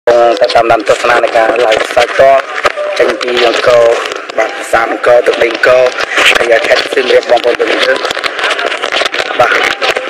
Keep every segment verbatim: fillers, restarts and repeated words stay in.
แต่ตามนำทัศนาในการไล่สายก็จังปียังก็บัตรสามก็ตึกหนึ่งก็ขยายแคสซิมเรียบบอลบอลตัวนี้ด้วยบัตร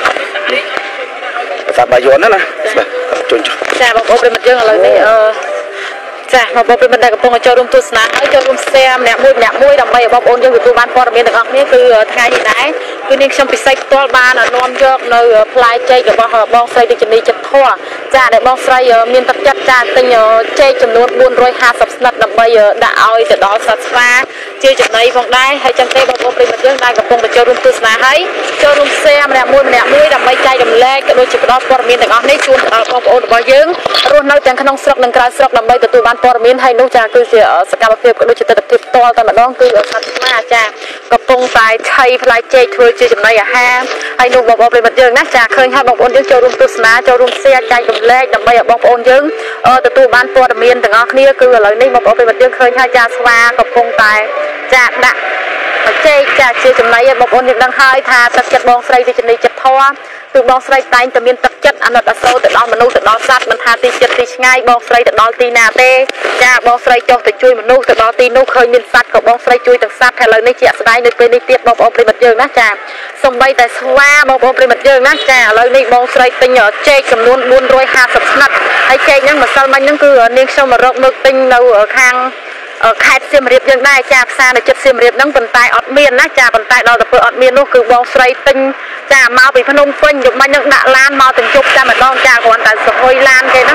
ภาษาบาโยนนั่นนะบัตรจุนจุนจ้าบางคนเป็นมันเยอะอะไรนี่เออจ้าบางคนเป็นมันได้กับพงศ์เจ้ารุ่มตุสนาเจ้ารุ่มแซมเนี่ยมุ้ยเนี่ยมุ้ยดำใบบางคนยังอยู่ตัวบ้านปอร์เมียนแต่ก็นี่คือทางที่ไหนคือนี่ช่างปิดไซต์ตัวบ้านอ่ะนอมยกในพลายใจกับบางบางไซต์ดิจินีจัดทั่วจ้าในบางไซต์มีนตัดจัดจ้าตั้งเยอะใจจำนวนบุญร้อยห้าสิบสนัดดำใบเยอะด่าเอาแต่ดอสัตว์ฟ้าเชื่อจุดไหนพงได้ให้จังเต้บางคนเป็นมันเยอะได้กับพงศ์เจ้ารุ่มตุสนาให้เจ้ารุ่มแซมเนี่ยมุ้ยเนี่ยมุ้ยดำใบใจดำแรกโดยจุดดอปอร์เมียนแต่ก็นี่ชวนบางคนบางยังรุ่นน้อยจังขนมสลักหนึ่งกลายสลักดำใบตัวบ้านปอร์เมียนให้นุจ้าคือเสียสกัดเพียบก็ดูจิตตะเกียบตัวแต่มาน้องคือสัตว์มาจ้ากระปงตายไทยพลายเจย์ช่วยจีจำนายอ่ะห้ามให้นุบอกบอกเลยมันเยอะนะจ้าเคยให้บอกอนยังเจ้ารุ่มตุสนาเจ้ารุ่มเสียใจกับเล็กดำใบอ่ะบอกอนยังเออตัวบ้านปอร์เมียนแต่ก็นี่คืออะไรนี่บอกบอกเลยมันเยอะเคยให้จ้าสวากระปงตายจ้าดะเจย์จ้าเชื่อจำนายอ่ะบอกอนยังดังให้ทาตัดจัดบองใส่ดิจินีจัดทว่าคือบองไซต์ไตน์จะมีตัดจัดอันนั้นอัศโซแต่ดอนมนุษย์แต่ดอนสัตว์มันหาตีจัดตีง่ายบองไซต์แต่ดอนตีนาเต้จ้าบองไซต์จอแต่ช่วยมนุษย์แต่ดอนตีนุเคยมีสัตว์กับบองไซต์ช่วยแต่สัตว์แต่เลยในเจียสได้ในเป็นในเตี้ยบององปริมัดเยอะนะจ้าสมใบแต่สว่าบององปริมัดเยอะนะจ้าเลยในบองไซต์เป็นหยอดเจจำนวนบุญรวยหาสับนัดให้เจยังมาซัลมันยังคือเนียงชมมารบนึกติงเราข้างขายเสียมเรียบยังได้จ้าซาในจุดเสียมเรียบนั่งบนใต้อดเมียนนะจ้าบนใต้เราแต่เปิดอดเมียนนู่คือบองไซต์ติงจ้ามาไปพนมเฟินอยู่มันยังด่าลานมาถึงจุกจ้ามาลองจ้าก่อนแต่สะโอยลานแกนั่ง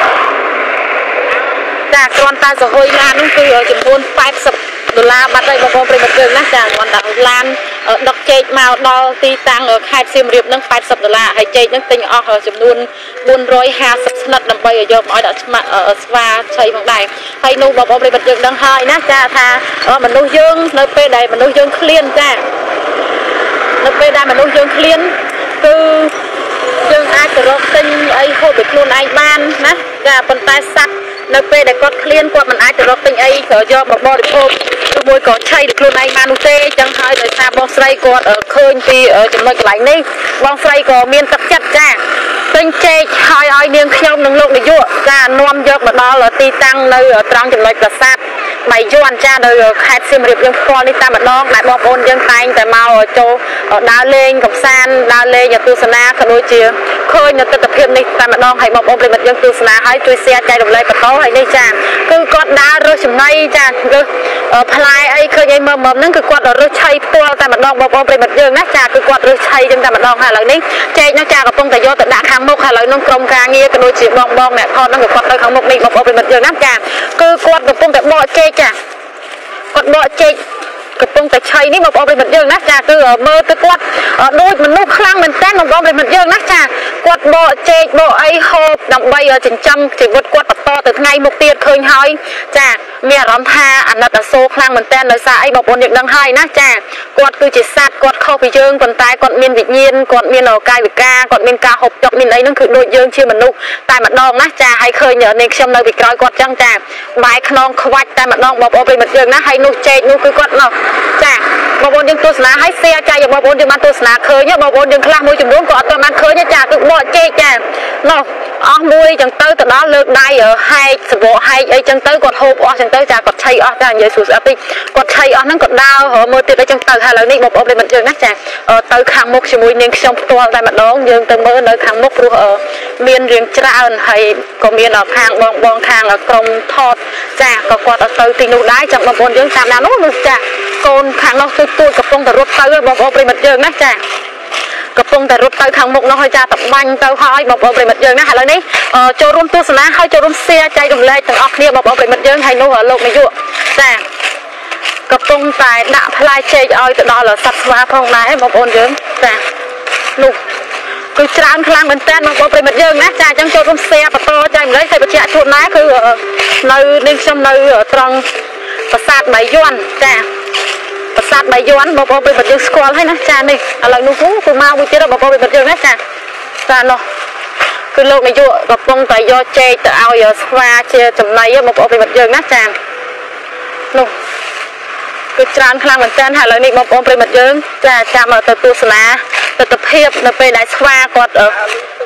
จ้าก่อนแต่สะโอยลานนั่นคือจำนวนแปดสิบดอลลาร์บัตรได้บางคนเป็นบัตรเกินนะจ้าก่อนแต่ลานดอกเจดมาดอลตีตังขายเสียมเรียบนั่งแปดสิบดอลลาร์ให้เจดนั่งติงออกจำนวนบุญร้อยห้าสิบนัดนำไปยอมเอาดอกสมาสวาใช้บางได้ให้นูบอกว่าเป็นบัตรเกินดังไฮนะจ้าท่าเออมันนูยืงในเป้ใดมันนูยืงเคลียนจ้าในเป้ใดมันนูยืงเคลียนคือยังอาจจะรบติงไอ้โคตรครูนไอ้บ้านนะจ้าเป็นตายสัตว์ในเป้ใดกดเคลียนกว่ามันอาจจะรบติงไอ้เขยยอมบอกบริโภคคือมวยกอดใช่ครูนไอ้บ้านอุเต้จังหายโดยซาบองไซกอดเออเคยปีเออจำนวนหลายนี่บองไซกอมีนตักจัดจ้าเป็นเจหายไอ้เนียงเขี้ยวหนึ่งโลกในยั่วจ้านวมยกมาดอลตีตังในตรังจำนวนกระซับไม่ย้อนจ้าโดยแคดซิมเรียบยังพอนี่ตามมาน้องหลายบอลบอลยังตายแต่เมาโจดาวเลงกับซานดาวเลงอย่างตุสนาขนุยเชียเคยในตัดเพียบนี่ตามมาน้องให้บอลบอลเป็นแบบยังตุสนาให้จุยเสียใจดมเลยปะโต้ให้นี่จ้าคือกอดดาวรู้สมัยจ้าคือพลายไอ้เคยยังเมื่อเมื่อนั่นคือกอดรู้ชัยตัวแต่มาน้องบอลบอลเป็นแบบยังนะจ้าคือกอดรู้ชัยจังแต่มาน้องหาเหล่านี้เจ๊นะจ้ากับปงแต่โยแต่ด่าข้างมุกหาเหล่าน้องกรมกลางเงี้ยขนุยเชียบองบองเนี่ยพอนั่งกับกอดเลยข้างมุกนี่บอลบอลเป็นแบบยังนะจ้าคือกอดกับปงแต่บ่อเจ๊จ้ากดบ่อเจกับปงแต่ชัยนี่มาบอกเป็นเหมือนเดิมนะจ้าคือเมื่อตะกวดโดยมันลูกคลั่งมันแต้นมาบอกเป็นเหมือนเดิมนะจ้ากดบ่อเจบ่อไอโฮดำใบจิงจำจิงวัดกวดปัดต่อแต่ไงมุกเตียนเคยหอยจ้าเมียร้อนทาอันนั้นแต่โซ่คลั่งมันแต้นเลยสายบอกบนอย่างดังไห้นะจ้ากดคือจิตสัตว์กดเข้าไปเยิงคนตายกดเมียนวิญญาณกดเมียนเอากายวิกากดเมียนกาหกจอกเมียนไอ้นั่นคือโดยเยิงเชื่อมันลูกตายมันดองนะจ้าให้เคยเหนือเนกเชื่อมเลยวิกรอยกดจังจ้าใบขนองขวัญตายมันดองบอกเป็นเหมือนเดิมนะให้นูเจนูคือกดเนาะจ้าบางคนยังตัวสนาให้เสียใจอย่างบางคนยังมาตัวสนาเคยเนี่ยบางคนยังคลามือจุ่มร่วงก่อนตัวมันเคยเนี่ยจ้าคือบ่อเจ๊จ้าเนาะอ๋อมวยจังเตอร์แต่đóเลิกได้ở haiสบให้ไอ้จังเตอร์กดโฮปอ๋อจังเตอร์จ้ากดชัยอ๋อจ้าเยซูสอภิกดชัยอ๋อนั่งกดดาวเหรอมือติดไอ้จังเตอร์หาแล้วนี่บอกเอาไปมันเยอะนะจ้าเออเตอร์ข้างมุกชิมวยยังช่องตัวได้มาน้องยังเตอร์มือในข้างมุกรู้เออเมียนเรียงจ้าเอิญให้ก็เมียนออกข้างบองบองข้างกลมทอดจ้าก็กดเอาเตอร์ตีนูได้จังบางคนยังตามนาโน้นจ้าโกนข้างนอกตัวตัวกับปงแต่รถเตอร์บอกเอาไปมันเยอะนะจ้ากระปงแต่รถเตาขังมุกน้อยจ้าตับบังเตาหอยบอกเอาไปหมดเยอะนะฮะแล้วนี่โจรุ่มตัวสนะให้โจรุ่มเสียใจดมเลยต่างออกเนี่ยบอกเอาไปหมดเยอะให้นู้หัวโลกในยุแต่กระปงแต่ด่าพลายเชยเอาแต่ดอหล่อสัตว์ว่าพองนายบอกโอนเยอะแต่ลูกคือจานคลางเป็นแต้นบอกเอาไปหมดเยอะนะจ้าจังโจรุ่มเสียปะโตใจเลยใส่ปะเจ้าชุดน้าคือในนิ่งชมในตรังประสาทใบย้อนจ้าประสาทใบย้อนบอกเอาไปแบบยังสควอลให้นะจ้านี่อะไรนู้นคือมาบุตรเราบอกเอาไปแบบยังนะจ้าจ้าเนาะคือโลกในยุกับปงแต่ยอเจแต่เอายอสวาเจจำในบอกเอาไปแบบยังนะจ้านู่นคือจานคลางเหมือนจานหาเลยนี่บอกเอาไปแบบยังจ้าจ้ามาตัวตัวสนาตัวตะเพียบในไปได้สวากอดเออ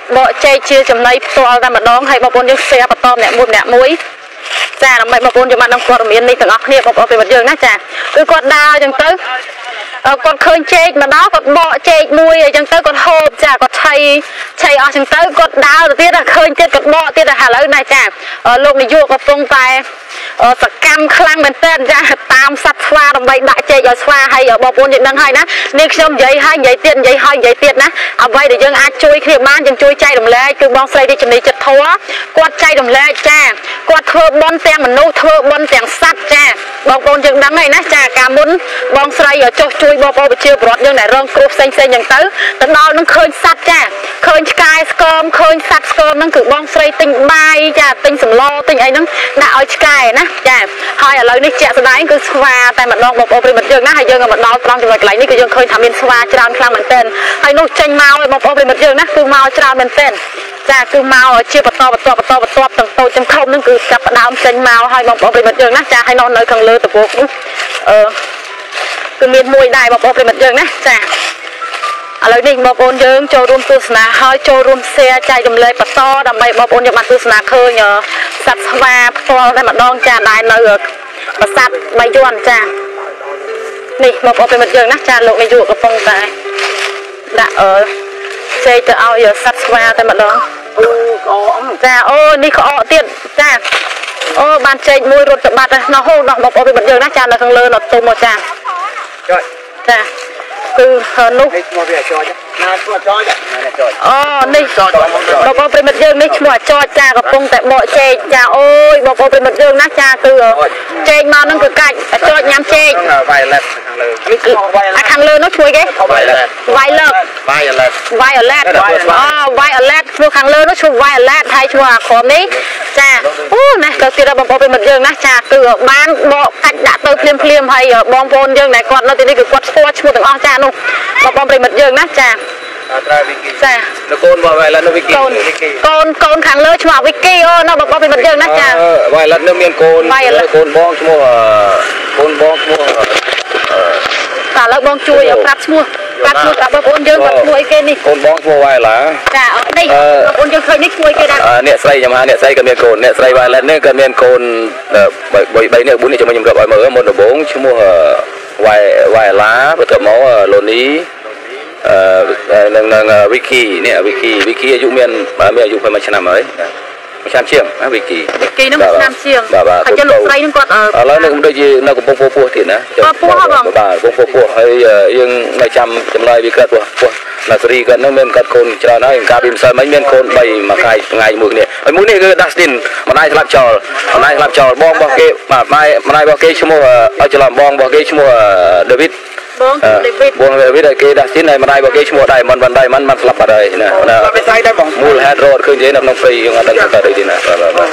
បកចែកជាចំណៃផ្ទាល់តែម្ដងហើយបងប្អូនយើង share បន្តម្នាក់មួយម្នាក់មួយចាដើម្បីបងប្អូនយើងបានដឹងព័ត៌មាននេះទាំងអស់គ្នាបងប្អូនប្រិមិត្តយើងណាចាគឺគាត់ដើរអញ្ចឹងទៅគាត់ឃើញចេកមកដល់គាត់បកចេកមួយអញ្ចឹងទៅគាត់ហូបចាគាត់ឆៃឆៃអស់អញ្ចឹងទៅគាត់ដើរទៅទៀតឃើញទៀតគាត់បកទៀតឥឡូវណាចាលោកនាយកកំពុងតែសកម្មខ្លាំងមែនទែនចាតាមសត្វស្វាដើម្បីដាក់ចេកឲ្យស្វាហើយបងប្អូនយើងដឹងហើយណានេះខ្ញុំនិយាយហើយនិយាយទៀតនិយាយហើយនិយាយទៀតណាអ្វីដែលយើងអាចជួយគ្នាបានយើងជួយចែករំលែកគឺបងស្រីរាជនីចិត្តធัวគាត់ចែករំលែកចាគាត់ធ្វើបុណ្យទាំងមនុស្សធ្វើបុណ្យទាំងសត្វចាបងប្អូនយើងដឹងហើយណាចាកាលមុនបងស្រីចុះជួយបងប្អូនប្រជាពលរដ្ឋយើងដែលរងគ្រោះផ្សេងផ្សេងហ្នឹងទៅទៅដល់នឹងឃើញសត្វចាឃើញឆ្កែស្គមឃើញសត្វស្គមហ្នឹងគឺបងស្រីទិញបាយចាទិញសម្លទិញអីហ្នឹងដាក់ឲ្យឆ្កែណាចាហើយឥឡូវនេះជាក់ស្ដែងគឺស្វាតែម្ដងបងប្អូនប្រិមិត្តយើងណាហើយយើងក៏មកដល់ត្រង់ចំណុចកន្លែងនេះគឺយើងឃើញថាមានស្វាច្រើនខ្លាំងមែនទែនហើយនោះចេញមកឲ្យបងប្អូនប្រិមិត្តយើងណាគឺមកច្រើនមែនទែនចាគឺមកជាបន្តបន្តបន្តបន្តទាំងតូចទាំងធំហ្នឹងគឺចាប់ផ្ដើមចេញមកឲ្យបងប្អូនប្រិមិត្តយើងណាចាហើយនៅខាងលើតពកនោះអឺគឺមានមួយដែរបងប្អូនប្រិមិត្តយើងណាចាឥឡូវនេះបងប្អូនយើងចូលរួមទស្សនាហើយចូលរួម share ចែករំលែកបន្តដើម្បីបងប្អូនយើងបានទស្សនាឃើញសត្វស្វាផ្ទាល់តែម្ដងចាដែលនៅប្រាសាទបាយ័នចានេះបងប្អូនប្រិមិត្តយើងណាចាលោកនាយកកំពុងតែដាក់អឺចេកទៅឲ្យសត្វស្វាតែម្ដងអូក្អកចាអូនេះក្អកទៀតចាអូបានចេកមួយរត់ទៅបាត់ហើយណោះហូរណោះបងប្អូនប្រិមិត្តយើងណាចានៅខាងលើនៅទុំមកចាចុចចាគឺនោះនេះឈ្មោះវាចចណាឈ្មោះចចណាចចអូនេះចចបងប្អូនប្រិមិត្តយើងនេះឈ្មោះចចចាកំពុងតែបកចេកចាអូយបងប្អូនប្រិមិត្តយើងណាចាគឺចេកមកហ្នឹងគឺកាច់ចចញ៉ាំចេកវាយឡេតខាងលើនេះឈ្មោះវាយឡេតខាងលើនោះឈ្មោះគេវាយឡេតវាយឡេតវាយឡេតវាយឡេតអូវាយឡេតឈ្មោះខាងលើនោះឈ្មោះវាយឡេតហើយឈ្មោះអាក្រមនេះចាអូណាទៅទៀតបងប្អូនប្រិមិត្តយើងណាចាគឺបានបកកាច់ដាក់ទៅភ្លាមភ្លាមហើយបងប្អូនយើងដែលគាត់នៅទីនេះគឺគាត់ស្គាល់ឈ្មោះទាំងអស់ចានោះបងប្អូនប្រិមិត្តយើងណាចាត្រូវវិគីចានៅកូនរបស់វាយឡិតនៅវិគីកូនកូនកូនខាងលើឈ្មោះវិគីអូនៅបងប្អូនប្រិមិត្តយើងណាចាវាយឡិតនៅមានកូនកូនបងឈ្មោះកូនបងឈ្មោះតែឥឡូវបងជួយប្រាប់ឈ្មោះប្រាប់ឈ្មោះបងប្អូនយើងគាត់ឈ្មោះអីគេនេះកូនបងឈ្មោះវាយឡាចានេះបងប្អូនយើងឃើញនេះឈ្មោះគេដែរអ្នកស្រីខ្ញុំហៅអ្នកស្រីក៏មានកូនអ្នកស្រីវាយឡិតនេះក៏មានកូនបីនេះបួននេះខ្ញុំខ្ញុំរាប់ឲ្យមើលមុនដំបូងឈ្មោះវាយវាយឡាបន្ទាប់មកលូនីអឺនឹងនឹងវិគីនេះវិគីវិគីអាយុមានមានអាយុប្រហែលឆ្នាំហើយឆ្នាំជាងណាវិគីវិគីនឹងឆ្នាំជាងហើយចុះលោកស្រីនឹងគាត់ឥឡូវនឹងដូចជានៅកំពង់ពោះពោះទៀតណាពោះបងបាទកំពង់ពោះពោះហើយយើងនៅចាំចម្លើយវាកើតពោះពោះណាសេរីគាត់នឹងមានគាត់កូនច្រើនហើយកាលពីម្សិលមិញមានកូនបីមួយថ្ងៃថ្ងៃមួយគ្នាហើយមួយនេះគឺ Dustin ម្ដាយស្លាប់ចោលម្ដាយស្លាប់ចោលបងរបស់គេបាទម៉ែម្ដាយរបស់គេឈ្មោះឲ្យច្រឡំបងរបស់គេឈ្មោះ Davidបងបង David គេ Dustin ហើយម្ដាយរបស់គេឈ្មោះ Diamond បណ្ដៃមិនបានស្លាប់បាត់ហើយណាណាវាស្អីដែរបងមូលហេតុរត់ឃើញទេនៅក្នុងព្រៃយើងអត់ដឹងថាទៅទីណាបាទបាទ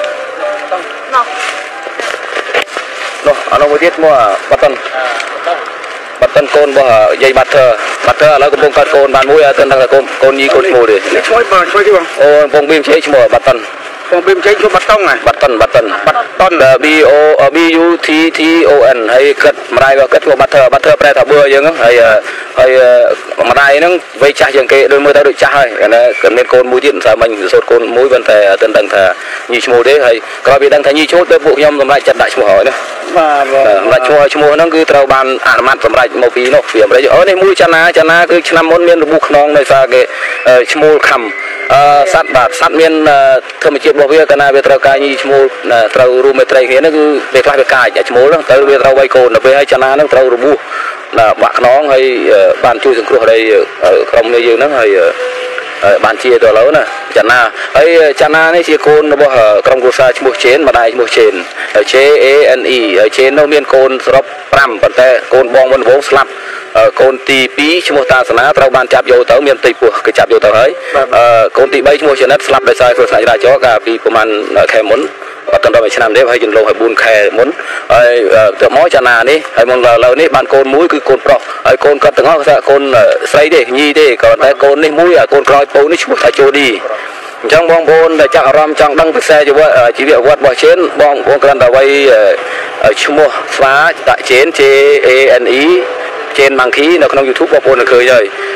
នោះអនុមួយទៀតឈ្មោះបាត់តុនបាត់តុនកូនរបស់យាយបាត់ធើបាត់ធើឥឡូវកំពុងកើតកូនបានមួយអត់ដឹងថាកូនកូនញីកូនឈ្មោះទេឈ្មោះបងឈ្មោះទេបងអូកំពុងបៀមជ័យឈ្មោះបាត់តុនកំពុងបៀមជ័យឈ្មោះបាត់តុងបាត់តុនបាត់តុនបាត់តុន B O B U T T O N ហើយគិតម្ដាយរបស់គិតឈ្មោះបាត់ធើបាត់ធើប្រែថាបឿយើងហ្នឹងហើយហើយម្ដាយហ្នឹងវ័យចាស់ជាងគេដូចមើលទៅដូចចាស់ហើយណាគាត់មានកូនមួយទៀតមិនស្អាមិញសូត្រកូនមួយប៉ុន្តែអត់ដឹងថាញីឈ្មោះទេហើយក្រោយពីដឹងថាញីឈ្មោះទៅពួកខ្ញុំសម្រេចចិត្តដាក់ឈ្មោះហើយណាបាទសម្រាប់ឈ្មោះឈ្មោះហ្នឹងគឺត្រូវបានអនុម័តសម្រេចមកពីនោះពីអាមេរិកអូនេះមួយចាណាចាណាគឺឆ្នាំមុនមានរបួសខ្នងដោយសារគេឈ្មោះខំអឺសត្វបាទសត្វមានធម្មជាតិរបស់វាកាលណាវាត្រូវការញីឈ្មោះត្រូវរួមមេត្រីគ្នាហ្នឹងគឺវាខ្លះវាកាចឈ្មោះហ្នឹងទៅវាត្រូវវាយកូនទៅពេលហើយចាណាហ្នឹងត្រូវរបួសបាក់ខ្នងហើយបានជួយសង្គ្រោះឲ្យក្រុមនេះយើងហ្នឹងហើយបានជាទៅឥឡូវណាចាណាហើយចាណានេះជាកូនរបស់ក្រុមគ្រួសារឈ្មោះជេនម្ដាយឈ្មោះជេន J A N E ហើយជេននោះមានកូនសរុបប្រាំប៉ុន្តែកូនបងមុនដំបូងស្លាប់កូនទីពីរឈ្មោះតាសនាត្រូវបានចាប់យកទៅមានផ្ទៃពោះគេចាប់យកទៅហើយកូនទីបីឈ្មោះចនិតស្លាប់ដោយសារគ្រោះថ្នាក់ចរាចរណ៍កាលពីប្រហែលខែមុនអត់ទាន់ដល់មួយឆ្នាំទេហើយចន្លោះឲ្យបួនខែមុនហើយទៅមកចាណានេះហើយមកឥឡូវនេះបានកូនមួយគឺកូនប្រុសហើយកូនគាត់ទាំងអស់គឺកូនស្រីទេញីទេក៏តែកូននេះមួយកូនក្រោយពូនេះឈ្មោះថាជូឌីអញ្ចឹងបងប្អូនដែលចាក់អារម្មណ៍ចង់ដឹងពីខ្សែជីវិតជីវប្រវត្តិរបស់ជេនបងប្អូនគ្រាន់តែឲ្យឈ្មោះស្វាដាក់ជេន J A N E ជេនម៉ាំងគីនៅក្នុង YouTube បងប្អូននឹងឃើញហើយ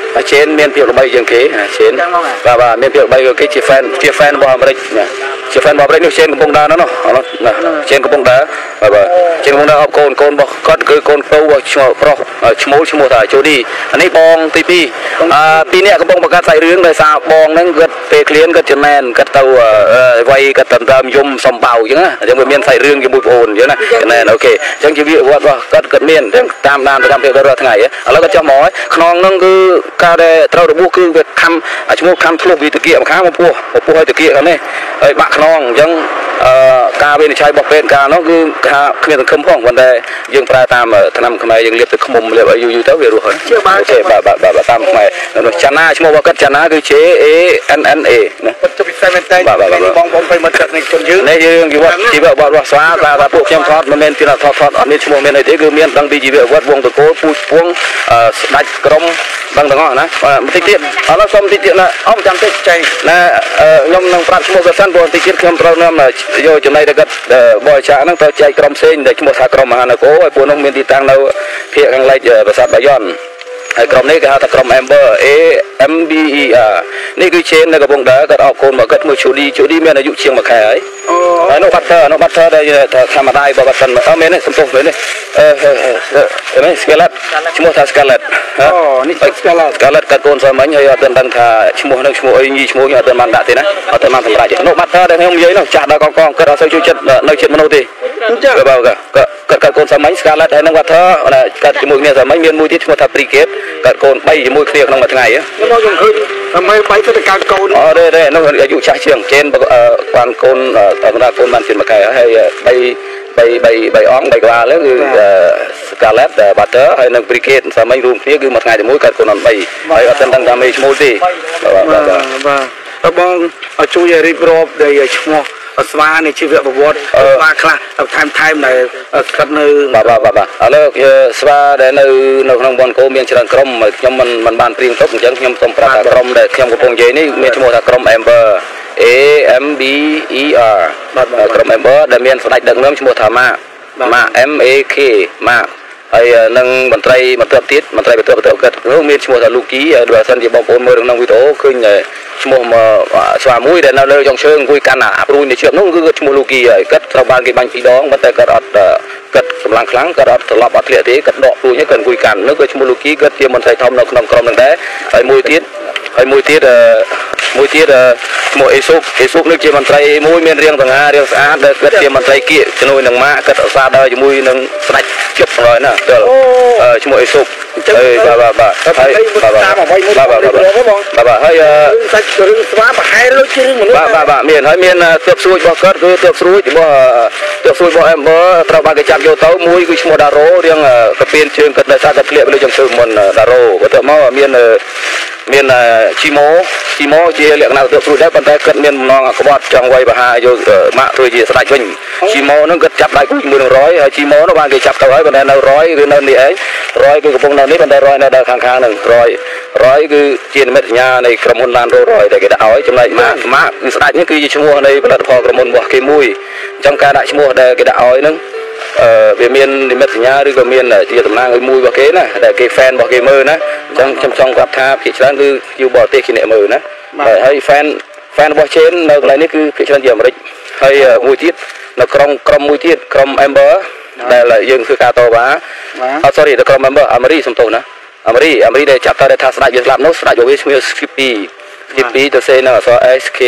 เชนเมียนเพียงใบยังเก๋เชนว่าว่าเมียนเพียงใบก็เก๋จีแฟนจีแฟนบอลบริกเนี่ยจีแฟนบอลบริกนี่เชนกระปงดาเนาะเนาะนะเชนกระปงดาว่าว่าเชนกระปงดาเอาโกนโกนบอกก็คือโกนเป้าว่าชั่วโปรชั่วโมงชั่วโมงถ่ายโจดีอันนี้บองตีปีอ่าปีนี้กระปงประกาศใส่เรื่องเลยซาบองนั่งเกิดเปเคลียนก็จะแมนก็เตาไวก็เติมเติมยมสมเบาอย่างนั้นยังเมียนใส่เรื่องยังบุยโอนอย่างนั้นแน่โอเคจังชีวิตว่าว่าก็เกิดเมียนตามนามตามเพียงก็รอทั้งไงแล้วก็จะหมอขนองนั่งคือการได้เท่าระบุคือแบบคำชั่วโมงคำทะลุวิตะเกียบข้ามมาพัวมาพัวให้ตะเกียบกันนี่ไอ้บักขนองยังการเป็นชายบอกเป็นการนั่นคือการเขียนคำพ้องวันใดยังปลายตามทนำขมายยังเรียบตึกขมุมเรียบอยู่อยู่เท่าเวรุโอเคแบบแบบแบบตามขมายชนะชั่วโมงว่าก็ชนะคือเชเอเอ็นเอ็นเอนะจะเป็นเซเมนเต้แบบแบบบองบองไปมันจัดในคนยืนในยืนอยู่ว่าจีบว่าว่าสวาตาตาพวกเข้มทอดมันเป็นที่เราทอดทอดอันนี้ชั่วโมงเป็นอะไรที่คือเมียนดังดีจีบว่าวงตะโกนพูดพวงดัดกรมดังต่างๆนะมันติดติดเอาแล้วส้มติดติดนะอ้อมจำติดใจนะยมนั่งปรับชั่วโมงสั้นบนติดติดเข้มเราเนี่ยมาโยจนในเด็กบ่อยช้านั่งต่อใจกรมเส้นเด็กชั่วโมงสากรมมหานครไอ้พวกน้องเมียนติดตั้งเราเพียงอะไรภาษาบาย้อนไอ้กรมนี้ก็หาแต่กรมแอมเบอร์เอเอ็มบีอีอาร์นี่คือเชนในกระบงดาก็เอาคนมาเกิดมือชูดีชูดีเมียนอายุเชียงมาแข่ไอ้นกบัตเตอร์นกบัตเตอร์ได้ทำมาได้บ่บัตเตอร์เอาเมียนนี่สมทบเลยนี่เออเออเออเห็นไหมสเกลเลตชั่วโมงท่าสเกลเลตอ๋อนี่สเกลเลตสเกลเลตกัดโกนสมัยยังเอาเดินดังท่าชั่วโมงนึงชั่วโมงยี่ชั่วโมงยังเอาเดินมันได้ทีนะเอาเดินมันทำไรนกบัตเตอร์ได้ให้ผมยัยน้องจัดได้กองกองก็เราใส่ชุดในชุดมโนตีก็เบาก็ก็กัดโกนสมัยสเกลเลตให้นกบัตเตอร์นะกัดชั่วโมงเนี่ยสมัยเมียนมวยที่ชั่วโมงทับปริเกตกัดโกนใบชั่วโมงเคลียร์น้องมาไงอ่ะแล้วน้องยังคืนทำไมไปก็จะการโกนอ๋อได้ได้น้องอายุชาเชียงเจนการโกนตอนนั้นโกนมันเป็นมาแข่ให้ใบใบใบใบอ้องใบกวาแล้วคือสกาเลตบัตเตอร์ให้นักบริเกตสมัยรุ่งนี้คือมาไงแต่มวยกัดโกนใบใบอัตตังดำไม่ชั่วโมงที่บ้าบ้าบ้าบองช่วยรีบรอบได้ชั่วโมงสวาในชีวิตประวัติมาคลาเอาไทม์ไทม์ในกับในบ้าบ้าบ้าบ้าแล้วสวาได้ในในขนมบอลโกมีเชิงกรมยมมันมันบานเปลี่ยนทุกอย่างยมต้มปลากรมได้ยมกระพงเจนี่มีชั่วโมงกรมแอมเบอร์ A M B E R กรมแอมเบอร์ได้มีสไลด์ดังเริ่มชั่วโมงธรรมะมา M A K มาไอ้นั่งมันไตรมันเติบติดมันไตรไปเติบเติบเกิดเรื่องมีชั่วโมงลูกี้โดยสันติบอมโอนมือนั่งวิโต้ขึ้นใหญ่ชั่วโมงมาสวามุ้ยเดินเราเลยจงเชิงคุยกันอ่ะปรุยในเชือกนู้นคือชั่วโมงลูกี้ไอ้กัดชาวบ้านกี่บ้านกี่ดองมันแต่กัดอัดกัดกำลังครั้งกัดอัดตลอดอัดเลี้ยที่กัดดอกปรุยให้กันคุยกันนึกว่าชั่วโมงลูกี้กัดเทียมมันใส่ทอมนกนกกรมนั่นได้ไอ้มุ้ยติดไอ้มุ้ยติดมุ้ยติดชั่วโมงเอซุกเอซุกนึกเทียมมันไตรมุ้ยเมียนเรียงต่างหากเรียงสะอาดกัดเทียมมันไตรเกี้ยจนุยหนังม้ากัดซาได้มุ้ยหนังสไลด์เก็บเลยนะเด้อชั่วโมงเอซุกเอ้ยบ้าบ้าบ้าเฮ้ยบ้าบ้าบ้าบ้าบ้าบ้าบ้าเฮ้ยสักเรื่องสวาบหายแล้วชื่อมันบ้าบ้าบ้าเมียนเฮ้ยเมียนเติบซุยบ่เกิดคือเติบซุยบ่เติบซุยบ่แอมเบอร์ตราบานกระจับโยเต้ามุ้ยคือชั่วโมงดาโรเรียงกระเปียนเชิงกัดได้ซากระเกลี่ยไปเลยจังเชิงมันดาโรก็เติบมาเมียนเมียนชิโมชิโมเจียเรียกนาวเติบซุยได้ปันแต่เกิดเมียนน้องกบฏจังไว้บ่หาโยมะตัวเจียสลายวิ่งชิโมนั่นก็จับได้กูมือหนึ่งร้อยชิโมนั่นบางกระจับเท่าไหร่ปันแต่นาวร้อยคือนั่นนี่เองร้อยคือกระพงนั่นนี่ปันแต่ร้อยนั่นได้ข้างๆหนึ่งร้อยร้อยคือเจียนเม็ดยาในกระมุนลานร้อยแต่ก็ได้เอาไว้จำไรมากมากคือสลายนี่คือชั่วโมงในผลิตภัณฑ์กระมุนบ่อเกมุยจังการได้ชั่วโมงได้ก็ได้เอาไว้นึงเวียนเมียนเม็ดยาหรือก็เมียนเจียตำนางมุยบ่อเกนะแต่เกแฟนบ่อเกมือนะจังจังจังกับท่าผิดฉะนั้นคืออยู่บ่อเตะขี้เหน่มือนะให้แฟนแฟนบ่อเชนในอะไรนี่คือผิดฉะนั้นเยี่ยมเลยให้มุยทิศในกรมกรมมุยทิศกรมแอมเบอร์ได้ละยังคือการโตบ้าเอา sorry แต่กรมแอมเบอร์อเมริสมโตนะอเมริอเมริได้จับตาได้ทัศน์ยืนหลับโน้ตสระโยวิสมิลสกิปปี้สกิปปี้ตัวเซนนะสอ S K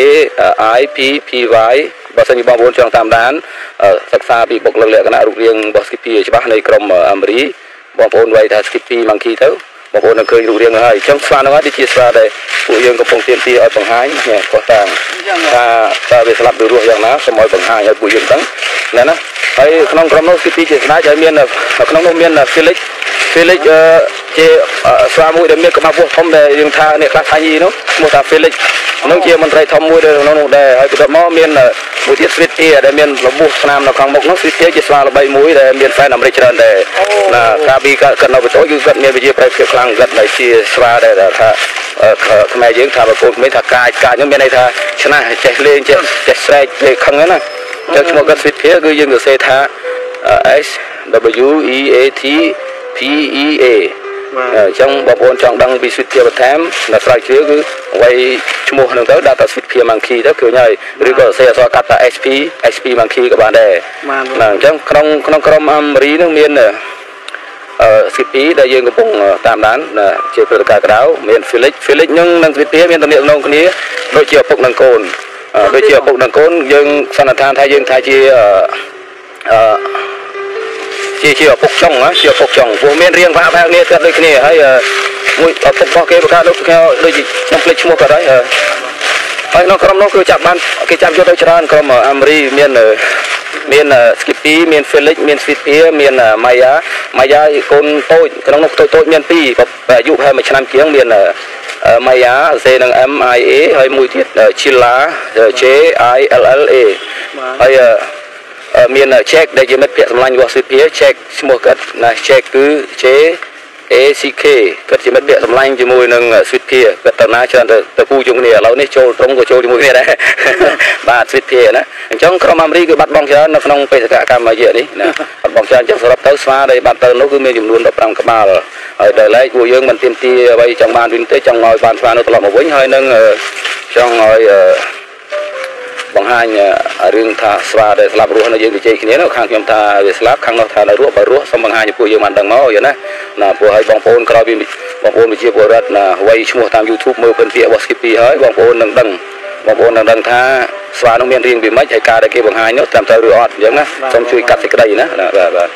I P P Y บริษัทมีบางบนจังตามด้านศึกษาปีบกเลือกคณะรูปเรียงบอสกิปปี้ใช่ปะในกรมอเมริบางบนไว้ทัศสกิปปี้บางทีเท่าบางบนเคยรูปเรียงให้จังสวานว่าดิจิสวาได้ผู้ยังกับพงเตียนตีเอาปังหายเนี่ยก็ต่างถ้าถ้าไปสลับดูรูปอย่างนั้นสมัยปังหายผู้ยังตั้งนั่นนะไอ้ขนมกรมโน้ตสกิปปี้เจสนาจะมีนะขนมโน้ตมีนะฟิลิกฟิลิกเจสวามุยเดิมเนี่ยก็มาพวกทอมได้ยังท่าเนี่ยคลาสไทยเนาะโมตาฟิลิกน้องเจมันไรทอมมุยเดิมน้องได้ไอ้ตัวมอมีนะมุยที่สวิตเอได้มีระบุสนามนักขังบกน้องสวิตเอจะสวาระบายมุยได้มีแฟนอเมริกันได้นะคาบีก็กันเอาไปโต้ยูกันเนี่ยไปเจไปเกี่ยวคลังกันในที่สวาได้แต่ถ้าทำไมยังถ้าแบบคนไม่ถ้ากายกายยังไม่ในถ้าชนะเจเล่นเจเจสไลด์เจขังนั้นนะจากชั่วโมงกันสวิตเอคือยังอยู่เซท่า S W E A T P E A trong bảo ôn trong đăng bị suy thiệt thém là sai chứa cứ quay mua đường tới đã tạo suy thiệt bằng khi đó kiểu nhảy rồi có xe so cắt là ét pê ét pê bằng khi các bạn để là trong trong trong trong âm rí nước miền này suy phí đại dương của vùng tam đán là chiều từ cả đảo miền Felix Felix nhưng năng suy phí miền tây miền đông cái này đôi chiều phục năng cồn đôi chiều phục năng cồn dương san than thay dương thay chia chia chia phục trồng á chia phục trồng vùng miền riêng và hai này cái đây cái này hay mũi phục bao cái bao cái theo đôi gì trong lịch mua cái đấy hay nó còn nó cứ chạm ban cái chạm cho đôi chân còn mà Amri miền miền Skippy miền Felix miền Sweet miền Maya Maya con tôi cái nó tôi tôi miền Pi và dụ hai mươi năm tiếng miền Maya C năng M I A hay mùi tiết Chila J I L L A hay miền Czech đây chỉ mất việc làm của Sweet Czech mua cái là Czech cứ chế A C K cái chỉ mất việc làm lanh chỉ mùi năng Sweet cái tao nói cho tao phu chung này lâu nay trâu trong của trâu chỉ mùi này đấy bà Sweet nè trong cái mà đi cái bắt bóng cho nó không phải cả cam mà gì đấy nè bắt bóng cho chắc sẽ tới xóa đây bắt tơ nó cứ miền luôn đập trong cái bà rồi đời lấy của dương mình tiêm ti bay trong bàn kinh tế trong ngồi bàn xóa nó lọt một vĩnh hơi nâng trong ngồi bằng hai riêng thà xóa để làm ruộng nó dương cái gì nó khang nhom thà về slab khang nó thà là ruộng bà ruộng xong bằng hai của dương mình đằng máu vậy nè là của hai bóng phôn cái đó bóng phôn bị chia của rất là quay mua tham YouTube mưa phân phía của Skippy hơi bóng phôn đằng đằng bóng phôn đằng đằng tha xóa nó miền riêng bị mấy hay ca đây kia bằng hai nữa làm sao được giống đó xong chui cắt cái đây nữa là và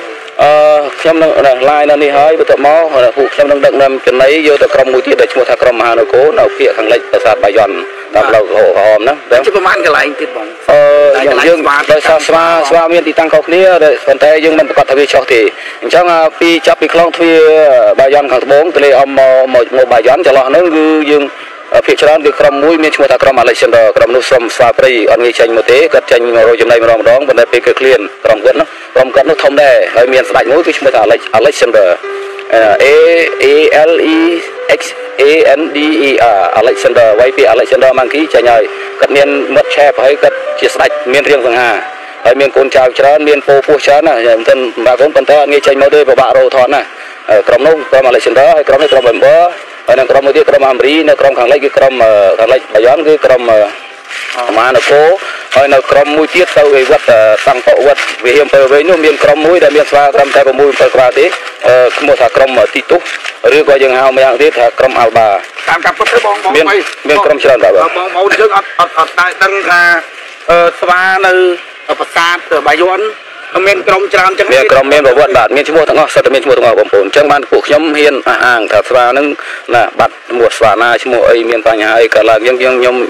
xem nó lai nó đi hơi bây giờ mò phụ xem nó đằng nằm trên đấy vô từ trong mũi tiết để mua thà trong hà nội cố nào kia khẳng lệnh ở sát bài giòn làm lâu hồ hòm đó chứ có mang cái lại tiết bóng ờ dương đời xa xóa xóa miền thì tăng cọc nia để phần thế dương mình bắt thay cho thì trong pi chấp pi klong thuê bài giòn khoảng bốn từ đây ông một một bài giòn cho lo nó dương phía trên cái krom mũi miền trung ta krom Alexander krom nút sầm xóa prey anh nghe tranh một thế cất tranh rồi trong này mà đong đong bên đây cái clean krom quất nó krom quất nó thông đề hơi miền sạch mũi cái chúng ta Alexander A A L E X A N D E R Alexander quay phía Alexander mang ký chạy nhảy cất miền mất chép hay cất chia sạch miền riêng thằng hà hay miền côn chào chán miền po po chán này thân mà cũng bên tay nghe tranh một đây và bạ rồi thon này krom nút krom Alexander hay krom này krom bền bơ ở nơi krom cái krom Amri nơi krom khang lấy cái krom khang lấy bài gión cái krom mà nó cố ở nơi krom mũi tiết sau cái vật tăng tổ vật về hiện giờ với những miền krom mũi đã miền xoa krom tay vào mũi phải qua thế một thằng krom titus rồi coi chừng hao mấy hàng thế thằng krom alba tam cặp có bong bong miền miền krom trơn bảo bong bong trước ở ở ở tại đằng hà xoa nơi ở bát sát ở bài gión miền krom tràn chẳng miền krom miền bảo vật đạt miền chua thằng ngõ sát miền chua thằng ngõ bổn bổn trong ban cuộc nhóm hiền hàng thằng xoa nâng là bạt một xoa na chua ấy miền tây nhà ấy cả là những những nhóm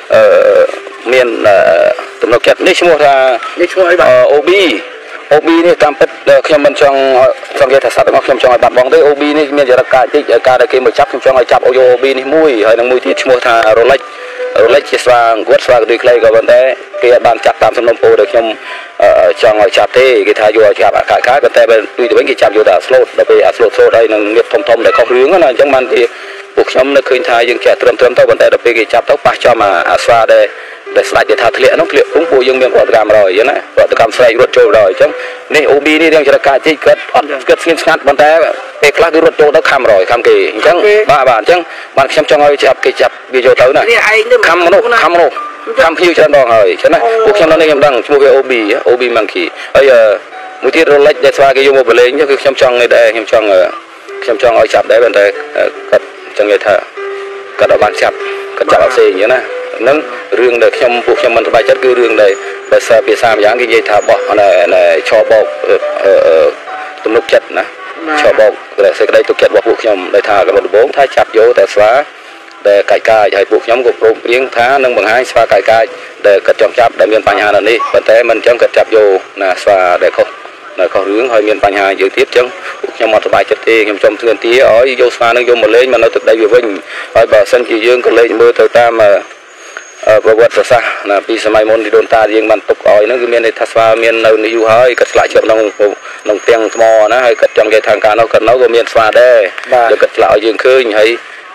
miền tụi nó chặt đấy chua là obi obi này tam pet khi mình trong trong cái thật sát nó trong trong bạt bóng đấy obi này miền giờ là cả cái cả cái mới chấp trong trong ai chấp obi này mui hay là mui tiết chua thà rolex rolex chia xoa quất xoa đi clay có vấn đề cái bàn chặt tam sâm po được trong trong ngồi chặt thế cái thay vô chặt cả cái vấn đề bên tuy đến cái chặt vô đã slot đặc biệt slot slot đây là nghiệp thông thông để không hướng là trong ban thì cuộc sống nó khơi thay dương trẻ trầm trầm tao vấn đề đặc biệt cái chặt tóc ba cho mà xoa đây để slide để thà thịt nó liệu cũng bùi dương miền quạt gam rồi vậy này quạt gam slide ruột trâu rồi chứ này obi đi đang cho cả chỉ cất cất xuyên ngắt vấn đề cái class cái ruột trâu nó kham rồi kham kỳ chứ ba bạn chứ bạn xem cho ngồi chặt cái chặt video tới này kham nó kham nó kham phiêu cho nó rồi chứ này cuộc sống nó nên em đang mua cái obi obi mang kỳ bây giờ một tiết rolex để xoa cái dùng một bên chứ xem trong này đây xem trong xem trong ngồi chặt đấy vấn đề cất trong người thợ cất ở bàn chặt cất chặt ở xe như này nâng riêng để trong cuộc trong mình bài chất cứ riêng đây để sao bị sao dáng cái dây thả bỏ này này cho bọc tụm nút chặt nè cho bọc để sẽ đây tụm chặt bọc cuộc trong để thả cái một bốn thay chặt vô để xóa để cài cài hay buộc nhóm gục rụng riêng thả nâng bằng hai xóa cài cài để cất trong chặt để miền Pành Hà là đi vấn thế mình trong cất chặt vô là xóa để không là có hướng hơi miền Pành Hà dự tiếp chứ trong một bài chất thì trong thường tí ở vô xóa nâng vô một lên mà nó thực đây vừa vinh ở bờ sân kỳ dương có lên mưa từ ta mà và vật xa là vì sao mai môn đi đồn ta riêng bàn tục ỏi nó cứ miền này thà miền nào đi du hơi cất lại chuyện nông nông tiếng mò nó hay cất trong cái thang cá nó cất nó có miền xoa đây rồi cất lại riêng khơi hay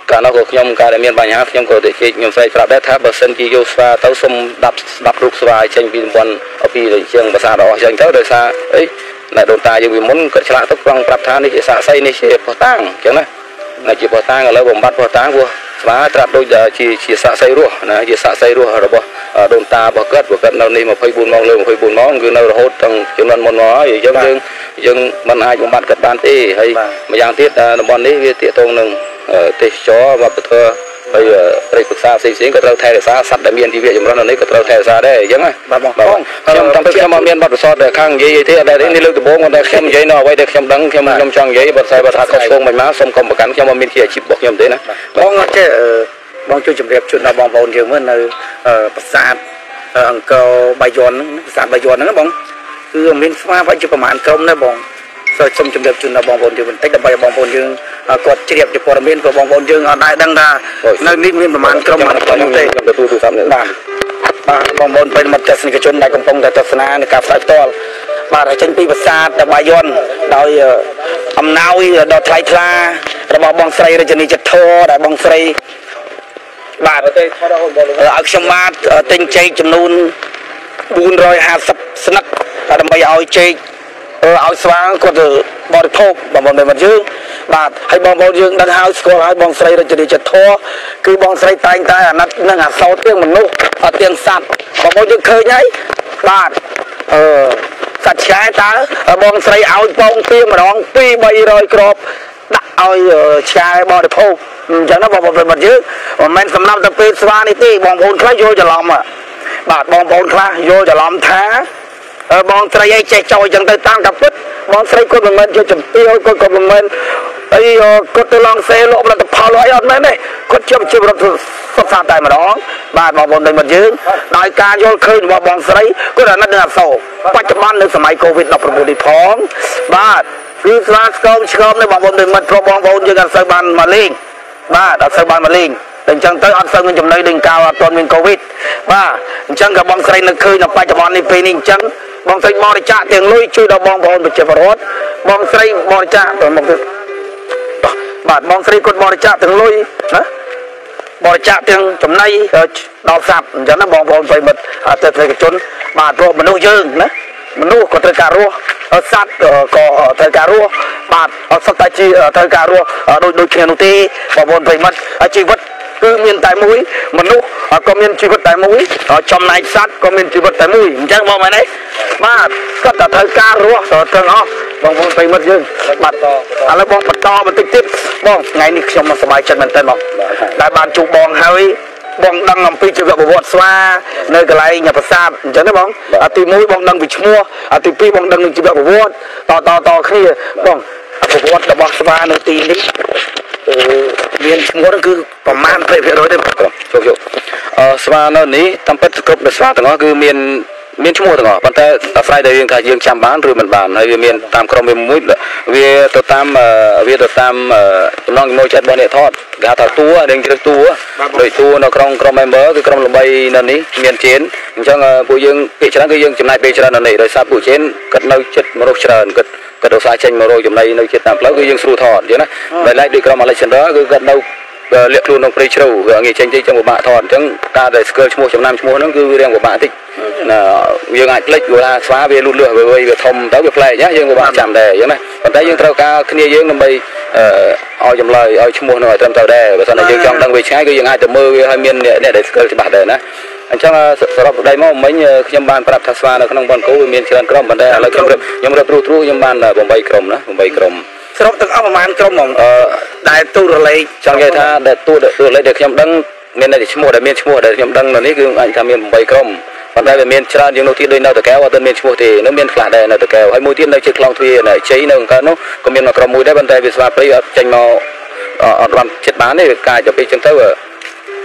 cả nó của nhom cả để miền bài nhá nhom của để chị nhom say trap đấy tháp bờ sân kia vô pha tấu xung đập đập rục xoài trên pin bồn ở pin để trường bờ xa đó trường tới đời xa ấy là đồn ta nhưng vì muốn cất chạ tốc quăng trap than đi chị xạ say đi chị bỏ tang chẳng này là chị bỏ tang ở lâu bồng bắt bỏ tang vua và trap đôi giờ chị chị xạ say rùa này chị xạ say rùa rồi bỏ đồn ta bỏ cất bỏ cất nào đi mà phơi bùn mong lương phơi bùn mong cứ nào hốt trong trường đoàn môn nó thì dân dân dân mình ai cũng bắt cất ban tê hay mà giang tiết là bọn đấy tiệt tông nừng tê chó và thưa bây giờ đây cuộc xa xí xí có trâu thay xa sắt đại miền thì việc chúng nó lấy có trâu thay xa đấy giống á trong trong trong mà miền bắt được sọt để khang gì thế đây đến lương từ bố mà xem giấy nó quay được xem đắng xem trong trong giấy bật sai bật hạt cọc sông mình má sông cầm một cắn trong mà miền kia chip bọc nhầm thế này bong cái bong chui chụp đẹp chuyện là bong bồn nhiều hơn là bát sát ăn cầu bài giòn sát bài giòn nữa bongคือมินฟ้าไว้จุประมาณกรมนะบองสอยชมจุดเดียบจุดนะบองบอลอยู่บนเต็กดับใบบองบอลยังกดเฉียบจุปอร์มินกับบองบอลยังได้ดังดาในนี้มีประมาณกรมมันต้องเตะบ้าบ้าบองบอลเป็นมัดจัสนิกชนในกำปงแต่ศาสนาในการสายตัวบ้าแต่ฉันปีภาษาแต่ใบยอนโดยอำนาจโดยไทยทลาระบบบองไซร์จะนี่จะโทแต่บองไซร์บ้าอักษรมาเต็งใจจำนวนบุญรอยหาสับสนักทำไปเอาเจเอาสว่างก็จะบริโภคบางบางในมันยืงบาดให้บางบางยืงดันหาสกอร์ให้บางใส่เราจะดีจะท้อคือบางใส่ตายตายนัดนั่งหาเสาเตียงมันนุ่งเตียงสัตว์บางบางยืงเคยไงบาดเออสัตว์ใช้ตาบางใส่เอาบางเตียงมาร้องปีใบรอยกรอบดักเอาใช้บริโภคจากนั้นบางบางในมันยืงมันสำนักตะเพียนสว่างนี่ตีบางคนคล้ายโยจะล้อมอ่ะบาดบางคนคล้ายโยจะล้อมแท้บองไตรใจจอยจังเตยตามกับพุทธบองไตรก็เหมือนจะจุดเตี้ยวก็ก็เหมือนไอ้ก็ตะลองเซโลมันตะพาลอยอดไหมเนี่ยก็เชื่อมเชื่อมรถสดสาตายมาร้องบ้านบองบนในมันยืนนายการโยนคืนว่าบองไตรก็ได้นั่นเนื้อโซ่ปัจจุบันในสมัยโควิดเราประมูลท้องบ้านฟิสลาสกอมชกอมในบองบนในมันเพราะบองบนยังกันเซบันมาลิงบ้านเซบันมาลิงแต่จังเตยอันเซงเงินจำนวนดึงกาวตอนมีโควิดบ้าจังกับบองไตรในคืนในปัจจุบันในปีนี้จังบางไซบริจาคเตียงลุยช่วยเราบางบอลไปเจ็บรถบางไซบริจาคตัวบางบาดบางไซกดบริจาคเตียงลุยนะบริจาคเตียงจำในดอกสับจากนั้นบางบอลไปหมดเตะเตะจนบาดโรมนุษย์ยืนนะมนุษย์ก็เตะการัวสัตว์ก็เตะการัวบาดสัตว์ตายจีเตะการัวโดยโดยเขียนนุตีบางบอลไปหมดชีวิตคือมีนตายมุ้ยมนุษย์ก็มีชีวิตตายมุ้ยจำในสัตว์ก็มีชีวิตตายมุ้ยจังมองไหมเนี่ยมาก็แต่เธอการรัวต่อเธอเนาะบางคนไปมัดยืนบัดอะไรบางปัดต่อมันติดติดบางไงนี่ชมมาสบายใจมันเต้นบางได้บานจูบองเฮ้ยบางดังนำปีจีบบบวชสวาในกระไรเนี่ยภาษาจังนะบางอาทิมุ้ยบางดังวิชมัวอาทิปีบางดังจีบบบวชต่อต่อต่อขี้บางบบวชแต่บางสวาในตีนี้เรียนชมก็คือประมาณไปเพื่อร้อยเต็มครับโชคโชคสวาโน่นนี้ทำเป็นกรุ๊ปสวาแต่ก็คือเมียนเมียนชั่วโมงต่างๆปัจจัยแต่ไฟได้ยังการยังจำบ้านหรือมันบ้านให้เมียนตามกรมเมียนมุ้ยเลยเวียตัวตามเวียตัวตามจำลองมวยจัดบอลเนี่ยทอดกาตาตัวเด้งจะตัวโดยตัวเรากรมกรมเมมเบอร์คือกรมลงใบนั่นนี้เมียนเชนจังผู้ยังปีชนะก็ยังจำนายปีชนะนั่นนี่โดยซาผู้เชนกัดเนื้อจัดมรดกเชิญกัดกัดตัวสายเชนมรดกจำนายเนื้อจัดตามแล้วก็ยังสู้ทอดอย่างนั้นใบไล่ด้วยกรมอะไรเช่นนั้นคือกัดเนื้อเลี้ยงลูกน้องปรีชรูเงี้ยเชนที่จังหวะทอดจังการได้สเกิร์ชั่วโมงจำนำชั่วโมงนั้นคือเรื่องของบ้านที่ยังไงเล็กเวลาสวาเวลุเลือเวเวทอมเต้าเวเพลย์เนี่ยยังบ้านจำได้ยังไงปัจจัยยังเท่ากับขี้เลี้ยงมันไปเอาจำเลยเอาชั่วโมงหน่อยเติมเต่าได้แต่ตอนนี้ยังจังดังไปใช้ก็ยังไงแต่มือให้เมียนเนี่ยเนี่ยได้สเกิร์จะบาดเลยนะอันช่างสำหรับได้มั่งไม่เนี่ยยมบานปรับทัศน์ในขนมบอลกูเมียนเชิญกรมบันไดอะไรยมรับยมรับรู้รู้ยมบานบอมใบกรมนะบอมใบกรมสรุปตั้งเอาประมาณกรมของได้ตู้อะไรจังไงท่าได้ตู้ตู้อะไรเด็กยมดังเมียนได้ชั่วโมงได้เมียนชั่วโมงได้ยมดังตอนนี้คืออันทำเมียนใบกรมปัจจัยเป็นเมียนชรายังโนที่โดยนาตะแก้วว่าต้นเมียนชั่วโมงที่น้ำเมียนขลาดได้นาตะแก้วให้มวยที่ในจุดคลองที่ไหนใช้หนึ่งกันนู้ก็เมียนมากรมมวยได้ปัจจัยเป็นสภาพปริยัติจังมาอ่อนวันเจ็ดบ้านนี่กายจะไปจังเท่า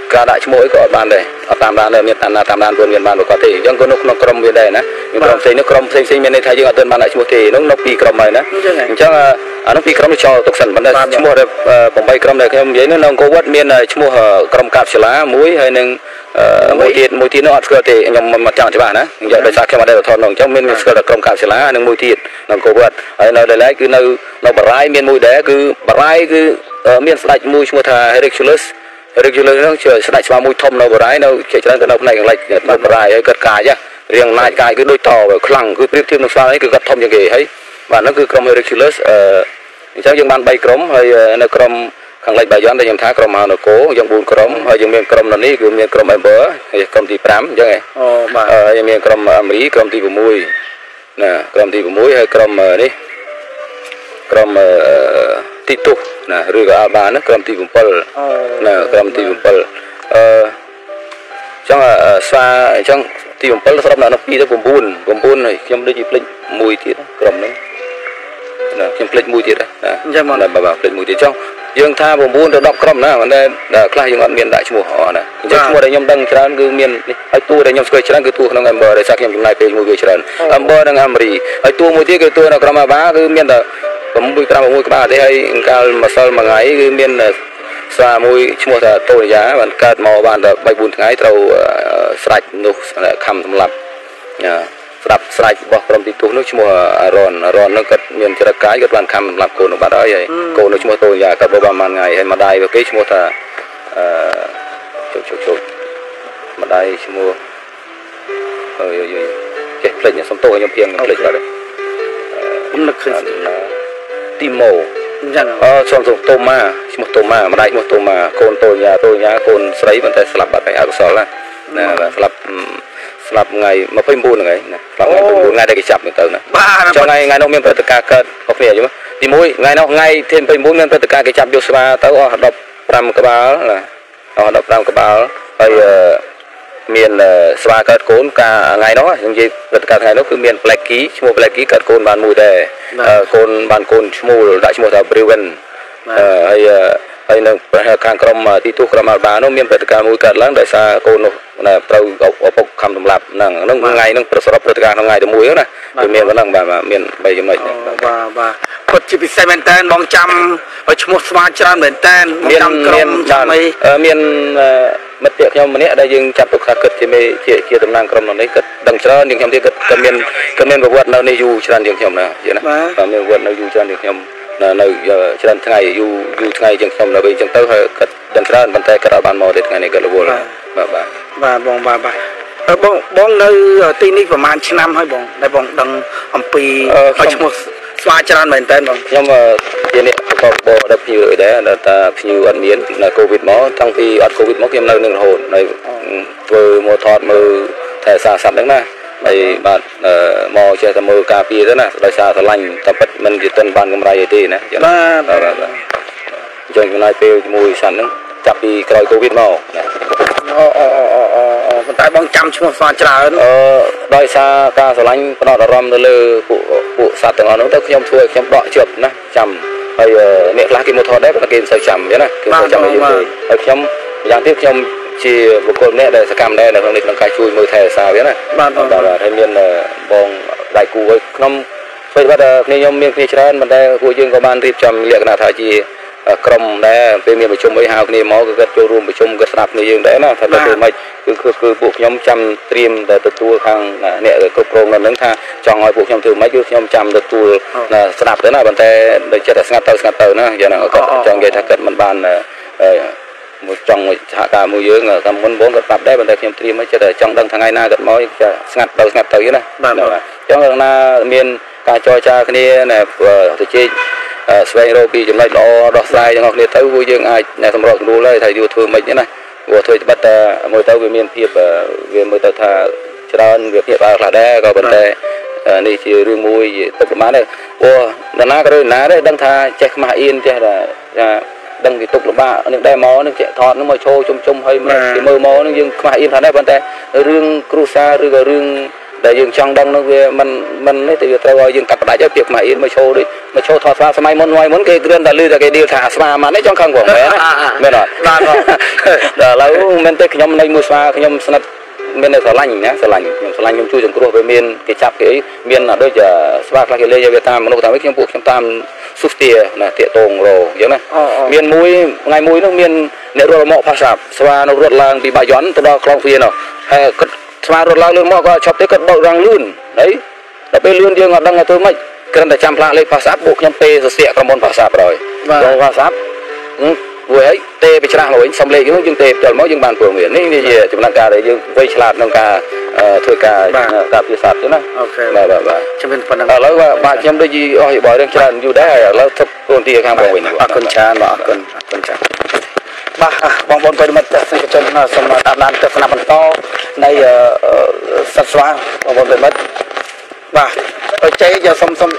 ការដាក់ឈ្មោះអីក៏អត់បានដែរអត់តាមដានដែរមានតាមតាមដានពលមានបានប្រកបទេអញ្ចឹងក៏នៅក្នុងក្រុមវាដែរណាមានក្រុមផ្សេងនេះក្រុមផ្សេងផ្សេងមានន័យថាយើងអត់ទាន់បានដាក់ឈ្មោះទេនោះនៅពីរក្រុមហើយណាអញ្ចឹងអានោះពីរក្រុមចោលទុកសិនប៉ុន្តែឈ្មោះ8ក្រុមដែលខ្ញុំនិយាយនោះនៅអង្គរវត្តមានឈ្មោះក្រុមកាបសាលាមួយហើយនឹងមួយទៀតមួយទៀតនោះអត់ស្គាល់ទេខ្ញុំមិនចាំច្បាស់ណាអញ្ចឹងដោយសារខ្ញុំអត់ได้ថតនោះអញ្ចឹងមានស្គាល់តែក្រុមកាបសាលានិងមួយទៀតនៅអង្គរវត្តហើយនៅដល់ឡែកគឺនៅនៅបារាយមានមួយដែរគឺបារាយគឺមានស្ដេចមួយឈ្មោះថា Hercules Hercules នោះជាស្ដេចស្វាមួយធំនៅបារាយនៅជាច្រើនទៅនៅផ្នែកខាងលិចនៅបារាយហើយគាត់កាយរៀងណាច់កាយគឺដូចតខ្លាំងគឺប្រៀបធៀបនឹងស្វានេះគឺគាត់ធំជាងគេហើយបាទនោះគឺក្រុម Hercules អឺអញ្ចឹងយើងបាន3ក្រុមហើយនៅក្រុមខាងលិចបាយ័នដែលខ្ញុំថាក្រុមមហានគរយើង4ក្រុមហើយយើងមានក្រុមនៅនេះគឺមានក្រុម Amber ហើយក្រុមទី5អញ្ចឹងហ៎អូបាទហើយមានក្រុមអាមេរីក្រុមទី6ណាក្រុមទី6ហើយក្រុមនេះក្រុមទីទុះណាឬក៏អាល់បាណាក្រុមទី7ណាក្រុមទី7អឺអញ្ចឹងស្វាអញ្ចឹងទី7សរុបដល់2ទៅ9 9ហើយខ្ញុំដូចជាភ្លេចមួយទៀតក្រុមហ្នឹងណាខ្ញុំភ្លេចមួយទៀតណាអញ្ចឹងមកបាទភ្លេចមួយទៀតចុះយើងថា9ទៅ10ក្រុមណាប៉ុន្តែខ្លះយើងអត់មានដាក់ឈ្មោះអស់ណាអញ្ចឹងឈ្មោះដែលខ្ញុំដឹងច្រើនគឺមាននេះហើយតួដែលខ្ញុំស្គាល់ច្រើនគឺតួក្នុង Amber ដែលសាខ្ញុំចំណាយពេលមួយវាច្រើន Amber និង Amri ហើយតួមួយទៀតគឺតួនៅក្រុមអាបាគឺមានតែ6 5 6ក្បាលទេហើយកាលម្សិលមួយថ្ងៃគឺមានស្វាមួយឈ្មោះថាតូនយ៉ាបានកើតមកបានតែ3 4ថ្ងៃត្រូវស្រាច់នោះខំសម្លាប់ស្ដាប់ស្រែករបស់ក្រុមទីទុះនោះឈ្មោះអារ៉នអារ៉ននោះគាត់មានចរិតកាយគាត់បានខំសម្លាប់កូននោះបាត់ហើយហើយកូននោះឈ្មោះតូនយ៉ាគាត់បានបានថ្ងៃហើយម្ដាយរបស់គេឈ្មោះថាអឺជុកជុកជុកម្ដាយឈ្មោះអើយយចេះភ្លេចសុំទោសខ្ញុំភៀងខ្ញុំភ្លេចបាត់ហើយខ្ញុំនឹកឃើញទីម៉ូអញ្ចឹងអឺសុំសុំតូម៉ាឈ្មោះតូម៉ាម្ដាយឈ្មោះតូម៉ាកូនតូនយ៉ាតូនយ៉ាកូនស្រីប៉ុន្តែស្លាប់បាត់ហើយអកុសលណាណាស្លាប់ស្លាប់ថ្ងៃ29ហ្នឹងឯងណាស្លាប់ថ្ងៃ29ថ្ងៃដែលគេចាប់ទៅណាចុះថ្ងៃថ្ងៃនោះមានព្រឹត្តិការណ៍កើតខុសគ្នាយល់ទី1ថ្ងៃនោះថ្ងៃទី29មានព្រឹត្តិការណ៍គេចាប់យកស្វាទៅអស់15ក្បាលណាអស់15ក្បាលហើយមានស្វាកើតកូនកាថ្ងៃនោះខ្ញុំនិយាយព្រឹត្តិការណ៍ថ្ងៃនោះគឺមាន Blacky ឈ្មោះ Blacky កើតកូនបានមួយដែរកូនបានកូនឈ្មោះដាក់ឈ្មោះថា Brewen ហើយហើយនៅខាងក្រុមទីទុះក្រុមអាល់បានោះមានព្រឹត្តិការណ៍មួយកើតឡើងដោយសារកូននោះត្រូវឪពុកខំសម្លាប់ហ្នឹងហ្នឹងថ្ងៃហ្នឹងប្រសរព្រឹត្តិការណ៍ថ្ងៃតែមួយណាវាមានប៉ុណ្ណឹងបាទមាន3ចំណុចហ្នឹងបាទបាទពិតជាពិសេសមែនតើបងចាំឈ្មោះស្វាច្រើនមែនតើមានក្រុមចាំអីមានមិត្តភក្តិខ្ញុំម្នាក់ដែលយើងចាប់ទុកថាគិតជាមេជាជាតំណាងក្រុមនេះគិតដឹងច្រើនជាងខ្ញុំទៀតគិតក៏មានក៏មានប្រវត្តិនៅនេះយូរច្រើនជាងខ្ញុំណាយល់ណាបាទមានប្រវត្តិនៅយូរច្រើនជាងខ្ញុំនៅច្រើនថ្ងៃយូរយូរថ្ងៃជាងខ្ញុំនៅវិញអញ្ចឹងទៅហើយគិតដឹងច្រើនប៉ុន្តែគិតអត់បានមកទេថ្ងៃនេះគិតរវល់បាទបាទបាទបងបាទបាទបងបងនៅទីនេះប្រហែលឆ្នាំហើយបងដែលបងដឹងអំពីឈ្មោះស្វាច្រើនមែនតើបងខ្ញុំជាអ្នកប្រកបបរដល់ភ្ញៀវអីដែរដល់តែភ្ញៀវអត់មាននៅកូវីដមកតាំងពីអត់កូវីដមកខ្ញុំនៅនឹងរហូតនៅធ្វើមកថតមើលថែសារសត្វហ្នឹងណាហើយបាទមកចេះតែមើលការពារទៅណាដោយសារស្រឡាញ់តែពិតមិនជាតិនបានកម្រៃអីទេណាបាទបាទបាទអញ្ចឹងចំណាយពេលជាមួយសត្វហ្នឹងចាប់ពីក្រោយកូវីដមកណាអូអូអូអូអូប៉ុន្តែបងចាំឈ្មោះស្វាច្រើនអឺដោយសារការស្រឡាញ់ផ្ដោតអារម្មណ៍ទៅលើពួកពួកសត្វទាំងអស់នោះទៅខ្ញុំធ្វើឲ្យខ្ញុំដកជាប់ណាចាំហើយអ្នកខ្លះគេមកថតដែរប៉ុន្តែគេមិនសូវចាំទេណាគេមិនចាំឲ្យយើងទេហើយខ្ញុំយ៉ាងទៀតខ្ញុំជាបុគ្គលម្នាក់ដែលសកម្មដែរនៅក្នុងនេះក្នុងការជួយមើលថែរក្សាវាណាបាទបាទហើយមានបងដៃគូឲ្យខ្ញុំពេលបាត់គ្នាខ្ញុំមានគ្នាច្រើនប៉ុន្តែពួកយើងក៏បានរៀបចំលក្ខណៈថាជាក្រុមដែរពេលមានប្រជុំអីហៅគ្នាមកគឺគាត់ចូលរួមប្រជុំគាត់ស្ដាប់គ្នាយើងដែរណាថាទៅពេលម៉េចគឺគឺគឺពួកខ្ញុំចាំត្រៀមតែទទួលខាងអ្នកគ្រប់គ្រងនៅនឹងថាចង់ឲ្យពួកខ្ញុំធ្វើម៉េចគឺខ្ញុំចាំទទួលស្ដាប់ទៅណាប៉ុន្តែដូចចិត្តតែស្ងាត់ទៅស្ងាត់ទៅណាយ៉ាងណាគាត់ចង់និយាយថាគាត់មិនបានមួយចង់សហការមួយយើងតាមមុនបងគាត់ប្រាប់ដែរប៉ុន្តែខ្ញុំត្រៀមឲ្យចិត្តតែចង់ដឹងថ្ងៃណាគាត់មកស្ងាត់ទៅស្ងាត់ទៅណាបាទអញ្ចឹងរឿងណាមានការចរចាគ្នាណែទៅជែកស្វែងរកពីចំណុចល្អដោះស្រាយទាំងអស់គ្នាទៅពួកយើងអាចសម្របសម្រួលហើយថាយូរធ្វើមិនណាព្រោះធ្វើបិទតែមួយទៅវាមានភាពវាមើលទៅថាច្រើនវាភាពអើខ្លះដែរក៏ប៉ុន្តែនេះជារឿងមួយទុកប្រមាណដែរព្រោះនរណាក៏ឬណាដែរដឹងថាចេះខ្មាស់អៀនចេះថាដឹងពីទុកលំបាកនឹងដែរមកនឹងចេះថតនឹងមកឈោជុំជុំហើយគេមើលមកនឹងយើងខ្មាស់អៀនថាដែរប៉ុន្តែរឿងគ្រួសារឬក៏រឿង để dương trong đông nó về mình mình ấy thì tao dương cặp đại cho việc mà in mà show đi mà show thọ pha xem món ngoài món cái gần là lưu ra cái điều thả pha mà nó trong khăn của mẹ mẹ rồi là lâu mình tới nhóm này mua pha nhóm snap miền này sờ lạnh nhá sờ lạnh nhóm sờ lạnh nhóm chui trong cua về miền cái chắp cái miền là đôi giờ pha cái lê Việt Nam mà nó tao biết nhóm buộc nhóm tam súp tìa là tiệ tông rồi giống này miền muối ngày muối nó miền nếu rồi mọ pha sạp pha nó ruột lang bị bà gión từ đó không phiền nào hay pha ruột lang lươn mọ có chọc tới cất đậu răng lươn đấy là pe lươn dương ngọt đang là tôi mấy cái là trăm pha lấy pha sạp buộc nhóm pe rồi xẹt còn món pha sạp rồi rồi pha sạp vừa ấy tê bị chả rồi xong lấy cái dương tê rồi mỗi dương bàn phường huyện này như gì chúng đang ca đấy dương vây chặt nông ca thôi ca ca phía sạp chứ nó là là là ở lâu bà chém đôi gì ôi bỏ đang chăn dù đấy ở lâu thấp con tia khang bồng mình con cha nó con con cha bà bong bong tôi mất sinh cái chân nó xong tạm đàn từ phần phần to này sạch xóa bong bong tôi mất bà tôi cháy giờ xong xong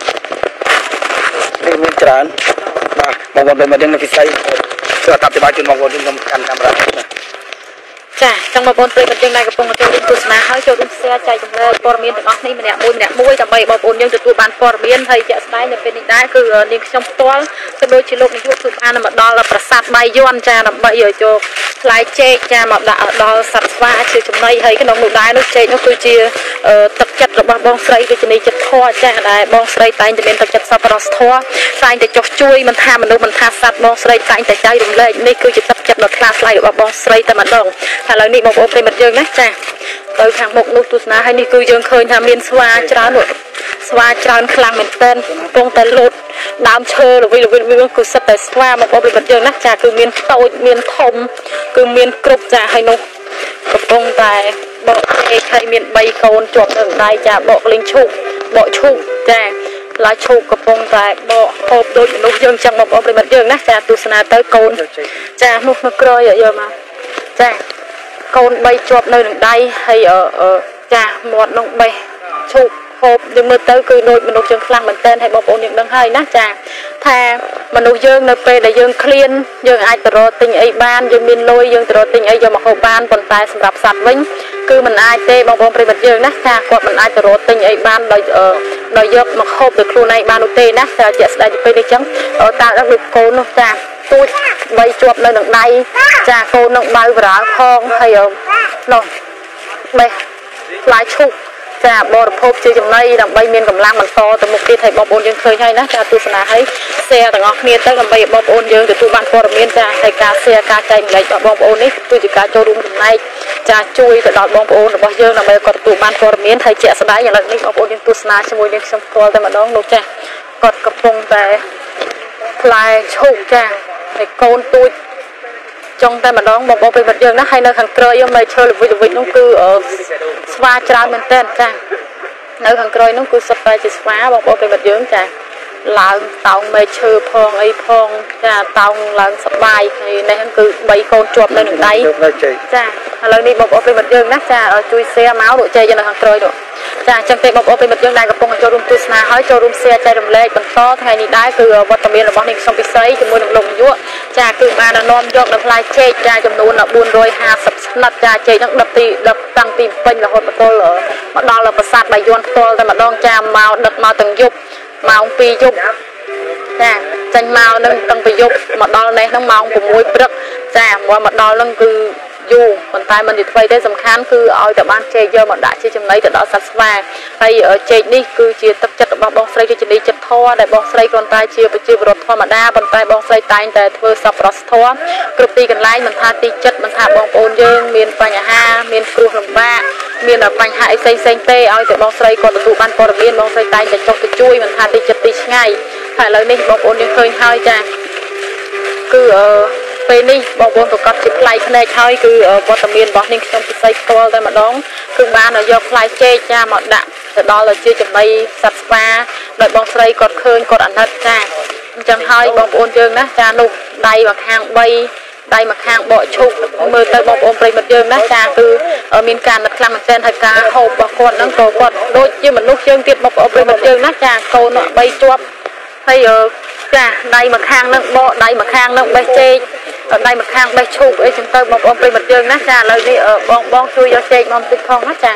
đi miếng trán bà bong bong tôi mất đến cái say sửa tập thì bà chuyên bong bong chuyên cầm camera ចាចង់បងប្អូនប្រិយមិត្តយើងដែលកំពុងចូលរួមទស្សនាហើយចូលរួម share ចែកចម្លែកព័ត៌មានទាំងអស់នេះម្នាក់មួយម្នាក់មួយដើម្បីបងប្អូនយើងទទួលបានព័ត៌មានហើយជាក់ស្ដែងនៅពេលនេះដែរគឺនាងខ្ញុំផ្ទាល់ក៏ដូចជាលោកនាយកគឺបានមកដល់ប្រាសាទបាយ័នចាដើម្បីយកចូលផ្លែចេកចាមកដាក់ដល់សត្វស្វាជាចំណីហើយក្នុងនោះដែរនោះចេកនោះគឺជាទឹកចិត្តរបស់បងស្រីដូចជាចិត្តធម៌ចាដែលបងស្រីតែងតែមានទឹកចិត្តសប្បុរសធម៌តែងតែចុះជួយមិនថាមនុស្សមិនថាសត្វបងស្រីតែងតែចែករំលែកនេះគឺជាទឹកចិត្តដ៏ថ្លាថ្លៃរបស់បងស្រីតែម្ដងឥឡូវនេះបងប្អូនប្រិយមិត្តយើងណាចាទៅខាងមុខនោះទស្សនាហើយនេះគឺយើងឃើញថាមានស្វាច្រើនស្វាច្រើនខ្លាំងមែនទែនកំពុងតែលោតដើមឈើល្វីល្វីវាគឺសិតតែស្វាបងប្អូនប្រិយមិត្តយើងណាចាគឺមានតូចមានធំគឺមានគ្រប់ចាហើយនោះកំពុងតែបកចេកហើយមានបីកូនជាប់នៅដៃចាបកលេងឈូកបកឈូកចាឡាឈូកកំពុងតែបកហូបដូចមនុស្សយើងចឹងបងប្អូនប្រិយមិត្តយើងណាចាទស្សនាទៅកូនចានោះមកក្រោយយកមកចាកូនបីជាប់នៅនឹងដៃហើយចាមាត់នោះបេះឈូកហូបយើងមើលទៅគឺដូចមនុស្សយើងខ្លាំងមែនទែនហើយបងប្អូនយើងដឹងហើយណាចាថាមនុស្សយើងនៅពេលដែលយើងឃ្លានយើងអាចទៅរកទិញអីបានយើងមានលុយយើងទៅរកទិញអីយកមកហូបបានប៉ុន្តែសម្រាប់សត្វវិញគឺមិនអាចទេបងប្អូនប្រិយមិត្តយើងណាចាគាត់មិនអាចទៅរកទិញអីបានដោយដោយយកមកហូបទៅខ្លួនឯងបាននោះទេណាចាជាក់ស្ដែងទៅពេលនេះចឹងតាមដល់ដូចកូននោះចាទូចបីជាប់នៅនឹងដៃចាកូននឹងបៅបរាលផងហើយនោះបេះផ្លែឈូកចាបរិភោគជាចំណីដើម្បីមានកម្លាំងបន្តទៅមុខទៀតហើយបងប្អូនយើងឃើញហើយណាចាទស្សនាហើយ share ទាំងអស់គ្នាទៅដើម្បីបងប្អូនយើងទទួលបានព័ត៌មានចាហើយការ share ការចែកម្លែករបស់បងប្អូននេះគឺជាការចូលរួមចំណែកចាជួយទៅដល់បងប្អូនរបស់យើងដើម្បីគាត់ទទួលបានព័ត៌មានហើយជាក់ស្ដែងឥឡូវនេះបងប្អូនយើងទស្សនាជាមួយនឹងខ្ញុំផ្ទាល់តែម្ដងលោកចាគាត់កំពុងតែផ្លែឈូកចាហើយកូនទូចចង់តែម្ដងបងប្អូនប្រិយមិត្តយើងណាហើយនៅខាងក្រោយយើងមិនឈើល្វីល្វីនោះគឺស្វាច្រើនមែនទែនចានៅខាងក្រោយនោះគឺសុទ្ធតែជាស្វាបងប្អូនប្រិយមិត្តយើងចាឡើងតោងមេឈើផងអីផងចាតោងឡើងសបាយហើយនេះគឺបីកូនជាប់នៅនឹងដៃចាឥឡូវនេះបងប្អូនប្រិយមិត្តយើងណាចាជួយ share មកលោកចេកនៅខាងក្រោយនោះចាអញ្ចឹងទេបងប្អូនប្រិយមិត្តយើងដែលកំពុងចូលរួមទស្សនាហើយចូលរួម share ចែករំលែកបន្តថ្ងៃនេះដែរគឺវត្តមានរបស់នាងខ្ញុំពិសីជាមួយនឹងលោកនាយកចាគឺបាននាំយកនៅផ្លែចេកចាចំនួនបួនរយហាសិបស្និតចាចេកហ្នឹងដឹកទីដឹកតាំងពីពេញរហូតមកទល់មកដល់ប្រាសាទបាយ័នផ្ទាល់តែម្ដងចាមកដឹកមកទាំងយប់ម៉ោងពីរយប់ចាចេញមកនឹងតាំងពីយប់មកដល់នេះហ្នឹងម៉ោងប្រាំមួយព្រឹកចាមកមកដល់ហ្នឹងគឺយូរប៉ុន្តែមិនជាអ្វីទេសំខាន់គឺឲ្យតែបានចេកយកមកដាក់ជាចំណីទៅដល់សត្វស្វាហើយចេកនេះគឺជាទឹកចិត្តរបស់បងស្រីគឺជាចិត្តធម៌ដែលបងស្រីគ្រាន់តែជាប្រជាពលរដ្ឋធម្មតាប៉ុន្តែបងស្រីតែងតែធ្វើសប្បុរសធម៌គ្រប់ទីកន្លែងមិនថាទីចិត្តមិនថាបងប្អូនយើងមានបញ្ហាមានគ្រោះលំបាកមានបញ្ហាអីផ្សេងផ្សេងទេឲ្យតែបងស្រីគាត់ទទួលបានព័ត៌មានបងស្រីតែងតែចុះទៅជួយមិនថាទីចិត្តទីឆ្ងាយហើយឥឡូវនេះបងប្អូនយើងឃើញហើយចាគឺអឺពេលនេះបងប្អូនប្រកាសជាផ្លែភ្នែកហើយគឺវត្តមានរបស់នាងខ្ញុំពិសីផ្ទាល់តែម្ដងគឺបានយកផ្លែចេកចាមកដាក់ទៅដល់ជាចំណីសត្វស្វាដោយបងស្រីគាត់ឃើញគាត់អាណិតចាអញ្ចឹងហើយបងប្អូនយើងណាចានោះដៃមកខាងបីដៃមកខាងបកឈូកមើលទៅបងប្អូនប្រិយមិត្តយើងណាចាគឺមានការអាណិតខ្លាំងមែនទែនហើយការហូបរបស់គាត់ហ្នឹងក៏គាត់ដូចជាមនុស្សយើងទៀតបងប្អូនប្រិយមិត្តយើងណាចាកូនបីជាប់ហើយចាដៃមកខាងហ្នឹងបកដៃមកខាងហ្នឹងបេះចេកដៃមកខាងបេះឈូកអីចឹងទៅបងប្អូនប្រិយមិត្តយើងណាចាឥឡូវនេះបងបងជួយយកចេកមកបន្តិចផងណាចា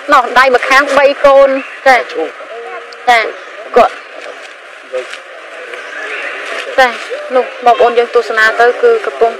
ណោះដៃមកខាងបីកូនចាចាគាត់តែនោះបងប្អូនយើងទស្សនាទៅគឺកំពុង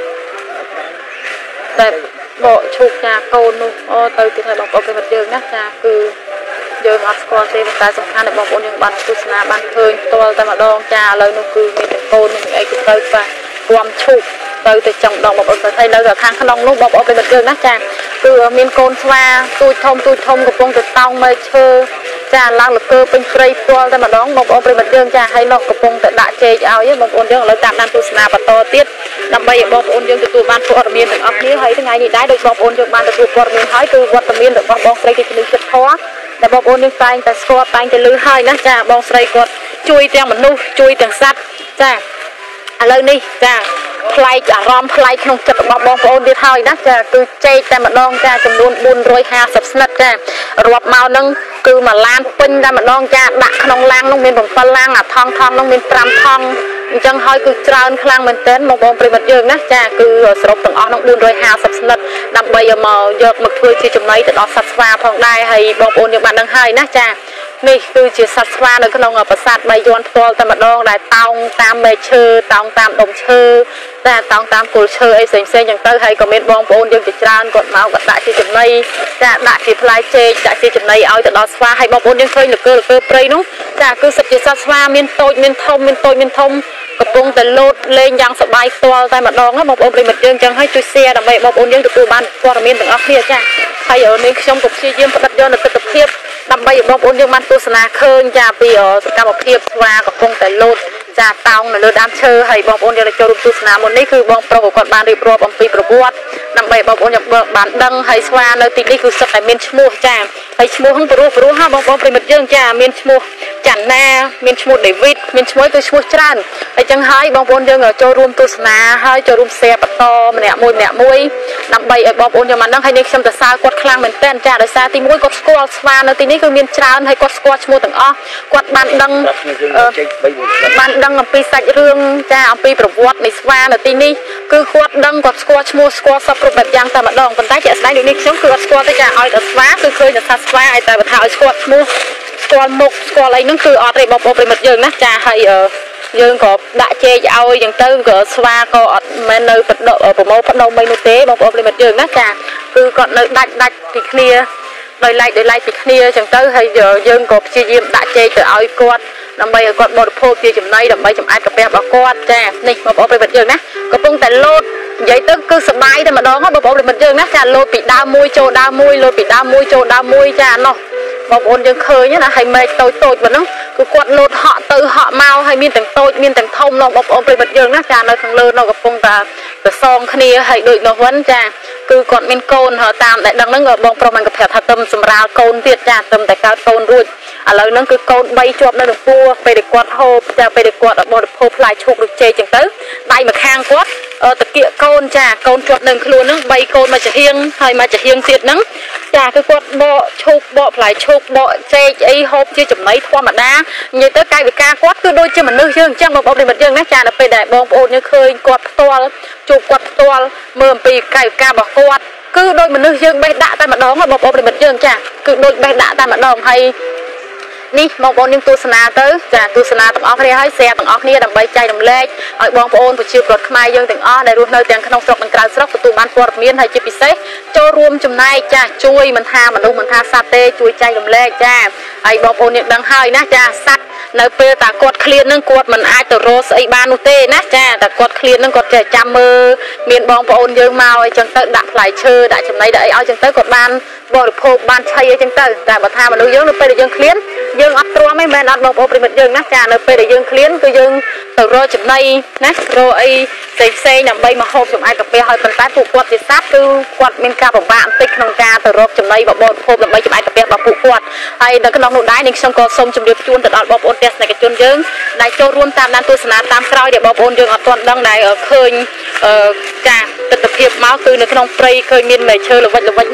តែបកឈូកចាកូននោះអូទៅគឺថាបងប្អូនប្រិមិត្តយើងណាចាគឺយើងអត់ស្គាល់ទេតែសំខាន់ដែលបងប្អូនយើងបានទស្សនាបានឃើញផ្ទាល់តែម្ដងចាឥឡូវនោះគឺមានតែកូននឹងអីគឺទៅបាទគំឈូកទៅទៅចង់ដងបងប្អូនទៅហើយនៅខាងក្នុងនោះបងប្អូនប្រិមិត្តយើងណាចាគឺមានកូនស្វាទូចធំទូចធំកំពុងទៅតោងមើលឈើចាឡើងលកើពេញព្រៃផ្ទាល់តែម្ដងបងប្អូនប្រិមិត្តយើងចាហើយនោះកំពុងតែដាក់ចេកឲ្យបងប្អូនយើងឥឡូវតាមដានទស្សនាបន្តទៀតដើម្បីឲ្យបងប្អូនយើងទទួលបានព័ត៌មានទាំងអស់គ្នាហើយថ្ងៃនេះដែរដោយបងប្អូនយើងបានទទួលព័ត៌មានហើយគឺវត្តមានរបស់បងស្រីគេជំនឿចិត្តធម៌តែបងប្អូនយើងតែងតែស្គាល់តែងតែឮហើយណាចាបងស្រីគាត់ជួយទាំងមនុស្សជួយទាំងសត្វចាឥឡូវនេះចាផ្លែកអារម្មណ៍ផ្លែកក្នុងចិត្តរបស់បងប្អូនទៀតហើយណាចាគឺចេកតែម្ដងចាចំនួនបួនរយហាសិបស្និតចារាប់មកហ្នឹងគឺមួយឡានពេញតែម្ដងចាដាក់ក្នុងឡាននោះមានbảyឡានអាថងថងនោះមានប្រាំថងអញ្ចឹងហើយគឺច្រើនខ្លាំងមែនទែនបងប្អូនប្រិមិត្តយើងណាចាគឺសរុបទាំងអស់នោះបួនរយហាសិបស្និតដើម្បីមកយកមកធ្វើជាចំណីទៅដល់សត្វស្វាផងដែរហើយបងប្អូនយើងបានដឹងហើយណាចានេះគឺជាសត្វស្វានៅក្នុងប្រាសាទបាយ័នផ្ទាល់តែម្ដងដែលតោងតាមមែកឈើតោងតាមដុំឈើតែតោងតាមគល់ឈើអីផ្សេងផ្សេងអញ្ចឹងទៅហើយក៏មានបងប្អូនយើងជាច្រើនគាត់មកគាត់ដាក់ជាចំណីចាដាក់ជាផ្លែចេកដាក់ជាចំណីឲ្យទៅដល់ស្វាហើយបងប្អូនយើងឃើញលកើលកើព្រៃនោះចាគឺសិតជាសត្វស្វាមានតូចមានធំមានតូចមានធំកំពុងតែលោតលេងយ៉ាងសប្បាយផ្ទាល់តែម្ដងណាបងប្អូនប្រិមិត្តយើងអញ្ចឹងហើយជួយ share ដើម្បីបងប្អូនយើងទទួលបានព័ត៌មានទាំងអស់គ្នាចាហើយនេះខ្ញុំក៏ព្យាយាមផ្ដិតយកនូវទស្សនវិជ្ជាដើម្បីឲ្យបងប្អូនយើងបានទស្សនាឃើញចាពីសកម្មភាពស្វាកំពុងតែលោតចាតោងនៅលើដើមឈើហើយបងប្អូនយើងចូលរួមទស្សនាមុននេះគឺបងប្រុសគាត់បានរៀបរាប់អំពីប្រវត្តិដើម្បីបងប្អូនយើងបានដឹងហើយស្វានៅទីនេះគឺសុទ្ធតែមានឈ្មោះចាហើយឈ្មោះហ្នឹងព្រោះព្រោះហ่าបងប្អូនប្រិមិត្តយើងចាមានឈ្មោះច័ន្ទណាមានឈ្មោះដេវីតមានឈ្មោះគឺឈ្មោះច្រើនហើយចឹងហើយបងប្អូនយើងចូលរួមទស្សនាហើយចូលរួម share បន្តម្នាក់មួយម្នាក់មួយដើម្បីឲ្យបងប្អូនយើងបានដឹងហើយនេះខ្ញុំទៅសើគាត់ខ្លាំងមែនទែនចាដោយសារទីមួយគាត់ស្គាល់ស្វានៅទីនេះគឺមានច្រើនហើយគាត់ស្គាល់ឈ្មោះទាំងអស់គាត់បានដឹងបានដឹងអំពីសាច់រឿងចាអំពីប្រវត្តិនៃស្វានៅទីនេះគឺគាត់ដឹងគាត់ស្គាល់ឈ្មោះស្គាល់សពគ្រប់បែបយ៉ាងតែម្ដងប៉ុន្តែជាក់ស្ដែងដូចនេះខ្ញុំគឺអត់ស្គាល់ទេចាឲ្យតែស្វាគឺឃើញតែថាស្វាឲ្យតែបើថាឲ្យស្គាល់ឈ្មោះស្គាល់មុខស្គាល់អីហ្នឹងគឺអត់ទេបងប្អូនប្រិមិត្តយើងណាចាហើយយើងក៏ដាក់ចេកឲ្យចឹងទៅក៏ស្វាក៏អត់មែននៅប្រដប្រមូលផ្ដុំអីនោះទេបងប្អូនប្រិមិត្តយើងណាចាគឺគាត់នៅដាច់ដាច់ពីគ្នាដោយឡែកដោយឡែកពីគ្នាចឹងទៅហើយយើងក៏ព្យាយាមដាក់ចេកទៅឲ្យគាត់ដើម្បីឲ្យគាត់បរិភោគជាចំណីដើម្បីចំអាតកាពះរបស់គាត់ចានេះបងប្អូនប្រិមិត្តយើងណាកំពុងតែលោតនិយាយទៅគឺសប្បាយតែម្ដងបងប្អូនប្រិមិត្តយើងណាចាលោតពីដើមមួយចូលដើមមួយលោតពីដើមមួយចូលដើមមួយចាណោះបងប្អូនយើងឃើញណាហើយមេឃតូចតូចប៉ុណ្ណឹងគឺគាត់លោតហក់ទៅហក់មកហើយមានទាំងតូចមានទាំងធំនោះបងប្អូនប្រិមិត្តយើងណាចានៅខាងលើនោះកំពុងតែប្រសងគ្នាហើយដូចនោះវិញចាគឺគាត់មានកូនតាមដែលដឹងហ្នឹងបងប្រុសមិនក៏ប្រាប់ថាទឹមសម្រាលកូនទៀតចាទឹមតែកើតកូនរួចឥឡូវហ្នឹងគឺកូនបីជាប់នៅក្នុងពោះពេលដែលគាត់ហូបចាពេលដែលគាត់បរិភោគផ្លែឈូកឬចេកចឹងទៅដៃម្ខាងគាត់តាគៀកកូនចាកូនជាប់នៅខ្លួនហ្នឹងបីកូនមកចាហៀងហើយមកចាហៀងទៀតហ្នឹងចាគឺគាត់បកឈូកបកផ្លែឈូកបកចេកអីហូបជាចំណីធម្មតានិយាយទៅកាយវិការគាត់គឺដូចជាមនុស្សយើងអញ្ចឹងបងប្អូនប្រិមិត្តយើងណាចាដល់ពេលដែលបងប្អូនយើងឃើញគាត់ផ្ទាល់ជួបគាត់ផ្ទាល់មើលអំពីកាយវិការរបស់គាត់គឺដូចមនុស្សយើងបេះដាក់តែម្ដងបងប្អូនប្រិមិត្តយើងចាគឺដូចបេះដាក់តែម្ដងហើយនេះបងប្អូនយើងទស្សនាទៅចាទស្សនាទាំងអស់គ្នាហើយ share ទាំងអស់គ្នាដើម្បីចែករំលែកឲ្យបងប្អូនប្រជាពលរដ្ឋខ្មែរយើងទាំងអស់ដែលរស់នៅទាំងក្នុងស្រុកនិងក្រៅស្រុកទទួលបានព័ត៌មានហើយជាពិសេសចូលរួមចំណែកចាជួយមិនថាមនុស្សមិនថាសត្វទេជួយចែករំលែកចាហើយបងប្អូនយើងដឹងហើយណាចាសត្វនៅពេលតាគាត់ឃ្លាននឹងគាត់មិនអាចទៅរកស្អីបាននោះទេណាចាតែគាត់ឃ្លាននឹងគាត់ចេះចាំមើលមានបងប្អូនយើងមកអីចឹងទៅដាក់ផ្លែឈើដាក់ចំណីដាក់អីឲ្យចឹងទៅគាត់បានបរិភោគបានឆៃអីចឹងទៅតែបើថាមនុស្សយើងនៅពេលដែលយើងឃ្លានយើងអត់ទ្រាំទេមែនអត់បងប្អូនប្រិមិត្តយើងណាចានៅពេលដែលយើងឃ្លានគឺយើងទៅរកចំណីណារកអីផ្សេងផ្សេងដើម្បីមកហូបចំអាយកាពះឲ្យប៉ុន្តែពួកគាត់ជាសត្វគឺគាត់មានការពិបាកបន្តិចក្នុងការទៅរកចំណីបបរភោគដើម្បីចំអាយកាពះរបស់ពួកគាត់ហើយនៅក្នុងនោះដែរនេះខ្ញុំក៏សូមជម្រាបជូនទៅដល់បងប្អូនទស្សនិកជនយើងដែលចូលរួមតាមដានទស្សនាតាមក្រោយដែលបងប្អូនយើងអត់ទាន់ដឹងដែលឃើញចាទស្សនវិជ្ជាមកគឺនៅក្នុងព្រៃឃើញមានមែកឈើល្វិចល្វិចនេះ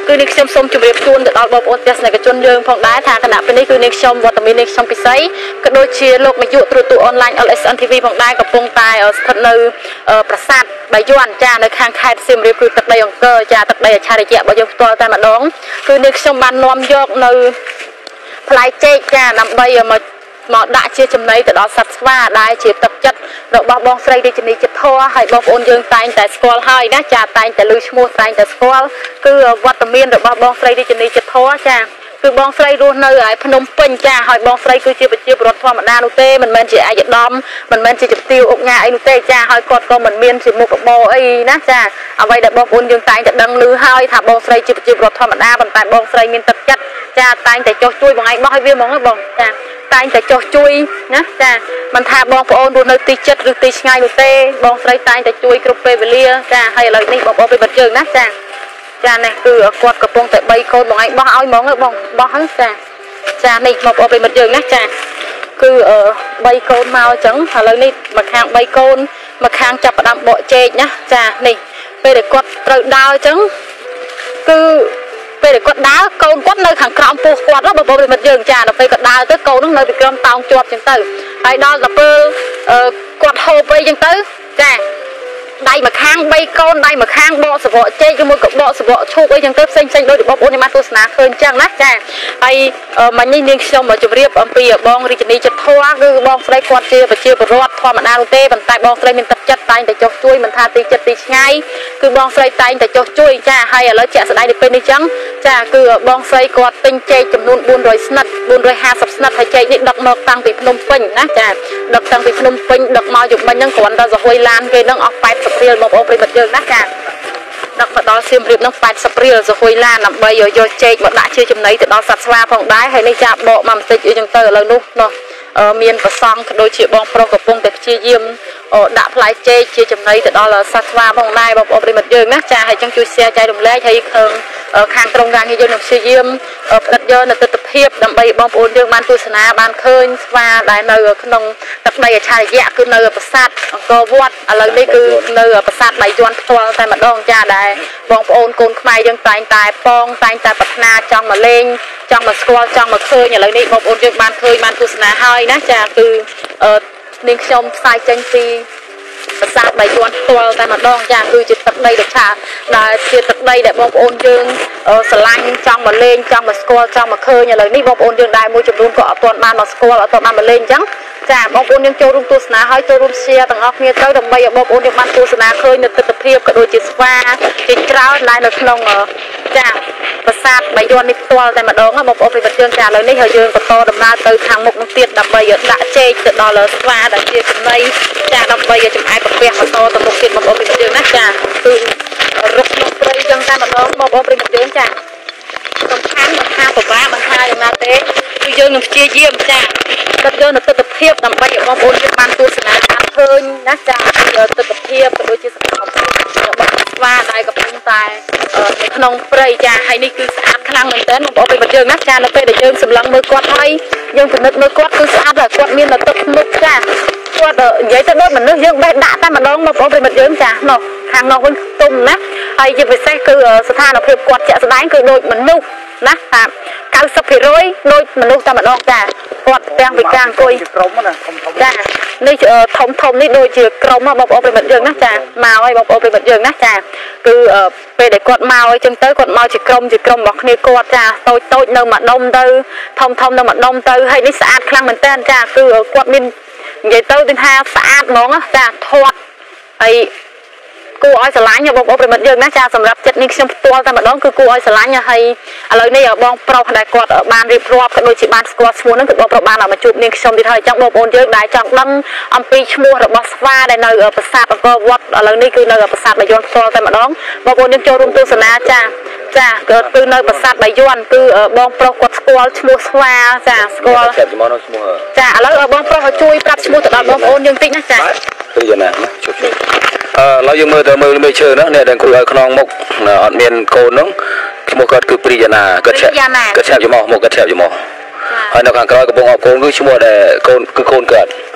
គឺនេះខ្ញុំសូមជម្រាបជូនទៅដល់បងប្អូនទស្សនិកជនយើងផងដែរថាគណៈពេលនេះគឺនេះខ្ញុំវត្តមាននេះខ្ញុំពិសីក៏ដូចជាលោកនាយកទូរទស្សន៍អនឡាញ L S N T V ផងដែរកំពុងតែស្ថិតនៅប្រាសាទបាយ័នចានៅខាងខេត្តសៀមរាបគឺទឹកដីអង្គរចាទឹកដីអច្ឆរិយៈរបស់យើងផ្ទាល់តែម្ដងគឺនេះខ្ញុំបាននាំយកនៅផ្លែចេកចាដើម្បីមកមកដាក់ជាចំណីទៅដល់សត្វស្វាដែលជាទឹកចិត្តរបស់បងស្រីរាជនីចិត្តធរហើយបងប្អូនយើងតែងតែស្គាល់ហើយណាចាតែងតែឮឈ្មោះតែងតែស្គាល់គឺវត្តមានរបស់បងស្រីរាជនីចិត្តធរចាគឺបងស្រីរស់នៅឯភ្នំពេញចាហើយបងស្រីគឺជាប្រជាពលរដ្ឋធម្មតានោះទេមិនមែនជាអាយដាមមិនមែនជាជំទាវអុកញ៉ាអីនោះទេចាហើយគាត់ក៏មិនមានជាមុខរបរអីណាចាអ្វីដែលបងប្អូនយើងតែងតែដឹងឮហើយថាបងស្រីជាប្រជាពលរដ្ឋធម្មតាប៉ុន្តែបងស្រីមានទឹកចិត្តចាតែងតែចុះជួយបងឯងបោះឲ្យវាហ្មងបងចាតែងតែចុះជួយណាចាមិនថាបងប្អូនរស់នៅទីជិតឬទីឆ្ងាយនោះទេបងស្រីតែងតែជួយគ្រប់ពេលវេលាចាហើយឥឡូវនេះបងប្អូនពីបាត់យើងណាចាចានេះគឺគាត់កំពុងតែបីកូនបងឯងបោះឲ្យហ្មងបងបោះហើយចាចានេះបងប្អូនពីបាត់យើងណាចាគឺអឺបីកូនមកអញ្ចឹងឥឡូវនេះមកខាងបីកូនមកខាងចាប់ផ្ដើមបកចេកណាចានេះពេលដែលគាត់ត្រូវដើរអញ្ចឹងគឺពេលដែលគាត់ដើរកូនគាត់នៅខាងក្រោមពោះគាត់បងប្អូនមិត្តយើងចាដល់ពេលគាត់ដើរទៅកូននឹងនៅពីក្រោមតោងជាប់អញ្ចឹងទៅហើយដល់ទៅពេលគាត់ហូបអីអញ្ចឹងទៅចាដៃមកខាងបីកូនដៃមកខាងបកសវកចេកជាមួយក៏បកសវកឈូកអីចឹងទៅផ្សេងផ្សេងដោយបងប្អូនខ្ញុំបានទស្សនាឃើញចឹងណាចាហើយមិញនេះនាងខ្ញុំមកជម្រាបអំពីបងរាជនីចិត្តធរគឺបងស្រីគាត់ជាប្រជាពលរដ្ឋធម្មតានោះទេប៉ុន្តែបងស្រីមានទឹកចិត្តតែងតែចុះជួយមិនថាទីចិត្តទីឆ្ងាយគឺបងស្រីតែងតែចុះជួយចាហើយឥឡូវជាក់ស្ដែងទៅពេលនេះចឹងចាគឺបងស្រីគាត់ទិញចេកចំនួនបួនរយស្និតបួនរយហាសិបស្និតហើយចេកនេះដឹកមកតាំងពីភ្នំពេញណាចាដឹកតាំងពីភ្នំពេញដឹកមកយប់មិញហ្នឹងគ្រាន់តែសហួយឡានគេហ្នឹងអស់ប៉ែតសិបរៀលបងប្អូនប្រិយមិត្តយើងណាចាដឹកមកដល់សៀមរាបហ្នឹងប៉ែតសិបរៀលសហួយឡានដើម្បីយកចេកមកដាក់ជាចំណីទៅដល់សត្វស្វាផងដែរហើយនេះចាបកមកបន្តិចអីចឹងទៅឥឡូវនោះនោះមានប្រសង់ក៏ដូចជាបងប្រុសកំពុងតែព្យាយាមដាក់ផ្លែចេកជាចំណីទៅដល់សត្វស្វាផងដែរបងប្អូនប្រិយមិត្តយើងណាចាហើយចឹងជួយ share ចែករំលែកហើយឃើញខាងក្រុមការងារយើងនឹងព្យាយាមផ្តិតយកនៅទស្សនវិជ្ជាដើម្បីបងប្អូនយើងបានទស្សនាបានឃើញស្វាដែលនៅក្នុងទឹកដីអច្ឆរិយៈគឺនៅប្រាសាទអង្គរវត្តឥឡូវនេះគឺនៅប្រាសាទបាយ័នផ្ទាល់តែម្ដងចាដែលបងប្អូនកូនខ្មែរយើងតែងតែប៉ងតែងតែប្រាថ្នាចង់មកលេងចង់មកស្គាល់ចង់មកឃើញឥឡូវនេះបងប្អូនយើងបានឃើញបានទស្សនាហើយណាចាគឺនាងខ្ញុំផ្សាយចេញពីប្រាសាទបាយ័នផ្ទាល់តែម្ដងចាគឺជាទឹកដីដែលឆាដែលជាទឹកដីដែលបងប្អូនយើងស្រឡាញ់ចង់មកលេងចង់មកស្គាល់ចង់មកឃើញឥឡូវនេះបងប្អូនយើងដែរមួយចំនួនក៏អត់ទាន់បានមកស្គាល់អត់ទាន់បានមកលេងអញ្ចឹងចាបងប្អូនយើងចូលរួមទស្សនាហើយចូលរួម share ទាំងអស់គ្នាទៅដើម្បីឲ្យបងប្អូនយើងបានទស្សនាឃើញនៅទិដ្ឋភាពក៏ដូចជាស្វាជាច្រើនដែលនៅក្នុងចាប្រាសាទបាយ័ននេះផ្ទាល់តែម្ដងបងប្អូនប្រិយមិត្តយើងចាឥឡូវនេះហើយយើងបន្តដំណើរទៅខាងមុខនោះទៀតដើម្បីដាក់ចេកទៅដល់ស្វាដែលជាចំណីចាដើម្បីចំអែតប្រពះបន្តទៅមុខទៀតបងប្អូនប្រិយមិត្តយើងណាចាគឺរុកមុខព្រៃចឹងតែម្ដងបងប្អូនប្រិយមិត្តយើងចាសំខាន់មិនថាប្រវាមិនថាយ៉ាងណាទេគឺយើងនឹងព្យាយាមចាទឹកយកនៅទិដ្ឋភាពដើម្បីឲ្យបងប្អូនយើងបានទស្សនាបានឃើញណាចាទិដ្ឋភាពក៏ដូចជាសកម្មភាពរបស់ស្វាដែលកំពុងតែនៅក្នុងព្រៃចាហើយនេះគឺស្អាតខ្លាំងមែនទែនបងប្អូនប្រិយមិត្តយើងណាចានៅពេលដែលយើងសម្លឹងមើលគាត់ហើយយើងពិនិត្យមើលគាត់គឺស្អាតហើយគាត់មានតែទឹកមុខចាគាត់និយាយទៅដូចមនុស្សយើងបេះដាក់តែម្ដងបងប្អូនប្រិយមិត្តយើងចានោះខាងនោះវិញទុំណាហើយជាពិសេសគឺស្ថានភាពគាត់ជាក់ស្ដែងគឺដូចមនុស្សណាថាកៅសិបភាគរយដូចមនុស្សតែម្ដងចាគាត់ទាំងពីកាអង្គុយក្រុមណាធំធំចានេះធំធំនេះដូចជាក្រុមបងប្អូនប្រិយមិត្តយើងណាចាមកហើយបងប្អូនប្រិយមិត្តយើងណាចាគឺពេលដែលគាត់មកអញ្ចឹងទៅគាត់មកជាក្រុមជាក្រុមរបស់គ្នាគាត់ចាតូចតូចនៅម្ដុំទៅធំធំនៅម្ដុំទៅហើយនេះស្អាតខ្លាំងមែនតើចាគឺគាត់មាននិយាយទៅថាស្អាតហ្មងចាធាត់ហើយគួរឲ្យស្រឡាញ់បងប្អូនប្រិមិត្តយើងណាចាសម្រាប់ចិត្តនេះខ្ញុំផ្ទាល់តែម្ដងគឺគួរឲ្យស្រឡាញ់ហើយឥឡូវនេះបងប្រុសដែលគាត់បានរៀបរាប់ក៏ដូចជាបានស្គាល់ឈ្មោះហ្នឹងគឺបងប្រុសបានមកជួបនាងខ្ញុំទៀតហើយអញ្ចឹងបងប្អូនយើងដែលចង់ដឹងអំពីឈ្មោះរបស់ស្វាដែលនៅប្រាសាទអង្គរវត្តឥឡូវនេះគឺនៅប្រាសាទបាយ័នផ្ទាល់តែម្ដងបងប្អូនយើងចូលរួមទស្សនាចាចាគឺនៅប្រាសាទបាយ័នគឺបងប្រុសគាត់ស្គាល់ឈ្មោះស្វាចាស្គាល់ចាឥឡូវបងប្រុសជួយប្រាប់ឈ្មោះទៅដល់បងប្អូនយើងតិចណាចាព្រីណាជួបជួបអឺឡើយយើងមើលទៅមើលមេឈើហ្នឹងអ្នកដែលគ្រូឲ្យខ្នងមុខអត់មានកូនហ្នឹងឈ្មោះគាត់គឺព្រីយ៉ាណាគាត់ឆាប់គាត់ឆាប់យមកមកគាត់ឆាប់យមកហើយនៅខាងក្រោយកំពុងអបកូនគឺឈ្មោះដែលកូនគឺកូនគាត់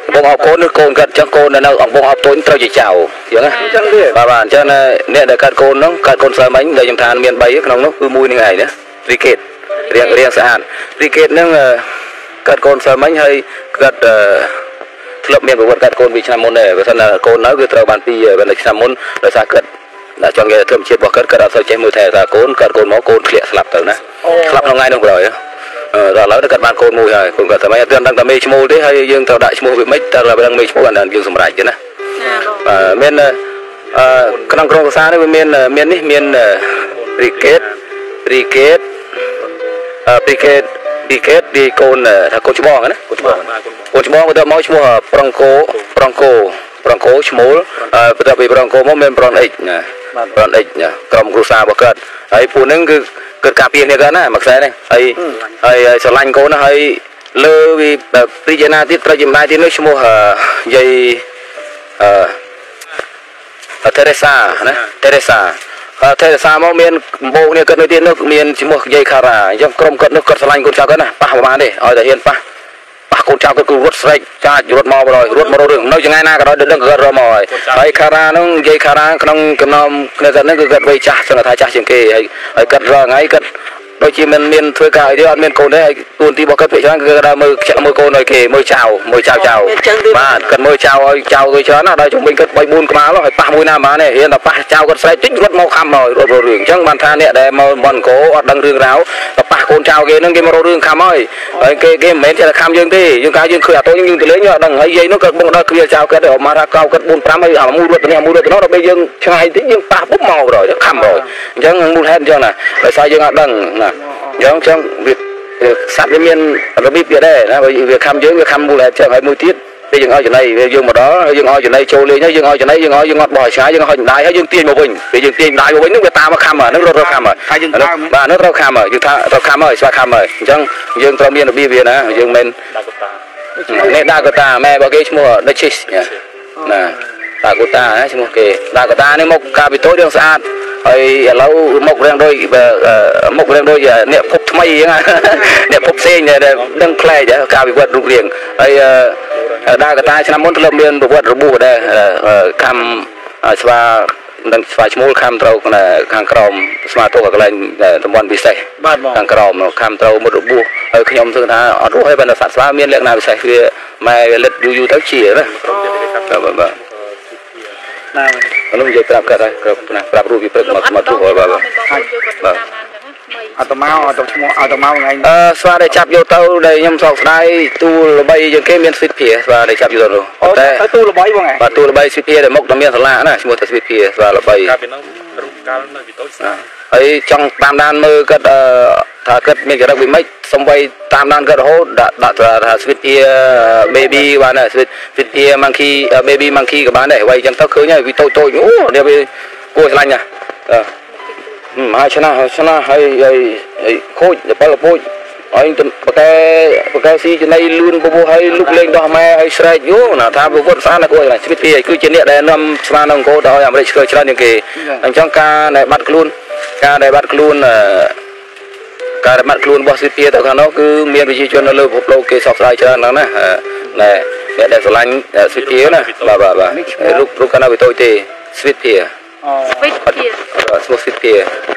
បងអបកូនឬកូនគាត់ចឹងកូននៅអង្គបងអបតូនត្រូវជាចៅចឹងណាចឹងទេបាទបាទអញ្ចឹងអ្នកដែលកាត់កូនហ្នឹងកាត់កូនស្រើមិញដែលខ្ញុំថាមានបីក្នុងនោះគឺមួយនឹងឯងណារីកេតរៀងរៀងស្អាតរីកេតហ្នឹងកាត់កូនស្រើមិញហើយគាត់ធ្លាប់មានប្រវត្តិកាត់កូនពីឆ្នាំមុនដែរបើមិនថាកូននៅគឺត្រូវបានពីឆ្នាំមុនដោយសារគាត់តែចង់និយាយធម្មជាតិរបស់គាត់គាត់អត់សូវចេះមើលថែថាកូនកាត់កូនមកកូនធ្លាក់ស្លាប់ទៅណាស្លាប់ក្នុងថ្ងៃនោះក្រោយដល់ឥឡូវគាត់បានកូនមួយហើយកូនគាត់តែមិនអត់ដឹងតែមេឈ្មោះទេហើយយើងត្រូវដាក់ឈ្មោះវាមិនតែដឹងមេឈ្មោះអានយើងសម្រេចទេណាបាទមានអឺក្នុងក្រុមភាសានេះវាមានមាននេះមានរីកេតរីកេតអឺរីកេតរីកេតឌីកូនថាកូនច្បងណាកូនច្បងកូនច្បងទៅមកឈ្មោះប្រងកោប្រងកោប្រងកោឈ្មោលអឺបន្ទាប់ពីប្រងកោមកមានប្រងអិចណាប្រងអិចក្រុមគ្រួសាររបស់គាត់ហើយពួកហ្នឹងគឺគាត់ការពារគ្នាគាត់ណាមួយខ្សែនេះហើយហើយស្រឡាញ់កូនណាហើយលើវាព្រីជាណាទៀតត្រូវជាម្ដាយទៀតនោះឈ្មោះយាយអឺតេរេសាណាតេរេសាតេរេសាមកមានកំបោកនេះគាត់នៅទៀតនោះមានឈ្មោះយាយខារ៉ាអញ្ចឹងក្រុមគាត់នោះគាត់ស្រឡាញ់កូនចៅគាត់ណាប៉ះប្រហែលទេឲ្យតែហ៊ានប៉ះប៉ះកូនចៅគាត់គឺរត់ស្រែកចាចរត់មកបរយរត់មករត់រឿងនៅចង្អាយណាក៏ដោយដឹងគាត់រត់មកហើយហើយខារ៉ានោះយាយខារ៉ាក្នុងចំណោមគ្នាគាត់នោះគឺគាត់វ័យចាស់សឹងថាចាស់ជាងគេហើយហើយគាត់រងថ្ងៃគាត់ដូចជាមិនមានធ្វើការអីទេអត់មានកូនទេហើយទួនាទីរបស់គាត់ពេលច្រើនគឺគាត់ដើរមើលខ្ចាក់មើលកូនឲ្យគេមើលចៅមើលចៅចៅបាទគាត់មើលចៅឲ្យចៅគេច្រើនណាដល់ជំនាញគាត់បីបួនក្បាលហើយប៉ះមួយណាបានទេរៀនតែប៉ះចៅគាត់ស្រែកតិចរត់មកខំហើយរត់រឿងអញ្ចឹងបានថាអ្នកដែលមកមនកោអត់ដឹងរឿងរ៉ាវតែប៉ះកូនចៅគេហ្នឹងគេមករត់រឿងខំហើយហើយគេគេមិនមែនចេះតែខំយើងទេយើងកាលយើងឃើញអាតូចយើងទៅលេងអត់ដឹងហើយយាយនោះគាត់បងដល់គ្រាចៅគាត់ទៅមកថាកោគាត់បួនប្រាំហើយអាមួយរត់ទៅនេះមួយរត់ទៅនោះដល់ពេលយើងឆ្ងាយតិចយើងប៉ះពុបមកrồiខំrồiអញ្ចឹងមូលហេតុអញ្ចឹងណាដោយសារយើងអត់ដឹងណាយ៉ាងចឹងវាសត្វវាមានរបៀបវាដែរណាវាខំយើងវាខំមូលហេតុចឹងហើយមួយទៀតពេលយើងឲ្យចំណៃវាយើងមកដល់ហើយយើងឲ្យចំណៃចូលលេងហើយយើងឲ្យចំណៃយើងឲ្យយើងអត់បោះឆ្ងាយយើងឲ្យម្ដាយហើយយើងទាញមកវិញពេលយើងទាញម្ដាយមកវិញនោះវាតាមមកខំហ្នឹងរត់រត់ខំហើយយើងតាមបាទនោះរត់ខំហើយយើងថារត់ខំហើយស្វាខំហើយអញ្ចឹងយើងត្រូវមានរបៀបវាណាយើងមិននេះដាកូតាម៉ែរបស់គេឈ្មោះ Duchess ណាដាកូតាណាឈ្មោះគេដាកូតានេះមកកាពីតូចរឿងស្អាតហើយឥឡូវមករៀងដូចមករៀងដូចអ្នកភពថ្មីអញ្ចឹងអ្នកភពផ្សេងដែលដឹងផ្លែកការវិវត្តរូបរាងហើយដាកតាឆ្នាំមុនធ្លាប់មានប្រវត្តិរបួសដែរកម្មស្វានឹងស្វាឈ្មោលខំត្រូវខាងក្រមស្មាតោកន្លែងតំបន់ពិសេសខាងក្រមខំត្រូវមុតរបួសហើយខ្ញុំសឹងថាអត់រស់ហើយបើសត្វស្វាមានលក្ខណៈពិសេសវាម៉ែវាលិតយូរយូរទៅជាណាបាទបាទណានោះនិយាយប្រាប់គាត់ហើយប្រាប់រូបវាព្រឹកមកមកទូហើយបាទបាទអត់ទៅមកអត់ទៅឈ្មោះអត់ទៅមកថ្ងៃអឺស្វាដែលចាប់យកទៅដែលខ្ញុំសោកស្ដាយទូល្បីជាងគេមានស្វីតភាស្វាដែលចាប់យកទៅនោះតែទូល្បីបងបាទទូល្បីស្វីតភាដែលមុខតែមានសាឡាណាឈ្មោះតែស្វីតភាស្វាល្បីកាលពីនោះរូបកាលនៅពីតូចស្អាតហើយចង់តាមដានមើលគាត់ថាគាត់មានចរិតវិមិចសំបីតាមដានគាត់រហូតដាក់ដាក់ថាស្វីតភា baby បានណាស្វីតស្វីតភា monkey baby monkey ក៏បានដែរហើយអញ្ចឹងទៅឃើញហើយវាតូចតូចអូនេះវាគួរស្រឡាញ់ណាអឺហើយឆ្នះឆ្នះហើយហើយខូចដល់លពូចហើយបកែបកែស៊ីចំណៃលឿនពពោះហើយលុកលេងដោះម៉ែហើយស្រែកយូណាថាប្រវត្តិស្អាតណាស់គួរស្វីតភាគឺជាអ្នកដែលនាំស្វានៅអង្គរទៅឲ្យអាមេរិកឆ្កឹះច្រើនជាងគេអញ្ចឹងការដែលបាត់ខ្លួនការដែលបាត់ខ្លួនការដែលបាត់ខ្លួនរបស់ស្វីតភាទៅខាងនោះគឺមានប្រជាជននៅលើពិភពលោកគេសោកស្ដាយច្រើនណាស់ណាណែអ្នកដែលស្រឡាញ់ស្វីតភាណាបាទបាទបាទរូបរូបកាលណាវាតូចទេស្វីតភាស្វីតភាស្វីតភា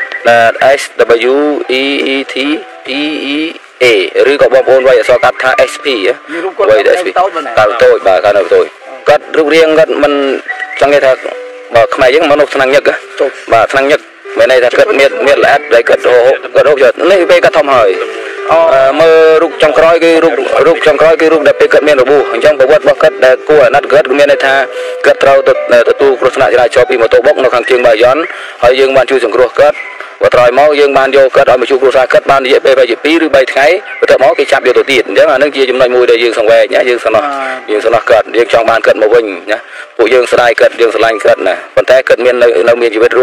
S W E E T P E A ឬក៏បងប្អូនវាយអក្សរកាត់ថា S P វាយតែ S P តើតូចបាទកាលនៅតូចគាត់រូបរាងគាត់មិនចង់និយាយថាបើខ្មែរយើងមនុស្សថ្នាំងញឹកបាទថ្នាំងញឹកមានន័យថាគាត់មានមានល្អិតដែលគាត់គាត់រកយកនេះពេលគាត់ធំហើយមើលរូបចុងក្រោយគឺរូបរូបចុងក្រោយគឺរូបដែលពេលគាត់មានរបួសអញ្ចឹងប្រវត្តិរបស់គាត់ដែលគួរអាណិតគាត់គឺមានន័យថាគាត់ត្រូវទទួលគ្រោះថ្នាក់ចរាចរណ៍ពីម៉ូតូបុកនៅខាងជើងបាយ័នហើយយើងបានជួយសង្គ្រោះគាត់បើត្រយមកយើងបានយកគាត់ឲ្យមកជួបគ្រួសារគាត់បានរយៈពេលប្រហែលពីរឬបីថ្ងៃបន្ទាប់មកគេចាប់យកទៅទៀតអញ្ចឹងអានឹងជាចំណុចមួយដែលយើងសង្វេគណាយើងសំណោះយើងសំណោះគាត់យើងចង់បានគាត់មកវិញណាពួកយើងស្ដាយគាត់យើងស្រឡាញ់គាត់ណាប៉ុន្តែគាត់មាននៅនៅមានជីវិតរស់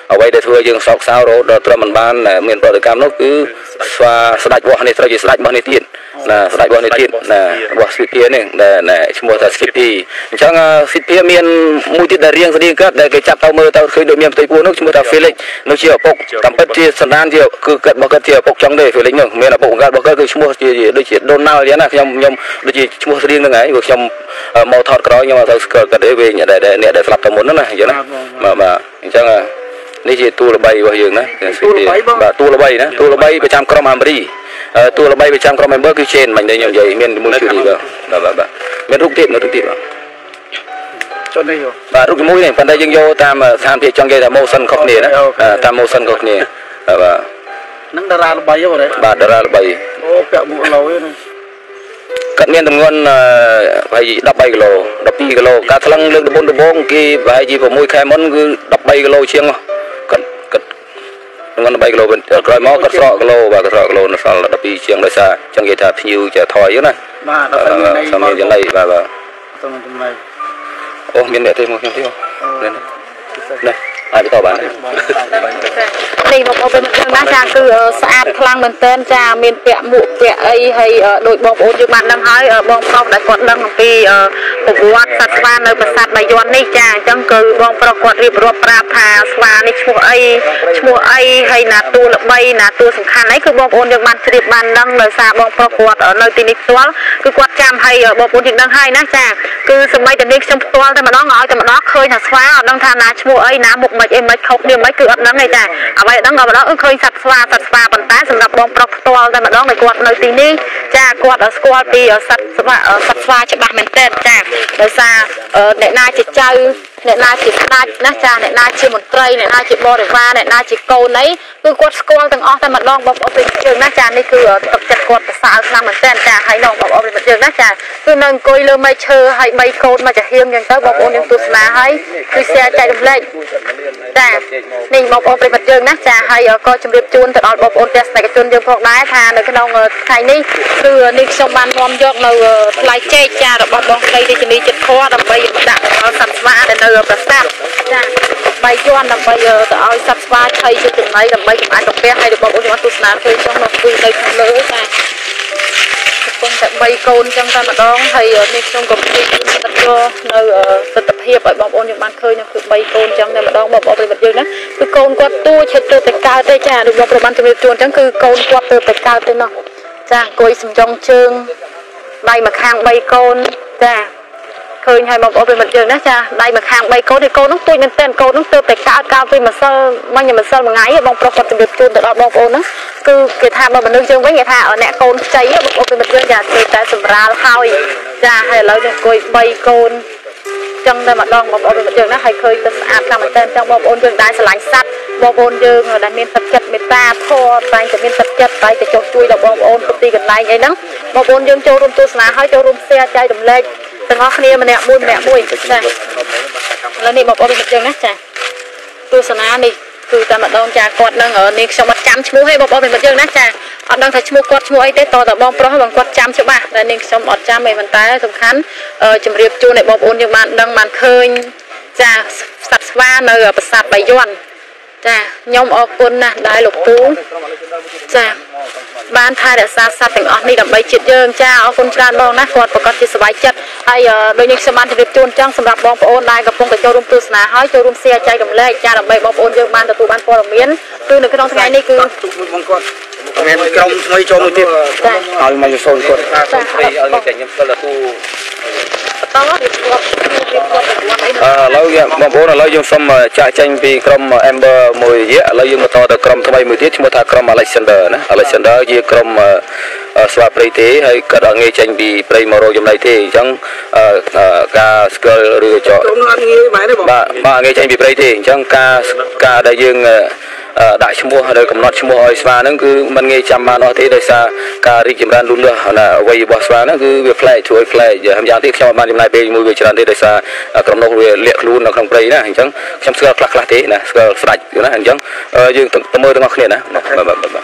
អ្វីដែលធ្វើយើងសោកសៅរហូតដល់ត្រឹមមិនបានមានប្រតិកម្មនោះគឺស្វាស្ដេចរបស់នេះត្រូវជាស្ដេចរបស់នេះទៀតណាស្ដេចរបស់នេះទៀតណារបស់ស្គីពីនេះដែលឈ្មោះថាស្គីពីអញ្ចឹងស្គីពីមានមួយទៀតដែលរៀងស្តៀងកើតដែលគេចាប់ទៅមើលទៅឃើញដូចមានផ្ទៃពោះនោះឈ្មោះថា Felix នោះជាឪពុកតាមពិតជាសន្តានជាគឺគាត់របស់គាត់ជាឪពុកចឹងទេ Felix នោះមានឪពុកបង្កើតរបស់គាត់គឺឈ្មោះជាដូចជា Donald ចឹងណាខ្ញុំខ្ញុំដូចជាឈ្មោះស្រៀងហ្នឹងហើយព្រោះខ្ញុំមកថតក្រោយខ្ញុំអត់ទៅស្គាល់គាត់ទេវិញដែលអ្នកដែលស្លាប់ទៅមុនហ្នឹងណាអញ្ចឹងណាបាទបាទអញ្ចឹងនេះជាតួល្បីរបស់យើងណាបាទតួល្បីណាតួល្បីប្រចាំក្រុមអាមេរីតួល្បីប្រចាំក្រុម member គឺ chain មិនដែរខ្ញុំនិយាយមានមួយជឿនេះបាទបាទបាទមានរូបទៀតនៅរូបទៀតបាទចូលនេះបាទរូបមួយនេះប៉ុន្តែយើងយកតាមស្ថានភាពចង់និយាយថា motion ខុសគ្នាណាតាម motion ខុសគ្នាបាទនឹងតារាល្បីហ្នឹងបាទតារាល្បីអូពាក់មួកឡូហ្នឹងគាត់មានទម្ងន់ប្រហែលដប់បីគីឡូដប់ពីរគីឡូការថ្លឹងលើកដំបូងដំបូងគេប្រហែលជា៦ខែមុនគឺដប់បីគីឡូជាងគាត់គាត់ទម្ងន់បីគីឡូក្រោយមកគាត់ស្រកគីឡូបាទគាត់ស្រកគីឡូនៅសល់ដប់ពីរជាងដោយសារចង់និយាយថាភ្ញៀវចេះថយណាបាទដល់តែមានន័យចំណៃបាទបាទទៅមានចំណៃអូមានអ្នកទេមកខ្ញុំទេអូនេះអាចបន្តបាននេះបងប្អូនเป็นយ៉ាងណាចាគឺស្អាតខ្លាំងមែនទែនចាមានពាក់មួកពាក់អីហើយដោយបងប្អូនយើងបានដឹងហើយបងប្រុសដែលគាត់ដឹងអំពីប្រវត្តិសត្វស្វានៅប្រាសាទបាយ័ននេះចាអញ្ចឹងគឺបងប្រុសគាត់រៀបរាប់ប្រាប់ថាស្វានេះឈ្មោះអីឈ្មោះអីហើយណាតួល្បីណាតួសំខាន់អីគឺបងប្អូនយើងបានជ្រាបបានដឹងដោយសារបងប្រុសគាត់នៅទីនេះផ្ទាល់គឺគាត់ចាំហើយបងប្អូនយើងដឹងហើយណាចាគឺសម័យតែនេះខ្ញុំផ្ទាល់តែម្ដងឲ្យតែម្ដងឃើញថាស្វាអត់ដឹងថាណាឈ្មោះអីណាមុខមិនអីមិនខុសគ្នាមិនគឺអត់ដឹងទេចាអ្វីដឹងដល់ម្ដងឃើញសត្វស្វាសត្វស្វាប៉ុន្តែសម្រាប់បងប្រុសផ្ទាល់តែម្ដងដែលគាត់នៅទីនេះចាគាត់ស្គាល់ពីសត្វស្វាសត្វស្វាច្បាស់មែនទែនចាដោយសារអ្នកណាជាចៅអ្នកណាជាស្ដេចណាចាអ្នកណាជាមន្ត្រីអ្នកណាជាបរិវារអ្នកណាជាកូនអីគឺគាត់ស្គាល់ទាំងអស់តែម្ដងបងប្អូនពីយើងណាចានេះគឺទឹកចិត្តគាត់ប្រសើរខ្លាំងមែនទែនចាហើយน้องបងប្អូនពីយើងណាចាគឺនៅអង្គុយលើមែកឈើហើយបីកូនមកចាហៀងអញ្ចឹងទៅបងប្អូនយើងទស្សនាហើយគឺ share ចែករំលែកចានេះបងប្អូនពីយើងណាចាហើយក៏ជម្រាបជូនទៅដល់បងប្អូនទស្សនិកជនយើងផងដែរថានៅក្នុងថ្ងៃនេះគឺនេះខ្ញុំបាននាំយកនៅថ្លៃចេកចារបស់បងស្រីរាជនីចិត្តខដើម្បីដាក់ដល់សត្វស្វាដែលនៅប្រាសាទចាបាយ័នដើម្បីទៅឲ្យសត្វស្វាថៃជាចំណីដើម្បីកុំអាចកាពះហើយបងប្អូនបានទស្សនាឃើញចុះមកគឺនៅខាងលើចាកំពុងតែបីកូនចឹងតែម្ដងហើយនេះខ្ញុំក៏ព្យាយាមស្ដាប់យកនៅទស្សនភាពឲ្យបងប្អូនយើងបានឃើញនោះគឺបីកូនចឹងតែម្ដងបងប្អូនប្រិយមិត្តយើងណាគឺកូនគាត់ទួឆិតទៅតែកើតទេចាដូចបងប្អូនបានជម្រាបជូនចឹងគឺកូនគាត់ទៅតែកើតទេនោះចាអង្គុយសំចុងជើងដៃមកខាងបីកូនចាឃើញហើយបងប្អូនប្រិយមិត្តយើងណាចាដៃមកខាងបីកូនទីកូននោះទួចមែនតើកូននោះទៅតែកើតកាលពីម្សិលមិញម្សិលមួយថ្ងៃបងប្រុសគាត់ជម្រាបជូនទៅដល់បងប្អូនហ្នឹងគឺគេថាបើមនុស្សយើងវិញគេថាអ្នកកូនខ្ចីបងប្អូនប្រិយមិត្តយើងចាទៅតែសម្រាលហើយចាហើយឥឡូវនេះអង្គុយបីកូនចឹងតែម្ដងបងប្អូនប្រិយមិត្តយើងណាហើយឃើញទៅស្អាតខ្លាំងមែនតើចឹងបងប្អូនយើងដែរឆ្លាញ់សត្វបងប្អូនយើងដែលមានទឹកចិត្តមេត្តាធម៌តែងតែមានទឹកចិត្តតែទៅចុះជួយដល់បងប្អូនគ្រប់ទីកន្លែងអីហ្នឹងបងប្អូនយើងចូលរួមទស្សនាហើយចូលរួម share ចែករំលែកទាំងអស់គ្នាម្នាក់មួយម្នាក់មួយចាឥឡូវនេះបងប្អូនយើងណាចាទស្សនានេះគឺតែម្ដងចាគាត់នឹងនេះខ្ញុំអត់ចាំឈ្មោះទេបងប្អូនយើងណាចាអត់ដឹងថាឈ្មោះគាត់ឈ្មោះអីទេតតែបងប្រុសបងគាត់ចាំច្បាស់តែនេះខ្ញុំអត់ចាំទេប៉ុន្តែសំខាន់ជម្រាបជូនឲ្យបងប្អូនយើងបានដឹងបានឃើញចាសត្វស្វានៅប្រាសាទបាយ័នចាខ្ញុំអរគុណណាស់ដែលលោកពូចាបានថែរក្សាសត្វទាំងអស់នេះដើម្បីជាតិយើងចាអរគុណច្រើនបងណាគាត់ប្រកាសជាសប្បាយចិត្តហើយដូចនេះខ្ញុំបានជម្រាបជូនចឹងសម្រាប់បងប្អូនដែលកំពុងតែចូលរួមទស្សនាហើយចូលរួម share ចែករំលែកចាដើម្បីបងប្អូនយើងបានទទួលបានព័ត៌មានគឺនៅក្នុងថ្ងៃនេះគឺបងគាត់មានក្រុមថ្មីចូលមួយទៀតហើយមកចូលគាត់សូមព្រៃឲ្យខ្ញុំខ្ញុំស្គាល់ទូបន្តរៀបរាប់រៀបរាប់ប្រវត្តិអីឥឡូវបងប្អូនឥឡូវយើងសូមចាក់ចេញពីក្រុម Amber មួយរយៈឥឡូវយើងបន្តទៅក្រុមថ្មីមួយទៀតឈ្មោះថាក្រុម Alexander ណា Alexander ជាក្រុមស្វាព្រៃទេហើយក៏ដល់ងាយចេញពីព្រៃមករកចំណីទេអញ្ចឹងការស្គាល់ឬចោក្រុមនោះអត់ងាយបែរទេបងបាទបាទងាយចេញពីព្រៃទេអញ្ចឹងការការដែលយើងដាក់ឈ្មោះឬកំណត់ឈ្មោះឲ្យស្វាហ្នឹងគឺมันងាយចាំបានអស់ទេដោយសារការរីកចម្រើនលូតលាស់អ្វីរបស់ស្វាហ្នឹងគឺវាប្លែកជួយប្លែកយ៉ាងទៀតខ្ញុំអត់បានចំណាយពេលមួយវាច្រើនទេដោយសារក្រុមនោះវាលាក់ខ្លួននៅក្នុងព្រៃណាអញ្ចឹងខ្ញុំស្គាល់ខ្លះខ្លះទេណាស្គាល់ស្ដាច់ណាអញ្ចឹងយើងទៅមើលទាំងអស់គ្នាណាបាទបាទបាទ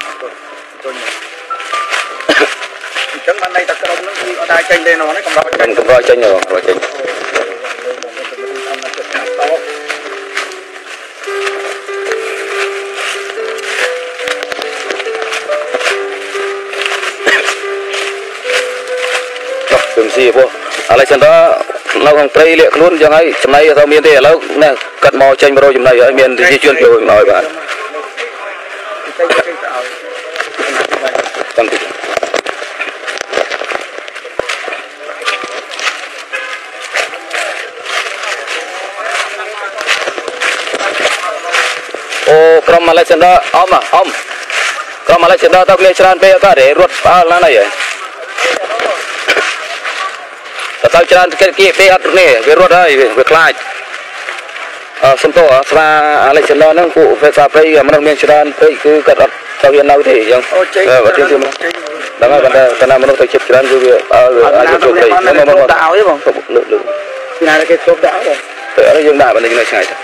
អញ្ចឹងបានន័យថាក្រុមហ្នឹងគឺអត់ដែរចេញទេនោះណាកម្រចេញកម្រចេញកម្រចេញ Cùng gì vô Alexander lâu không play lệ luôn chẳng hay chấm này tao miền thế lâu nè cắt mò tranh rồi chấm này ở miền thì di chuyển kiểu nói bạn tâm tình ô from Alexander om à om from Alexander tao lên tràn pe cả để ruột à là này vậy tao tràn cái kia pe ở này về ruột đây về khai à xong to à Alexander nó phụ về sao pe mà nó lên tràn pe cứ cắt tao hiện nào thì chẳng và tiếng tiếng đó là cái cái nào mà nó phải chụp tràn rồi à à chụp đây nó mà mà tạo ấy không lượng lượng cái này là cái chụp đảo rồi ở đây dương đại bên đây này chạy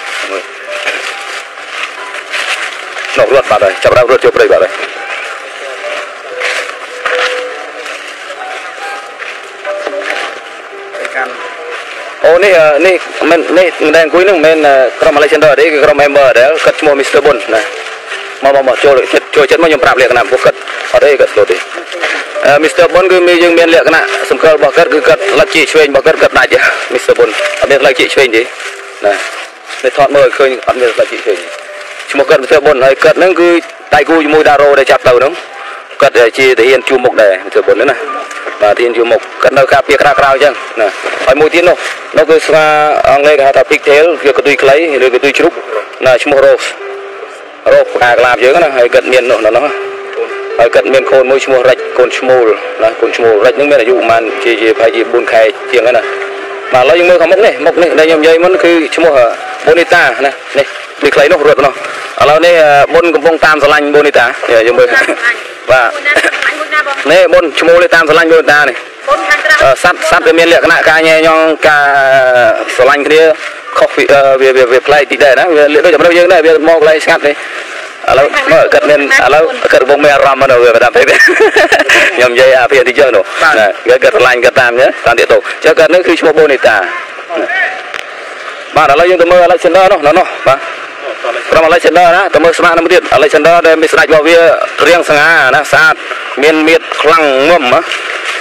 nó ruột vào đây chậm rãi ruột chụp đây vào đây ô này này mình này đang cuối nước mình from Alexander đấy cái from member đấy cất mua Mister Bond này mà mà mà cho chết cho chết mà nhom prap liệt cái nào buộc cất ở đây cất rồi đi Mister Bond cứ mình dương miền liệt cái nào sum cơ buộc cất cứ cất lắc chỉ xuyên buộc cất cất đại chứ Mister Bond ở bên lắc chỉ xuyên gì này để thoát mời khơi ở bên lắc chỉ xuyên một cất Mister Bond hay cất nó cứ tay cùi môi đaro để chặt đầu nó cất để chi thể hiện chu mục đề Mister Bond nữa này và thiên chu mục cất nơi khác việc ra cao chăng nè hỏi môi tiếng đâu nó cứ xa ông đây cái thằng pigtail việc cái tùy lấy rồi cái tùy chúc là chum rose rose à làm chứ cái hay cất miền nó nó hay cất miền khôn môi chum rạch cồn chum là cồn chum rạch những bên là dụ màn chỉ chỉ phải chỉ buồn khai chieng cái này mà lấy những mưa không mốc này mốc này đây nhầm dây muốn cứ chum bonita này này đi lấy nó ruột nó ở lâu này bôn cũng bông tam lanh bonita để dùng bơi và này bôn chum lấy tam lanh bonita này sát sát về miền liệt cái nạ ca nhẹ nhong ca lanh cái kia coffee về về về play tí đây đó về liệt đôi chấm đâu dương này về mò play sát đi à lâu mở cất lên à lâu cất bông mè ram mà đâu về làm thế nhầm dây à phiền đi chơi nữa cái cất lanh cất tam nhé tam địa tổ cho cất nước khi chum bonita mà đó là những tấm mơ Alexander nó nó nó From Alexander đó tấm mơ smart năm tiết Alexander đây mình sạch vào vía riêng sang à nó sát miền miệt lăng ngâm á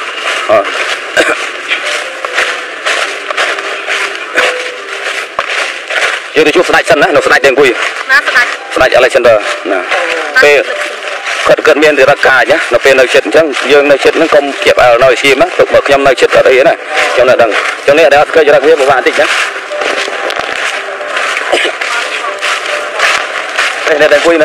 giờ thì chụp sạch sân đấy nó sạch đèn quỳ sạch Alexander nè pe cất cất miền thì ra cài nhá nó pe nơi chết chẳng dương nơi chết nó không kịp ở nơi xìm á tục bậc nhâm nơi chết ở đây này trong này đằng trong này đã cơ cho đặc biệt một vài tích nhá đây là đèn quỳ nữa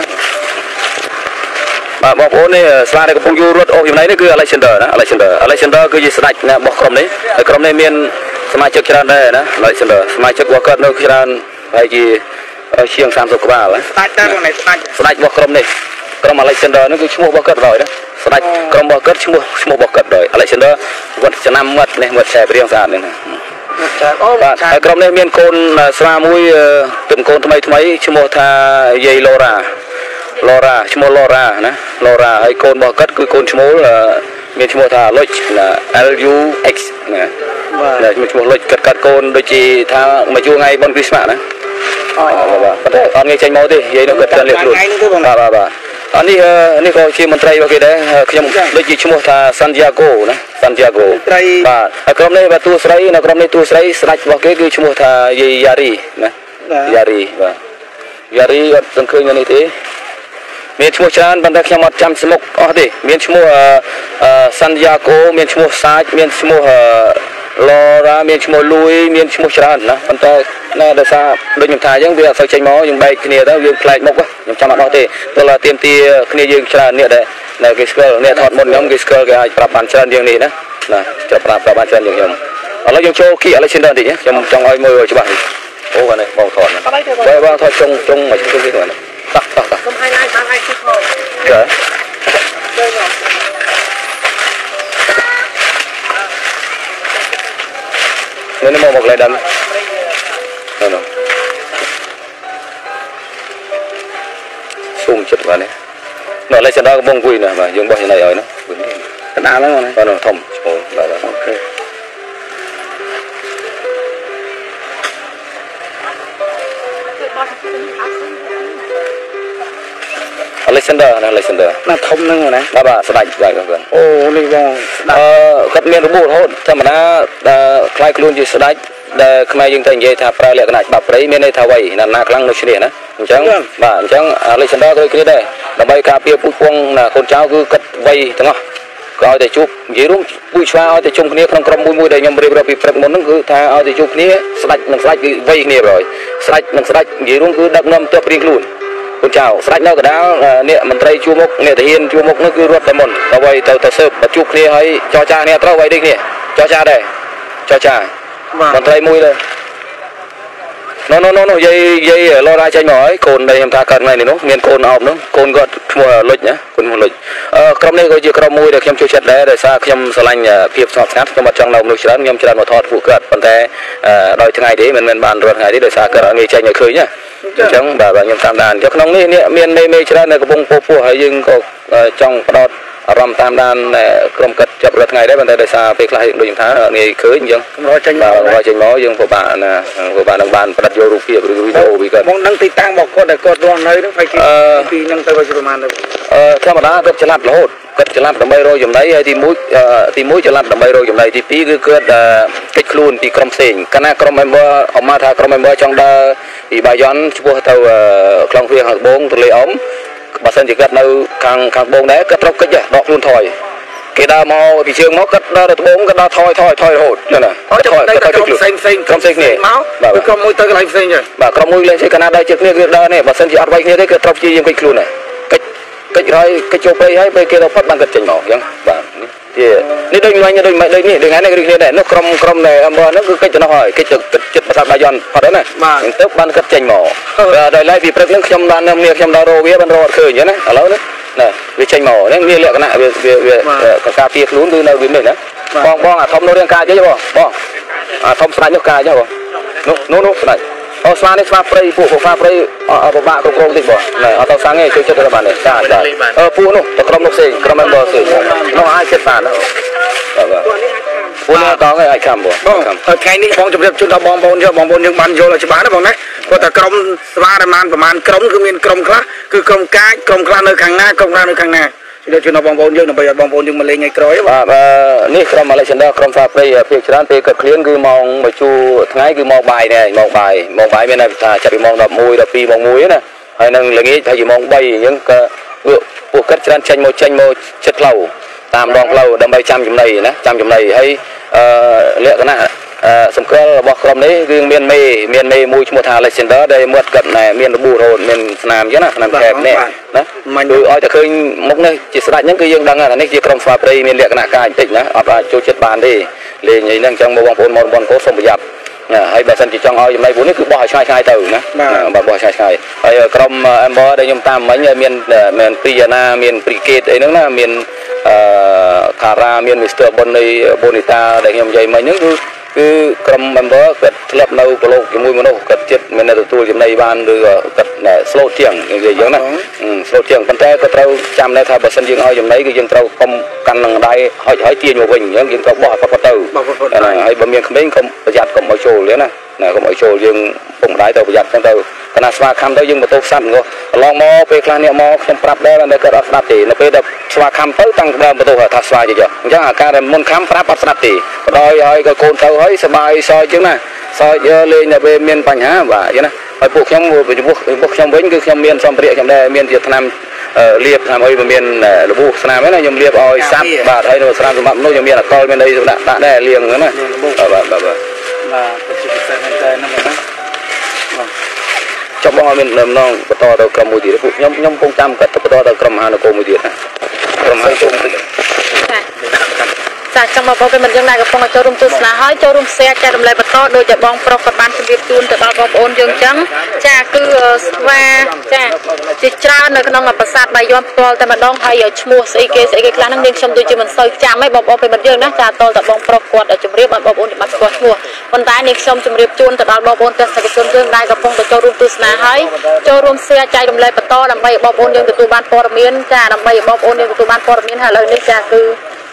mà bọc ôn này xa đây có phong du ruột ô hiện nay nó cứ Alexander đó Alexander Alexander cứ gì sạch nè bọc crom đấy crom này miền mai trước kia đây đó Alexander mai trước qua cất nó kia hay gì chiêng sam sọc ba đấy sạch bọc crom này crom Alexander nó cứ mua bọc cất rồi đó sạch crom bọc cất mua mua bọc cất rồi Alexander vẫn cho năm mật này mật xẻ riêng sàn này nè crom này miền côn xa mũi từng côn thay thay mua tha dây Laura Laura chmo Laura nè Laura hay côn bò cất cứ côn chmo là miền chmo thà lôi là L U X nè là chmo lôi cất cất côn đôi chỉ tha mà chua ngay bon Christmas nè anh nghe tranh máu đi vậy nó cất cất liệt luôn bà bà bà anh đi anh đi coi chi mình trai vào cái đấy trong đôi chỉ chmo thà Santiago nè Santiago bà crom này bà tu sấy nè crom này tu sấy sạch vào cái cứ chmo thà Yari nè Yari bà Yari ở từng khơi như thế miền Trung Tràn ban đầu khi mà chăm sóc ở đây miền Trung Santiago miền Trung Sai miền Trung Laura miền Trung Lui miền Trung Tràn nè ban đầu là để sao đôi nhung thái giống bây giờ sau tranh máu dùng bay kia đó dùng lại mốc á nhung chăm ở đây tức là tiêm tia kia dùng Tràn nè đấy là cái skill nè thọt một nhóm cái skill cái tập bản Tràn riêng này đó là tập tập bản Tràn riêng riêng ở đây dùng châu kia ở đây trên đây thì nhé trong trong ai môi rồi chứ bạn ô cái này bong thọt này bong thọt trong trong mà chúng tôi cái này tắt tắt tắt không hai lại ba hai chiếc thôi dạ nên nó mua một lại đâm rồi nó sung chật vào này nó lại trên đó bông quỳ nè mà dùng bao nhiêu này rồi nó cái đá lắm này nó thòng ồ là là ok Alexander ណា Alexander ណាធំហ្នឹងណាបាទបាទស្ដាច់បាទគាត់អូនេះបងអឺគាត់មានរបួសរហូតធម្មតាខ្លាយខ្លួនជាស្ដាច់ដែលខ្មែរយើងតែនិយាយថាប្រើលក្ខណៈច្បាប់ព្រៃមានន័យថាវៃណាណាខ្លាំងនៅឈ្នះណាអញ្ចឹងបាទអញ្ចឹង Alexander ដូចគ្នាដែរដើម្បីការពារពូជពងកូនចៅគឺគាត់វៃទាំងអស់ក៏ឲ្យតែជួបនិយាយរួមពូជឆ្វាឲ្យតែជុំគ្នាក្នុងក្រុមមួយមួយដែលខ្ញុំរៀបរាប់ពីព្រឹកមុនហ្នឹងគឺថាឲ្យតែជួបគ្នាស្ដាច់និងស្ដាច់គឺវៃគ្នាហើយស្ដាច់និងស្ដាច់និយាយរួមគឺដឹកនាំទ័ពព្រៀងខ្លួនកូនចៅស្ដាច់នៅកណ្ដាលអ្នកមន្ត្រីជួមុខអ្នកទាហានជួមុខនោះគឺរត់តែមុនទៅវៃទៅទៅស៊ើបបើជួបគ្នាហើយចរចាគ្នាត្រូវវៃដូចគ្នាចរចាដែរចរចាមន្ត្រីមួយដែរ no no no no យាយយាយឡរ៉ាចេញមកហើយកូនដែលខ្ញុំថាកើតថ្ងៃនេះនោះមានកូនអោបនោះកូនគាត់ឈ្មោះលុចណាកូនឈ្មោះលុចអឺក្រុមនេះក៏ជាក្រុមមួយដែលខ្ញុំចូលចិត្តដែរដោយសារខ្ញុំស្រឡាញ់ភាពស្ងប់ស្ងាត់ខ្ញុំអត់ចង់នៅមនុស្សច្រើនខ្ញុំច្រើនមកថតពួកគាត់ប៉ុន្តែដោយថ្ងៃនេះមិនមែនបានរត់ថ្ងៃនេះដោយសារគាត់អត់ងាយចេញឲ្យឃើញណាអញ្ចឹងបាទខ្ញុំតាមដានចុះក្នុងនេះមានមេមេច្រើននៅកំពង់ពោះពោះហើយយើងក៏ចង់ផ្ដោតអារម្មណ៍តាមដានក្រុមកាត់ចាប់រាល់ថ្ងៃដែរប៉ុន្តែដោយសារពេលខ្លះដូចខ្ញុំថាងាយឃើញអញ្ចឹងរកចេញមករកចេញមកយើងពិបាកណាពិបាកនឹងបានផ្ដិតយករូបភាពឬវីដេអូពីគាត់មកនឹងទីតាំងរបស់គាត់ដែលគាត់រស់នៅនឹងហើយពីនឹងទៅវិញប្រហែលអឺធម្មតាគាត់ច្រឡាត់រហូតគាត់ច្រឡាត់ដើម្បីរកចំណីហើយទី1ទី1ច្រឡាត់ដើម្បីរកចំណីទី2គឺគាត់កិច្ចខ្លួនពីក្រុមផ្សេងកាលណាក្រុម member អមថាក្រុម member ចង់ដើរពីបាយ័នឆ្ពោះទៅខ្លងវាខាងត្បូងទលេអ៊ំបើសិនជាគាត់នៅខាងខាងត្បូងដែរគាត់ត្រូវកិច្ចដកខ្លួនថយគេដើរមកពីជើងមកគាត់ដើរទៅត្បូងគាត់ដើរថយថយថយរហូតចឹងណាថយថយក្រុមផ្សេងផ្សេងក្រុមផ្សេងគ្នាមកក្រុមមួយទៅកន្លែងផ្សេងចឹងបាទក្រុមមួយលេងផ្សេងកាលណាដើរជើងគ្នាគឺដើរនេះបើសិនជាអត់វៃគ្នាទេគាត់ត្រូវព្យាយាមកិច្ចខ្លួនដែរកិច្ចកិច្ចហើយកិច្ចចូលព្រៃហើយពេលគេទៅផុតបានគាត់ចេញមកចឹងបាទនេះដូចមិញដូចដូចនេះដូចថ្ងៃនេះគឺគ្នាដែរនោះក្រុមក្រុមដែលអំបោះនោះគឺកិច្ចទៅនោះហើយកិច្ចទៅចិត្តប្រាសាទបាយ័នផុតហើយណាអញ្ចឹងទៅបានគាត់ចេញមកដោយឡែកពីព្រឹកនេះខ្ញុំបាននាងខ្ញុំដើររកវាបានរកអត់ឃើញចឹងណាឥឡូវនេះណាវាចេញមកនេះវាលក្ខណៈវាវាការពារខ្លួនគឺនៅវានេះណាបងបងអាធំនោះរាងកាយទេបងបងអាធំស្ដាច់នោះកាយទេបងនោះនោះនោះស្ដាច់អូស្វានេះស្វាព្រៃពួកស្វាព្រៃពិបាកគ្រប់គ្រងតិចបងណែអត់ទៅសាំងទេជួយចិត្តទៅបានទេចាចាអឺពួកនោះទៅក្រុមនោះផ្សេងក្រុម member ផ្សេងនោះអាចចិត្តបានបាទពួកនោះតោះឲ្យខំបងថ្ងៃនេះបងជម្រាបជូនដល់បងប្អូនយើងបងប្អូនយើងបានយល់ឲ្យច្បាស់ណាបងណាគាត់តែក្រុមស្វាប្រហែលប្រហែលក្រុមគឺមានក្រុមខ្លះគឺក្រុមកាចក្រុមខ្លះនៅខាងណាក្រុមខ្លះនៅខាងណាដូចជូនដល់បងប្អូនយើងដើម្បីឲ្យបងប្អូនយើងមកលេងថ្ងៃក្រោយបាទនេះក្រុម Alexander ក្រុមស្វាព្រៃភាគច្រើនពេលគាត់ឃ្លានគឺម៉ោងមួយជួរថ្ងៃគឺម៉ោងបាយដែរម៉ោងបាយម៉ោងបាយមានន័យថាចាប់ពីម៉ោងដប់មួយ ដប់ពីរម៉ោងមួយណាហើយនឹងល្ងាចហើយជាម៉ោងបីអញ្ចឹងក៏ពួកគាត់ច្រើនចេញមកចេញមកចិត្តផ្លូវតាមដងផ្លូវដើម្បីចាំចំណីណាចាំចំណីហើយអឺលក្ខណៈសំគាល់របស់ក្រុមនេះគឺមានមេមានមេមួយឈ្មោះថា Alexander ដែលមាត់គាត់មានរបួសរហូតមានស្នាមអញ្ចឹងណាស្នាមកែបនេះណាមិនគឺឲ្យតែឃើញមុខនេះជាស្ដាច់ហ្នឹងគឺយើងដឹងថានេះជាក្រុមស្វាព្រៃមានលក្ខណៈកាយបន្តិចណាអត់អាចចូលចិត្តបានទេលេងអីហ្នឹងអញ្ចឹងបងប្អូនមកបងប្អូនសូមប្រយ័ត្នហើយបើសិនជាចង់ឲ្យចំណៃពួកនេះគឺបោះឲ្យឆ្ងាយឆ្ងាយទៅណាបាទបោះឆ្ងាយឆ្ងាយហើយក្រុម Amber ដែលខ្ញុំតាមមិញមានមានព្រីយ៉ាណាមានព្រីកេតអីហ្នឹងណាមានអឺខារ៉ាមាន Mister Bonnie Bonita ដែលខ្ញុំនិយាយមិញហ្នឹងគឺគឺក្រុម member គាត់ធ្លាប់នៅប្រឡូកជាមួយមនុស្សគាត់ចិត្តមានទទួលចំណីបានឬគាត់ slow ជាងនិយាយយ៉ាងណា slow ជាងប៉ុន្តែក៏ត្រូវចាំដែរថាបើសិនយើងឲ្យចំណីគឺយើងត្រូវកុំកាន់នឹងដៃហុចហើយទាញមកវិញអញ្ចឹងយើងត្រូវបោះឲ្យផុតផុតទៅហើយបើមានក្មេងកុំប្រយ័ត្នកុំឲ្យចូលទេណាណាកុំឲ្យចូលយើងពុកម្ដាយទៅប្រយ័ត្នចឹងទៅគណៈស្វាខំទៅយើងបន្ទោផ្សាត់ងោះកន្លងមកពេលខ្លះអ្នកមកខ្ញុំប្រាប់ដែរតែគាត់អត់ស្ដាប់ទេនៅពេលដែលស្វាខំទៅតាំងដើមបន្ទោថាស្វាយយកអញ្ចឹងអាការដែលមុនខំប្រាប់អត់ស្ដាប់ទេបដ ாய் ហើយក៏កូនទៅហើយសบายសើចចឹងណាសើចលេងតែពេលមានបញ្ហាបាទចឹងណាហើយពួកខ្ញុំចំពោះពួកខ្ញុំវិញគឺខ្ញុំមានសម្ភារៈខ្ញុំដែរមានជាថ្នាំលាបថ្នាំអីមិនមានរបួសស្នាមទេណាខ្ញុំលាបឲ្យសាប់បាទហើយនៅស្នាមសម្រាប់មនុស្សខ្ញុំមានអកលមានអីដាក់ដាក់ដែរលាងហ្នឹងណាបាទបាទបាទបាទជាពិសេសមែនតើហ្នឹងណាចុះបងឲ្យមានដំណងបន្តទៅក្រុមមួយទៀតពួកខ្ញុំខ្ញុំកំពុងចាំគាត់ទៅបន្តទៅក្រុមមហានគរមួយទៀតណាក្រុមមហានគរមួយទៀតចាចាំមកបងប្អូនមិនយើងដែរកំពុងចូលរួមទស្សនាហើយចូលរួម share ចែករំលែកបន្តដោយតែបងប្រុសគាត់បានជម្រាបជូនទៅដល់បងប្អូនយើងអញ្ចឹងចាគឺស្វាចាជាច្រើននៅក្នុងប្រាសាទបាយ័នផ្ទាល់តែម្ដងហើយឈ្មោះស្អីគេស្អីគេខ្លះហ្នឹងនាងខ្ញុំដូចជាមិនសូវចាំទេបងប្អូនពេលមិនយើងណាចាតលតែបងប្រុសគាត់ជម្រាបឲ្យបងប្អូនច្បាស់ស្គាល់ឈ្មោះប៉ុន្តែនាងខ្ញុំជម្រាបជូនទៅដល់បងប្អូនទស្សនិកជនយើងដែរកំពុងទៅចូលរួមទស្សនាហើយចូលរួម share ចែករំលែកបន្តដើម្បីឲ្យបងប្អូនយើងទទួលបានព័ត៌មានចាដើម្បីឲ្យបងប្អូនយើងទទួលបានព័ត៌មានហើយឥឡូវនេះចាគឺ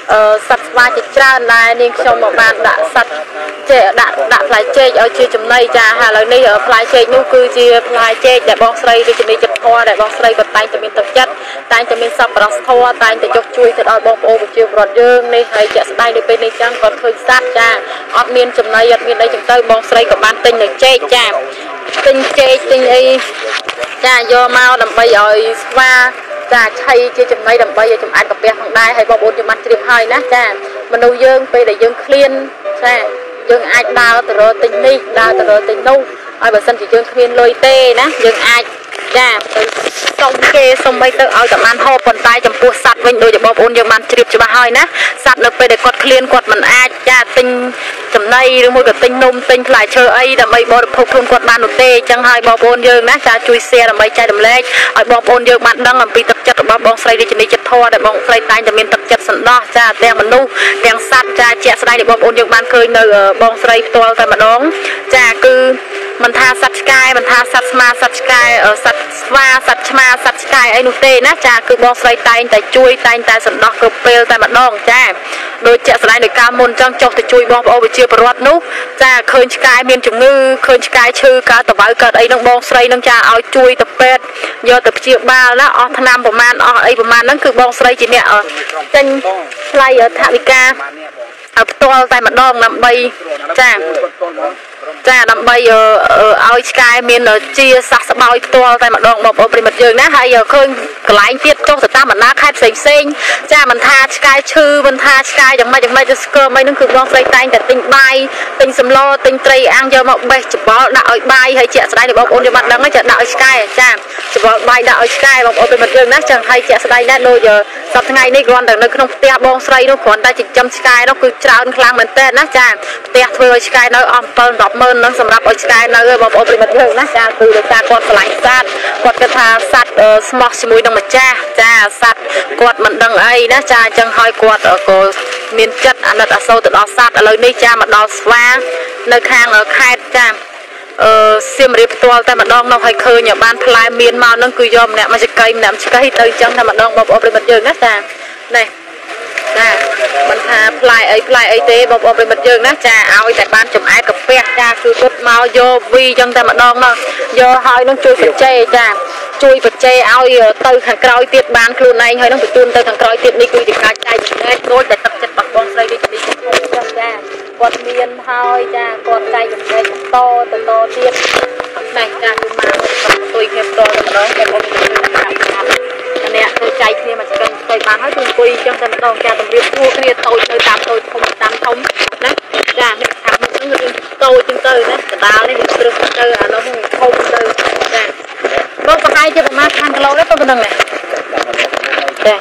សត្វស្វាជាច្រើនដែរនាងខ្ញុំមកបានដាក់សត្វចេកដាក់ដាក់ផ្លែចេកឲ្យជាចំណីចាហើយឥឡូវនេះផ្លែចេកនោះគឺជាផ្លែចេកដែលបងស្រីរាជនីចិត្តធម៌ដែលបងស្រីក៏តែងតែមានទឹកចិត្តតែងតែមានសប្បុរសធម៌តែងតែចុះជួយទៅដល់បងប្អូនប្រជាពលរដ្ឋយើងនេះហើយជាក់ស្ដែងនៅពេលនេះចឹងគាត់ឃើញសត្វចាអត់មានចំណីអត់មានអីចឹងទៅបងស្រីក៏បានទិញនៅចេកចាទិញចេកទិញអីចាយកមកដើម្បីឲ្យស្វាចាឆៃជាចំណីដើម្បីឲ្យចំអាច់កាពះផងដែរហើយបងប្អូនយើងបានជ្រាបហើយណាចាមនុស្សយើងពេលដែលយើងឃ្លានចាយើងអាចដើរទៅរកទិញនេះដើរទៅរកទិញនោះហើយបើសិនជាយើងគ្មានលុយទេណាយើងអាចចាទៅសុំគេសុំអីទៅឲ្យតែបានហូបប៉ុន្តែចំពោះសัตว์វិញដូចបងប្អូនយើងបានជ្រាបច្បាស់ហើយណាសัตว์នៅពេលដែលគាត់ឃ្លានគាត់មិនអាចចាទិញចំណីឬមួយក៏ទិញនំទិញផ្លែឈើអីដើម្បីបរិភោគខ្លួនគាត់បាននោះទេអញ្ចឹងហើយបងប្អូនយើងណាចាជួយ share ដើម្បីចែករំលែកឲ្យបងប្អូនយើងបានដឹងអំពីទឹកចិត្តរបស់បងស្រីរាជនីចិត្តធម៌ដែលបងស្រីតែងតែមានទឹកចិត្តសន្តោសចាទាំងមនុស្សទាំងសត្វចាជាក់ស្ដែងដែលបងប្អូនយើងបានឃើញនៅបងស្រីផ្ទាល់តែម្ដងចាគឺមិនថាសត្វឆ្កែមិនថាសត្វស្មាសត្វឆ្កែសត្វស្វាសត្វឆ្មាសត្វឆ្កែអីនោះទេណាចាគឺបងស្រីតែងតែជួយតែងតែសន្តោសគ្រប់ពេលតែម្ដងចាដូចជាក់ស្ដែងដោយការមុនអញ្ចឹងចុះទៅជួយបងប្អូនប្រជាពលរដ្ឋនោះចាឃើញឆ្កែមានជំងឺឃើញឆ្កែឈឺកើតតវ៉ៅកើតអីនឹងបងស្រីនឹងចាឲ្យជួយទៅពេទ្យយកទៅព្យាបាលណាអស់ថ្នាំប្រមាណអស់អីប្រមាណហ្នឹងគឺបងស្រីជាអ្នកចេញថ្លៃថវិកាផ្ទាល់តែម្ដងដើម្បីចាចាដើម្បីឲ្យឆ្កែមានជាសះស្បើយផ្ទាល់តែម្ដងបងប្អូនប្រិមិត្តយើងណាហើយឃើញកន្លែងទៀតចុះទៅតាមបណ្ដាខេត្តផ្សេងផ្សេងចាមិនថាឆ្កែឈឺមិនថាឆ្កែយ៉ាងម៉េចយ៉ាងម៉េចទៅស្គមអីហ្នឹងគឺបងស្រីតែងតែទិញបាយទិញសម្លទិញត្រីអាំងយកមកបេះច្បល់ដាក់ឲ្យបាយហើយជាក់ស្ដែងបងប្អូនយើងបានដឹងចាដាក់ឲ្យឆ្កែចាច្បល់បាយដាក់ឲ្យឆ្កែបងប្អូនប្រិមិត្តយើងណាចឹងហើយជាក់ស្ដែងដែរដូចសប្តាហ៍ថ្ងៃនេះគ្រាន់តែនៅក្នុងផ្ទះបងស្រីនោះគ្រាន់តែចិញ្ចឹមឆ្កែនោះគឺច្រើនខ្លាំងមែនតើណាចាផ្ទះធ្វើឲ្យឆ្កែនៅអស់7 10ម៉ឺនហ្នឹងសម្រាប់ឲ្យឆ្កែនៅបងប្អូនប្រិមិត្តយើងណាចាគឺដោយសារគាត់ឆ្លាញ់សត្វគាត់គិតថាសត្វស្មោះជាមួយនឹងម្ចាស់ចាសត្វគាត់មិនដឹងអីណាចាអញ្ចឹងហើយគាត់ក៏មានចិត្តអាណិតអាសូរទៅដល់សត្វឥឡូវនេះចាមកដល់ស្វានៅខាងខេត្តចាអឺសៀមរាបផ្ទាល់តែម្ដងនោះឲ្យឃើញបានផ្លែមានមកហ្នឹងគឺយកម្នាក់មកចកៃម្នាក់ឆ្កៃទៅអញ្ចឹងតែម្ដងបងប្អូនប្រិមិត្តយើងណាចានេះចាមិនថាផ្លែអីផ្លែអីទេបងប្អូនប្រិមិត្តយើងណាចាឲ្យតែបានចំអែតកាពះចាគឺគាត់មកយកវីអញ្ចឹងតែម្ដងនោះយកហើយនឹងជួយបច្ចេចាជួយបច្ចេឲ្យទៅខាងក្រោយទៀតបានខ្លួនឯងហើយនឹងបញ្ជូនទៅខាងក្រោយទៀតនេះគឺជាការចែកចំណែកដូចតែទឹកចិត្តរបស់បងស្រីរាជនីចិត្តធម៌ចាគាត់មានហើយចាគាត់ចែកចំណែកតទៅតទៀតនេះចាគឺមកបន្ទុយគ្នាផ្ទាល់តែម្ដងតែបងប្អូនអ្នកទៅចែកគ្នាមកឆ្កឹងទៅបានហើយគឺអង្គុយអញ្ចឹងតែម្ដងចាតម្រៀបគួរគ្នាតូចទៅតាមតូចធំតាមធំណាចានេះខាងនេះគឺតូចជាងទៅណាកដាលនេះវាព្រឹកទៅអានោះធំទៅចាបងប្រហែលជាប្រមាណខាងគីឡូដែរប៉ុណ្្នឹងណាចា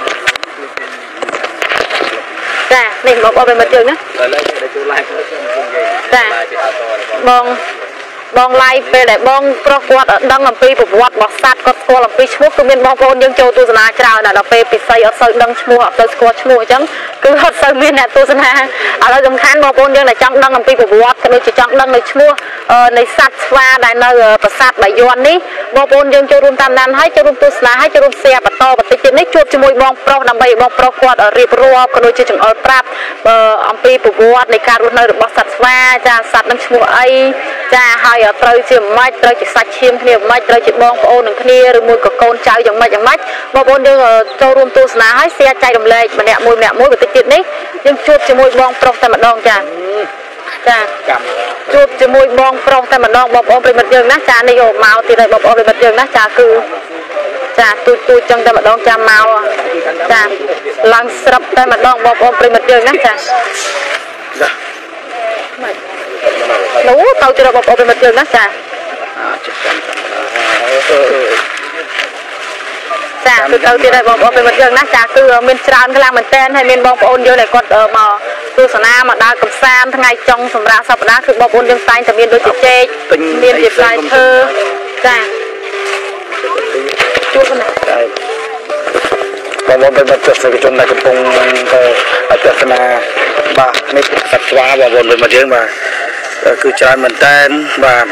ចានេះបងប្អូនប្រិមិត្តយើងណាចាបងបងឡាយពេលដែលបងប្រុសគាត់ដឹងអំពីប្រវត្តិរបស់សត្វគាត់ស្គាល់អំពីឈ្មោះគឺមានបងប្អូនយើងចូលទស្សនាច្រើនដល់ពេលពិសីអត់សូវដឹងឈ្មោះអត់សូវស្គាល់ឈ្មោះអញ្ចឹងគឺអត់សូវមានអ្នកទស្សនាឥឡូវសំខាន់បងប្អូនយើងដែលចង់ដឹងអំពីប្រវត្តិក៏ដូចជាចង់ដឹងនៅឈ្មោះនៃសត្វស្វាដែលនៅប្រាសាទបាយ័ននេះបងប្អូនយើងចូលរួមតាមដានហើយចូលរួមទស្សនាហើយចូលរួម share បន្តបន្តិចទៀតនេះជួបជាមួយបងប្រុសដើម្បីឲ្យបងប្រុសគាត់រៀបរាប់ក៏ដូចជាចង្អុលប្រាប់អំពីប្រវត្តិនៃការរស់នៅរបស់សត្វស្វាចាសត្វនឹងឈ្មោះអីចាហើយត្រូវជាម៉េចត្រូវជាសាច់ឈាមគ្នាម៉េចត្រូវជាបងប្អូននឹងគ្នាឬមួយក៏កូនចៅយ៉ាងម៉េចយ៉ាងម៉េចបងប្អូនយើងចូលរួមទស្សនាហើយ share ចែករំលែកម្នាក់មួយម្នាក់មួយបន្តិចទៀតនេះយើងជួបជាមួយបងប្រុសតែម្ដងចាចាជួបជាមួយបងប្រុសតែម្ដងបងប្អូនប្រិមិត្តយើងណាចានេះយកមកទៀតហើយបងប្អូនប្រិមិត្តយើងណាចាគឺចាទូចទូចចឹងតែម្ដងចាមកចាឡើងស្រាប់តែម្ដងបងប្អូនប្រិមិត្តយើងណាចានោះទៅទៅបងប្អូនប្រិមិត្តយើងណាចាចាគឺទៅទៀតហើយបងប្អូនប្រិមិត្តយើងណាចាគឺមានច្រើនខ្លាំងមែនតើហើយមានបងប្អូនយើងដែលគាត់មកទស្សនាមកដើរកំសាន្តថ្ងៃចុងសម្រាប់សប្តាហ៍គឺបងប្អូនយើងតែងតែមានដូចជាចេកមានជាផ្លែឈើចាជួបណាបងប្អូនប្រិមិត្តទស្សនិកជនដែលកំពុងទៅទស្សនាបាទនេះសត្វស្វាបងប្អូនប្រិមិត្តយើងបាទគឺច្រើនមែនតើបាទ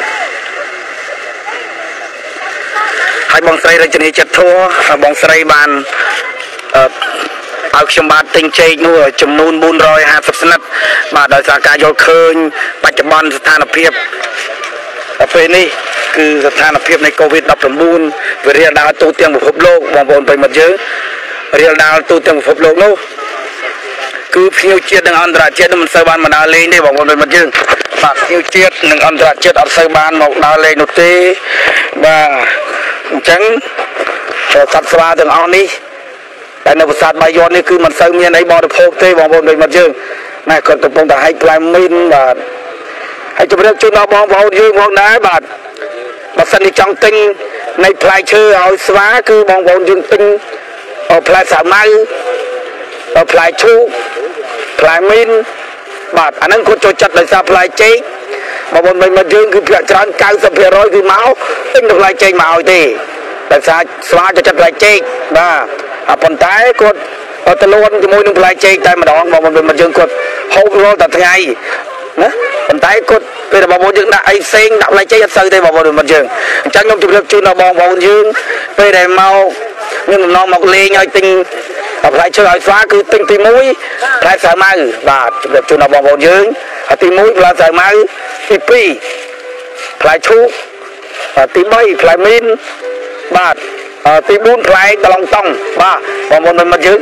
ហើយបងស្រីរាជនីចិត្តធัวបងស្រីបានឲ្យខ្ញុំបាទទិញចេកនោះចំនួនbốn trăm hai mươiស្និតបាទដោយសារការយល់ឃើញបច្ចុប្បន្នស្ថានភាពពេលនេះគឺស្ថានភាពនៃ COVID ដប់ប្រាំបួន វារាលដាលទូទាំងពិភពលោកបងប្អូនប្រិយមិត្តយើងរាលដាលទូទាំងពិភពលោកនោះគឺភ្ញៀវជាតិនិងអន្តរជាតិមិនសូវបានមកដើរលេងទេបងប្អូនប្រិយមិត្តយើងបាទភ្ញៀវជាតិនិងអន្តរជាតិអត់សូវបានមកដើរលេងនោះទេបាទអញ្ចឹងសត្វស្វាទាំងអស់នេះតែនៅប្រាសាទបាយ័ននេះគឺមិនសូវមានអីបរិភោគទេបងប្អូនប្រិយមិត្តយើងណាគាត់កំពុងតែហែកផ្លែមីនបាទហើយជម្រាបជូនដល់បងប្អូនយើងផងដែរបាទបើសិនជាចង់ទិញនៃផ្លែឈើឲ្យស្វាគឺបងប្អូនយើងទិញផ្លែសាវម៉ៅផ្លែឈូកផ្លែមីនបាទអាហ្នឹងគាត់ចូលចិត្តដោយសារផ្លែចេកបងប្អូនមិត្តយើងគឺភាគច្រើន 九十ភាគរយ គឺមកទិញផ្លែចេកមកឲ្យទេដោយសារស្វាចូលចិត្តផ្លែចេកបាទតែប៉ុន្តែគាត់ទៅលួនជាមួយនឹងផ្លែចេកតែម្ដងបងប្អូនមិត្តយើងគាត់ហូបរាល់តែថ្ងៃណាប៉ុន្តែគាត់ពេលបងប្អូនយើងដាក់អីផ្សេងដាក់ផ្លែចេកអត់សូវទេបងប្អូនមិត្តយើងអញ្ចឹងខ្ញុំជម្រាបជូនដល់បងប្អូនយើងពេលដែលមកមានដំណងមកលេងឲ្យទិញផ្លែឈើឲ្យស្វាគឺទិញទីមួយផ្លែសាវម៉ៅបាទជម្រាបជូនដល់បងប្អូនយើងហើយទីមួយផ្លែសាវម៉ៅទីពីរផ្លែឈូកទីបីផ្លែមីនបាទទីបួនផ្លែកន្លងតង់បាទបងប្អូនមិត្តយើង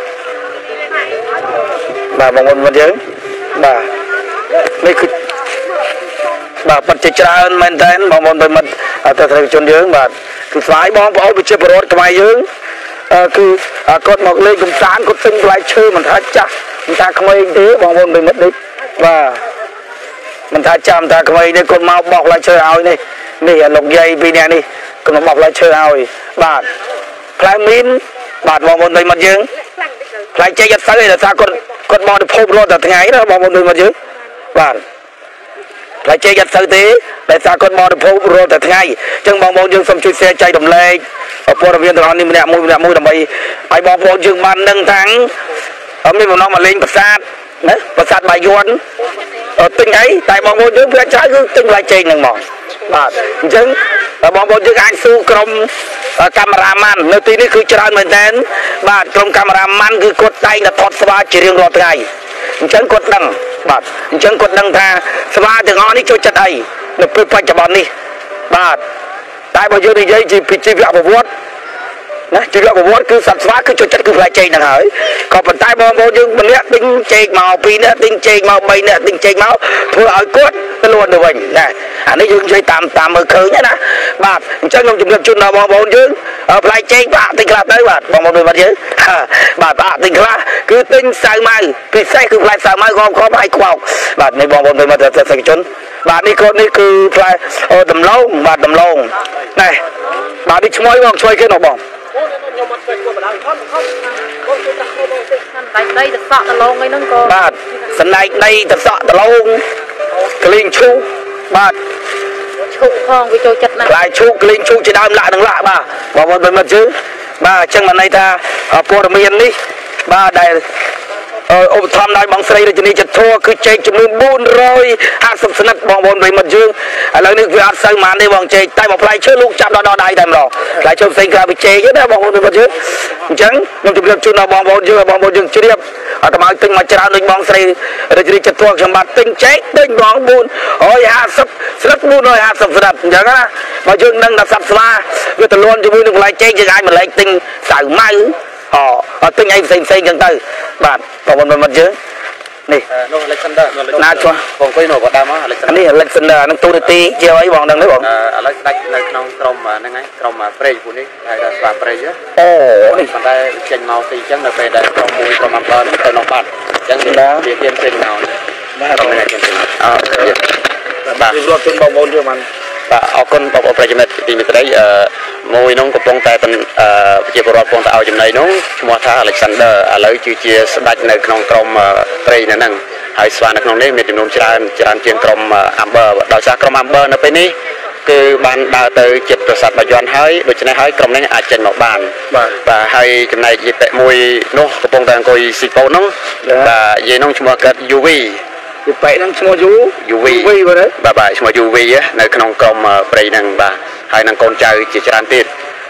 បាទបងប្អូនមិត្តយើងបាទនេះគឺបាទពិតជាច្រើនមែនតើបងប្អូនមិត្តអតិថិជនយើងបាទគឺស្វាយបងប្អូនប្រជាពលរដ្ឋខ្មែរយើងគឺគាត់មកលេងកំសាន្តគាត់ទិញផ្លែឈើមិនថាចាស់មិនថាក្មេងទេបងប្អូនមិត្តនេះបាទមិនថាចាំថាក្មេងនេះគាត់មកបោះផ្លែឈើឲ្យនេះនេះលោកយាយពីរនាក់នេះគាត់មកបោះផ្លែឈើឲ្យបាទផ្លែមីនបាទបងប្អូនមិត្តយើងផ្លែចេកអត់ស្អីទេថាគាត់គាត់បរិភោគរាល់តែថ្ងៃណាបងប្អូនមិត្តយើងបាទផ្លែចេកអត់ស្អីទេតែថាគាត់បរិភោគរាល់តែថ្ងៃអញ្ចឹងបងប្អូនយើងសូមជួយ share ចែករំលែកព័ត៌មានទាំងអស់នេះម្នាក់មួយម្នាក់មួយដើម្បីឲ្យបងប្អូនយើងបានដឹងថាមានបំណងមកលេងប្រាសាទណាប្រាសាទបាយ័នទិញអីតែបងប្អូនយើងវាចាយគឺទិញផ្លែចេកហ្នឹងមកបាទអញ្ចឹងបងប្អូនយើងអាចស៊ូក្រុមកាមេរ៉ាម៉ាន់នៅទីនេះគឺច្រើនមែនតើបាទក្រុមកាមេរ៉ាម៉ាន់គឺគាត់តែងតែថតស្វាជារៀងរាល់ថ្ងៃអញ្ចឹងគាត់ដឹងបាទអញ្ចឹងគាត់ដឹងថាស្វាទាំងអស់នេះចូលចិត្តអីនៅពេលបច្ចុប្បន្ននេះបាទតែបើយើងនិយាយពីជីវប្រវត្តិណាជីវប្រវត្តិគឺសត្វស្វាគឺចូលចិត្តគឺផ្លែចេកហ្នឹងហើយក៏ប៉ុន្តែបងប្អូនយើងម្នាក់ទិញចេកមកពីរនាក់ទិញចេកមកបីនាក់ទិញចេកមកធ្វើឲ្យគាត់ទៅលួនទៅវិញណាអានេះយើងនិយាយតាមតាមមើលឃើញណាបាទអញ្ចឹងខ្ញុំជម្រាបជូនដល់បងប្អូនយើងផ្លែចេកបាក់ទិញខ្លះទៅបាទបងប្អូនមើលយើងបាទបាក់ទិញខ្លះគឺទិញសាវម៉ៅពិសេសគឺផ្លែសាវម៉ៅខំខំឲ្យខ្វោកបាទនេះបងប្អូនមើលមកទស្សនិកជនបាទនេះគាត់នេះគឺផ្លែដំឡូងបាទដំឡូងណែបាទនេះឈ្មោះបងឈ្មោះគេនោះបងខ្ញុំមកជួយបណ្ដាខំខំកូនជួយដាក់ខ្លួនបងសិនដៃដីតសក់ដលងអីហ្នឹងក៏បាទសណ្ដែកដីតសក់ដលងក្លីងឈូកបាទឈូកផងវាចូលចិត្តណាស់ផ្លែឈូកក្លីងឈូកជាដើមលាក់នឹងលាក់បាទបងប្អូនមិនជឿបាទអញ្ចឹងមកន័យថាព័ត៌មាននេះបាទដែលឧបត្ថម្ភដោយបងស្រីរាជនីចិត្តធัวគឺចេកចំនួនbốn trăm hai mươiស្និតបងប្អូនប្រិមត្តយើងឥឡូវនេះវាអត់សូវប៉ុន្មានទេបងចេកតែមកផ្លែឈើលោកចាប់ដល់ដល់ដៃតែម្ដងផ្លែឈើផ្សេងក្រៅពីចេកទេណាបងប្អូនប្រិមត្តយើងអញ្ចឹងខ្ញុំជម្រាបជូនដល់បងប្អូនយើងបងប្អូនយើងជ្រាបអត់មកទិញមកច្រើនដូចបងស្រីរាជនីចិត្តធัวខ្ញុំបាទទិញចេកទិញបងbốn trăm hai mươiស្និតbốn trăm hai mươiស្និតអញ្ចឹងណាបើយើងនឹងដល់សត្វស្វាវាទៅលន់ជាមួយនឹងផ្លែចេកយើងអាចមកលេខទិញសាវម៉ៅអត់ទិញអីផ្សេងផ្សេងចឹងទៅបាទបងប្អូនមិត្តយើងនេះនោះ Alexander ណាចុះបងគួយនោះក៏ដើមមក Alexander នេះ Alexander នឹងទូរទីជាអីបងដឹងទេបងឥឡូវស្ដាច់នៅក្នុងក្រុមហ្នឹងហើយក្រុមព្រៃពូនេះហៅថាស្វាព្រៃអូនេះប៉ុន្តែចេញមកទីចឹងនៅពេលដែលក្រុមមួយក្រុមអំបិលនេះទៅនោះបាត់ចឹងវាវាទៀមចេញមកបាទក្រុមនេះចេញមកអូបាទជម្រាបជូនបងប្អូនយើងបានបាទអរគុណបងប្អូនប្រិយមិត្តទីមេត្រីអឺមួយនោះកំពុងតែប្រជាពលរដ្ឋកំពុងតែឲ្យចំណីនោះឈ្មោះថា Alexander ឥឡូវគឺជាស្ដេចនៅក្នុងក្រុមព្រៃនៅហ្នឹងហើយស្វានៅក្នុងនេះមានចំនួនច្រើនច្រើនជាងក្រុម Amber ដោយសារក្រុម Amber នៅពេលនេះគឺបានដើរទៅជិតប្រាសាទបាយ័នហើយដូច្នេះហើយក្រុមនេះអាចចេញមកបានបាទហើយចំណែកយេតិមួយនោះកំពុងតែអង្គុយស៊ីប៉ូតនោះបាទយាយនោះឈ្មោះកើត ยู វី ពីបែកហ្នឹងឈ្មោះ U ยู វី បាទបាទឈ្មោះ ยู វី នៅក្នុងក្រុមព្រៃហ្នឹងបាទហើយនឹងកូនចៅជាច្រើនទៀត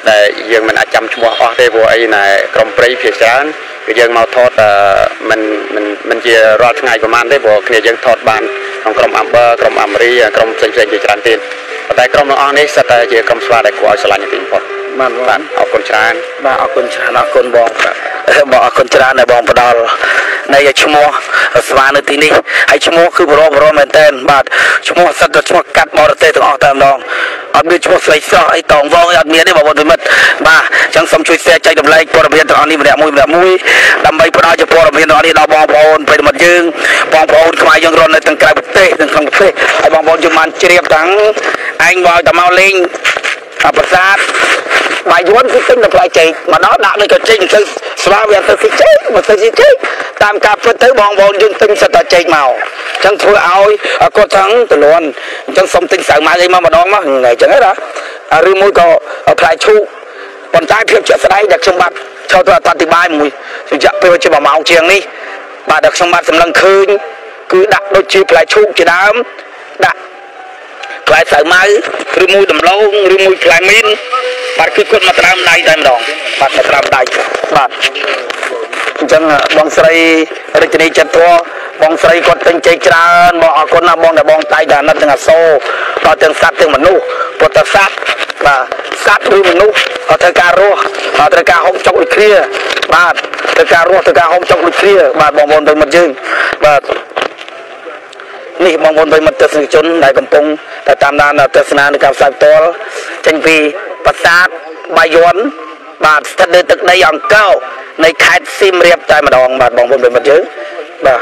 ដែលយើងមិនអាចចាំឈ្មោះអស់ទេព្រោះអីណែក្រុមព្រៃភាគច្រើនគឺយើងមកថតមិនមិនមិនជារាល់ថ្ងៃប្រហែលទេព្រោះគ្នាយើងថតបានក្នុងក្រុមអំបឺក្រុមអាមេរីក្រុមផ្សេងផ្សេងជាច្រើនទៀតប៉ុន្តែក្រុមទាំងអស់នេះសិតតែជាក្រុមស្វាដែលគួរឲ្យស្រឡាញ់ទីបំផុតបាទបាទអរគុណច្រើនបាទអរគុណច្រើនអរគុណបងបងអរគុណច្រើនដែលបងផ្ដល់នៃឈ្មោះស្វានៅទីនេះហើយឈ្មោះគឺបរមបរមមែនតើបាទឈ្មោះសិតតែឈ្មោះកាត់បរទេសទាំងអស់តែម្ដងអត់មានឈ្មោះស្រីស្រស់អីតងវងអីអត់មានទេបងប្អូនមិត្តបាទអញ្ចឹងសូមជួយ share ចែករំលែកព័ត៌មានទាំងអស់នេះម្នាក់មួយម្នាក់មួយដើម្បីផ្ដល់ជាព័ត៌មានទាំងអស់នេះដល់បងប្អូនប្រិយមិត្តយើងបងប្អូនខ្មែរយើងរស់នៅទាំងក្រៅប្រទេសទាំងក្នុងប្រទេសហើយបងប្អូនយើងបានជ្រាបទាំងឯងមកតែមកលេងប្រាសាទបាយយ័នគឺទិញតែផ្លែចេកមកដល់ដាក់ដូចក៏ចេកទៅស្វាវាទៅស៊ីចេកមកទៅស៊ីចេកតាមការពិតទៅបងប្អូនយើងទិញសិតតែចេកមកអញ្ចឹងធ្វើឲ្យគាត់ទាំងទលន់អញ្ចឹងសុំទិញសៅម៉ៅអីមកម្ដងមកអញ្ចឹងណាឬមួយក៏ផ្លែឈូកប៉ុន្តែភាពជាក់ស្ដែងដែលខ្ញុំបាទចូលទៅអធិប្បាយមួយរយៈពេលជាមួយម៉ោងជាងនេះបាទដែលខ្ញុំបាទសម្លឹងឃើញគឺដាក់ដូចជាផ្លែឈូកជាដើមដាក់ផ្លែសៅម៉ៅឬមួយដំឡូងឬមួយផ្លែមីនបាទគឺគាត់មកត្រាំដៃតែម្ដងបាទមកត្រាំដៃបាទអញ្ចឹងបងស្រីរាជនីចិត្តធัวបងស្រីគាត់ទិញចេកច្រើនបងអរគុណណាបងដែលបងតែងតែអាណិតទាំងអសូរដល់ទាំងសត្វទាំងមនុស្សពុទ្ធសត្វបាទសត្វឬមនុស្សអត់ត្រូវការរស់អត់ត្រូវការហូបចុកដូចគ្នាបាទត្រូវការរស់ត្រូវការហូបចុកដូចគ្នាបាទបងប្អូនប្រិយមិត្តយើងបាទនេះបងប្អូនប្រិយមិត្តទស្សនិកជនដែលកំពុងតែតាមដានទស្សនានៅការផ្សាយផ្ទាល់ចេញពីប្រាសាទបាយ័នបាទស្ថិតនៅទឹកដីអង្គរនៃខេត្តសៀមរាបតែម្ដងបាទបងប្អូនប្រិយមិត្តយើងបាទ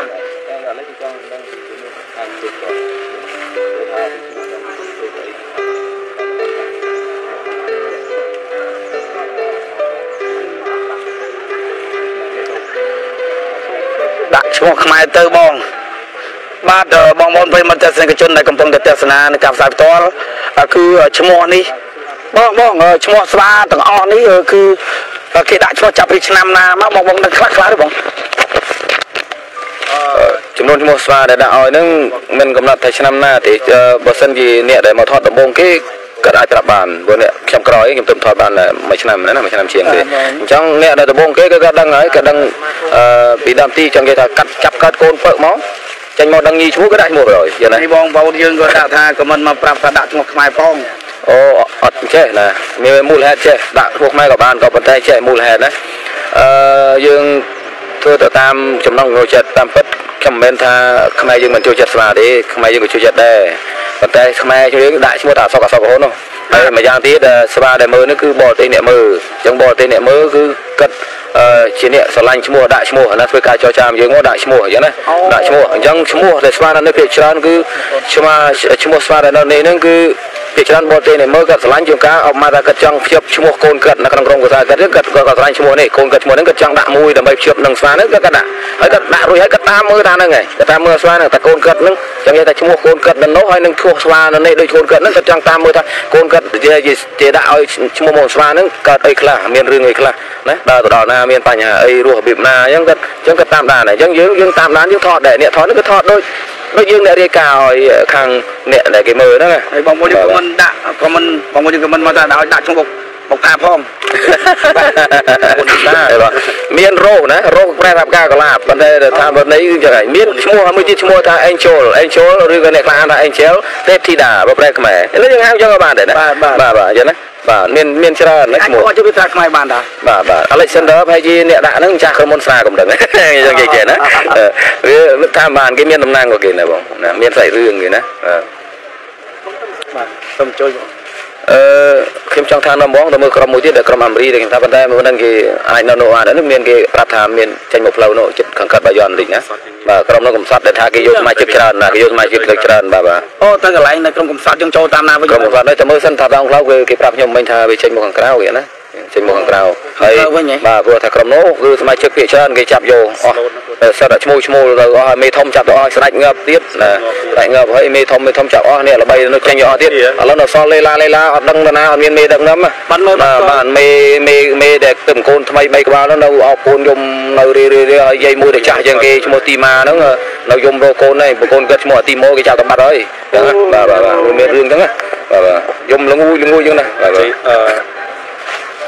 ដាក់ឈ្មោះខ្មែរទៅបងបាទបងប្អូនប្រិយមិត្តទស្សនិកជនដែលកំពុងតែទស្សនានៅការផ្សាយផ្ទាល់គឺឈ្មោះនេះបងបងឈ្មោះស្វាទាំងអស់នេះគឺគេដាក់ឈ្មោះចាប់ពីឆ្នាំណាមកបងបងដឹងខ្លះខ្លះទេបងចំនួនឈ្មោះស្វាដែលដាក់ឲ្យហ្នឹងមិនកំណត់ថាឆ្នាំណាទេបើសិនជាអ្នកដែលមកថតដំបូងគេគាត់អាចប្រាប់បានព្រោះអ្នកខ្ញុំក្រោយខ្ញុំទៅថតបានមួយឆ្នាំណាមួយឆ្នាំជាងទេអញ្ចឹងអ្នកដែលដំបូងគេគឺគាត់ដឹងហើយគាត់ដឹងពីដើមទីចង់និយាយថាកាត់ចាប់កើតកូនពើមកចេញមកដឹងញីឈ្មោះក៏ដាក់ឈ្មោះrồiយល់ទេបងប្អូនយើងក៏ដាក់ថាខមមិនមកប្រាប់ថាដាក់ឈ្មោះខ្មែរផងអូអត់ចេះណាមានមូលហេតុចេះដាក់ឈ្មោះខ្មែរក៏បានក៏ប៉ុន្តែចេះមូលហេតុណាអឺយើងធ្វើទៅតាមចំណង់ចូលចិត្តតាមពិតខ្ញុំមិនមែនថាខ្មែរយើងមិនចូលចិត្តស្វាទេខ្មែរយើងក៏ចូលចិត្តដែរប៉ុន្តែខ្មែរយើងដាក់ឈ្មោះថាអសកអសករហូតនោះហើយម្យ៉ាងទៀតស្វាដែលមើលនេះគឺបរទេសអ្នកមើលអញ្ចឹងបរទេសអ្នកមើលគឺគាត់ជាអ្នកស្រឡាញ់ឈ្មោះដាក់ឈ្មោះណាធ្វើការចរចាយើងមកដាក់ឈ្មោះអញ្ចឹងណាដាក់ឈ្មោះអញ្ចឹងឈ្មោះដែលស្វានៅភាគច្រើនគឺឈ្មោះឈ្មោះស្វាដែលនៅនេះហ្នឹងគឺភាគច្រើនបរទេសអ្នកមើលគាត់ស្រឡាញ់ជាងការអបមកថាគាត់ចង់ភ្ជាប់ឈ្មោះកូនគាត់នៅក្នុងក្រុមគ្រួសារគាត់គាត់គាត់ស្រឡាញ់ឈ្មោះនេះកូនគាត់ឈ្មោះហ្នឹងគាត់ចង់ដាក់មួយដើម្បីភ្ជាប់នឹងស្វាហ្នឹងគាត់គាត់ដាក់ហើយគាត់ដាក់រួចហើយគាត់តាមមើលថាហ្នឹងហើយគាត់តាមមើលស្វាហ្នឹងតែកូនគាត់ហ្នឹងចង់និយាយថាឈ្មោះកូនគាត់នៅនោះហើយនឹងឈ្មោះស្វានៅនេះដូចកូនគាត់ហ្នឹងគាត់ចង់តាមមើលថាកូនគាត់ជាជាដាក់ឲ្យឈ្មោះមកស្វាហ្នឹងកើតអីខ្លះមានរឿងអីខ្លះណាដល់ទៅដល់ណាមានបញ្ហាអីរស់របៀបណាអញ្ចឹងគាត់អញ្ចឹងគាត់តាមដានអញ្ចឹងយើងយើងតាមដានយើងថតដែរអ្នកថតហ្នឹងគឺថតដូចដូចយើងអ្នករាយការណ៍ឲ្យខាងអ្នកដែលគេមើលហ្នឹងហើយបងប្អូនយើងមិនដាក់ក៏មិនបងប្អូនយើងក៏មិនមកថាឲ្យដាក់ឈ្មោះបុកតាផងមានរោគណារោគប្រែថាផ្កាកលាបប៉ុន្តែថាបើនេះគឺចឹងហើយមានឈ្មោះមួយទៀតឈ្មោះថា Angel Angel ឬក៏អ្នកខ្លះហៅថា Angel ទេពធីតាបើប្រែខ្មែរឥឡូវយើងហៅចឹងក៏បានដែរណាបាទបាទអញ្ចឹងណាបាទមានមានច្រើនណាឈ្មោះអាចជួយថាខ្មែរបានតាបាទបាទ Alexander ប្រហែលជាអ្នកដាក់ហ្នឹងចាស់ក្រុមហ៊ុនស្រាកុំដឹងចឹងគេចេះណាវាតាមបានគេមានតំណែងក៏គេណាបងណាមានសាច់រឿងគេណាបាទសូមជួយអឺខ្ញុំចង់ថានៅហ្មងទៅមើលក្រុមមួយទៀតដែលក្រុមអាមេរីដែលខ្ញុំថាប៉ុន្តែមើលហ្នឹងគេអាចនៅនោះបានហ្នឹងមានគេប្រាប់ថាមានចេញមកផ្លូវនោះចិត្តខាងកាត់បាយ័នតិចណាបាទក្រុមនោះកំសត់ដែលថាគេយកសមាជិកច្រើនណាគេយកសមាជិកលើច្រើនបាទបាទអូទៅកន្លែងនៅក្រុមកំសត់យើងចូលតាមណាវិញក្រុមកំសត់នេះតែមើលសិនថាដងផ្លូវគេគេប្រាប់ខ្ញុំមិញថាវាចេញមកខាងក្រៅគេណាចេញមកខាងក្រៅហើយបាទព្រោះថាក្រុមនោះគឺសមាជិកគេច្រើនគេចាប់យកអស់សិតតែឈ្មោះឈ្មោះទៅអស់មេធំចាប់ទៅអស់ស្ដេចងើបទៀតណាស្ដេចងើបហើយមេធំមេធំចាប់អស់នេះល្បីនៅចេញយកអស់ទៀតឥឡូវនៅសល់លេឡាលេឡាអត់ដឹងណាអត់មានមេដឹកនាំបាទមើលបាទមេមេមេដែលទៅកូនថ្មីបីក្បាលនៅអោបកូនយំនៅរីរីហើយយាយមួយដែលចាស់ជាងគេឈ្មោះទីម៉ាហ្នឹងនៅយំរកកូនហ្នឹងប្រកូនគាត់ឈ្មោះទីម៉ូគេចាប់ទៅបាត់ហើយចឹងបាទបាទមានរឿងចឹងបាទបាទយំល្ងួយល្ងួយចឹងណាបាទ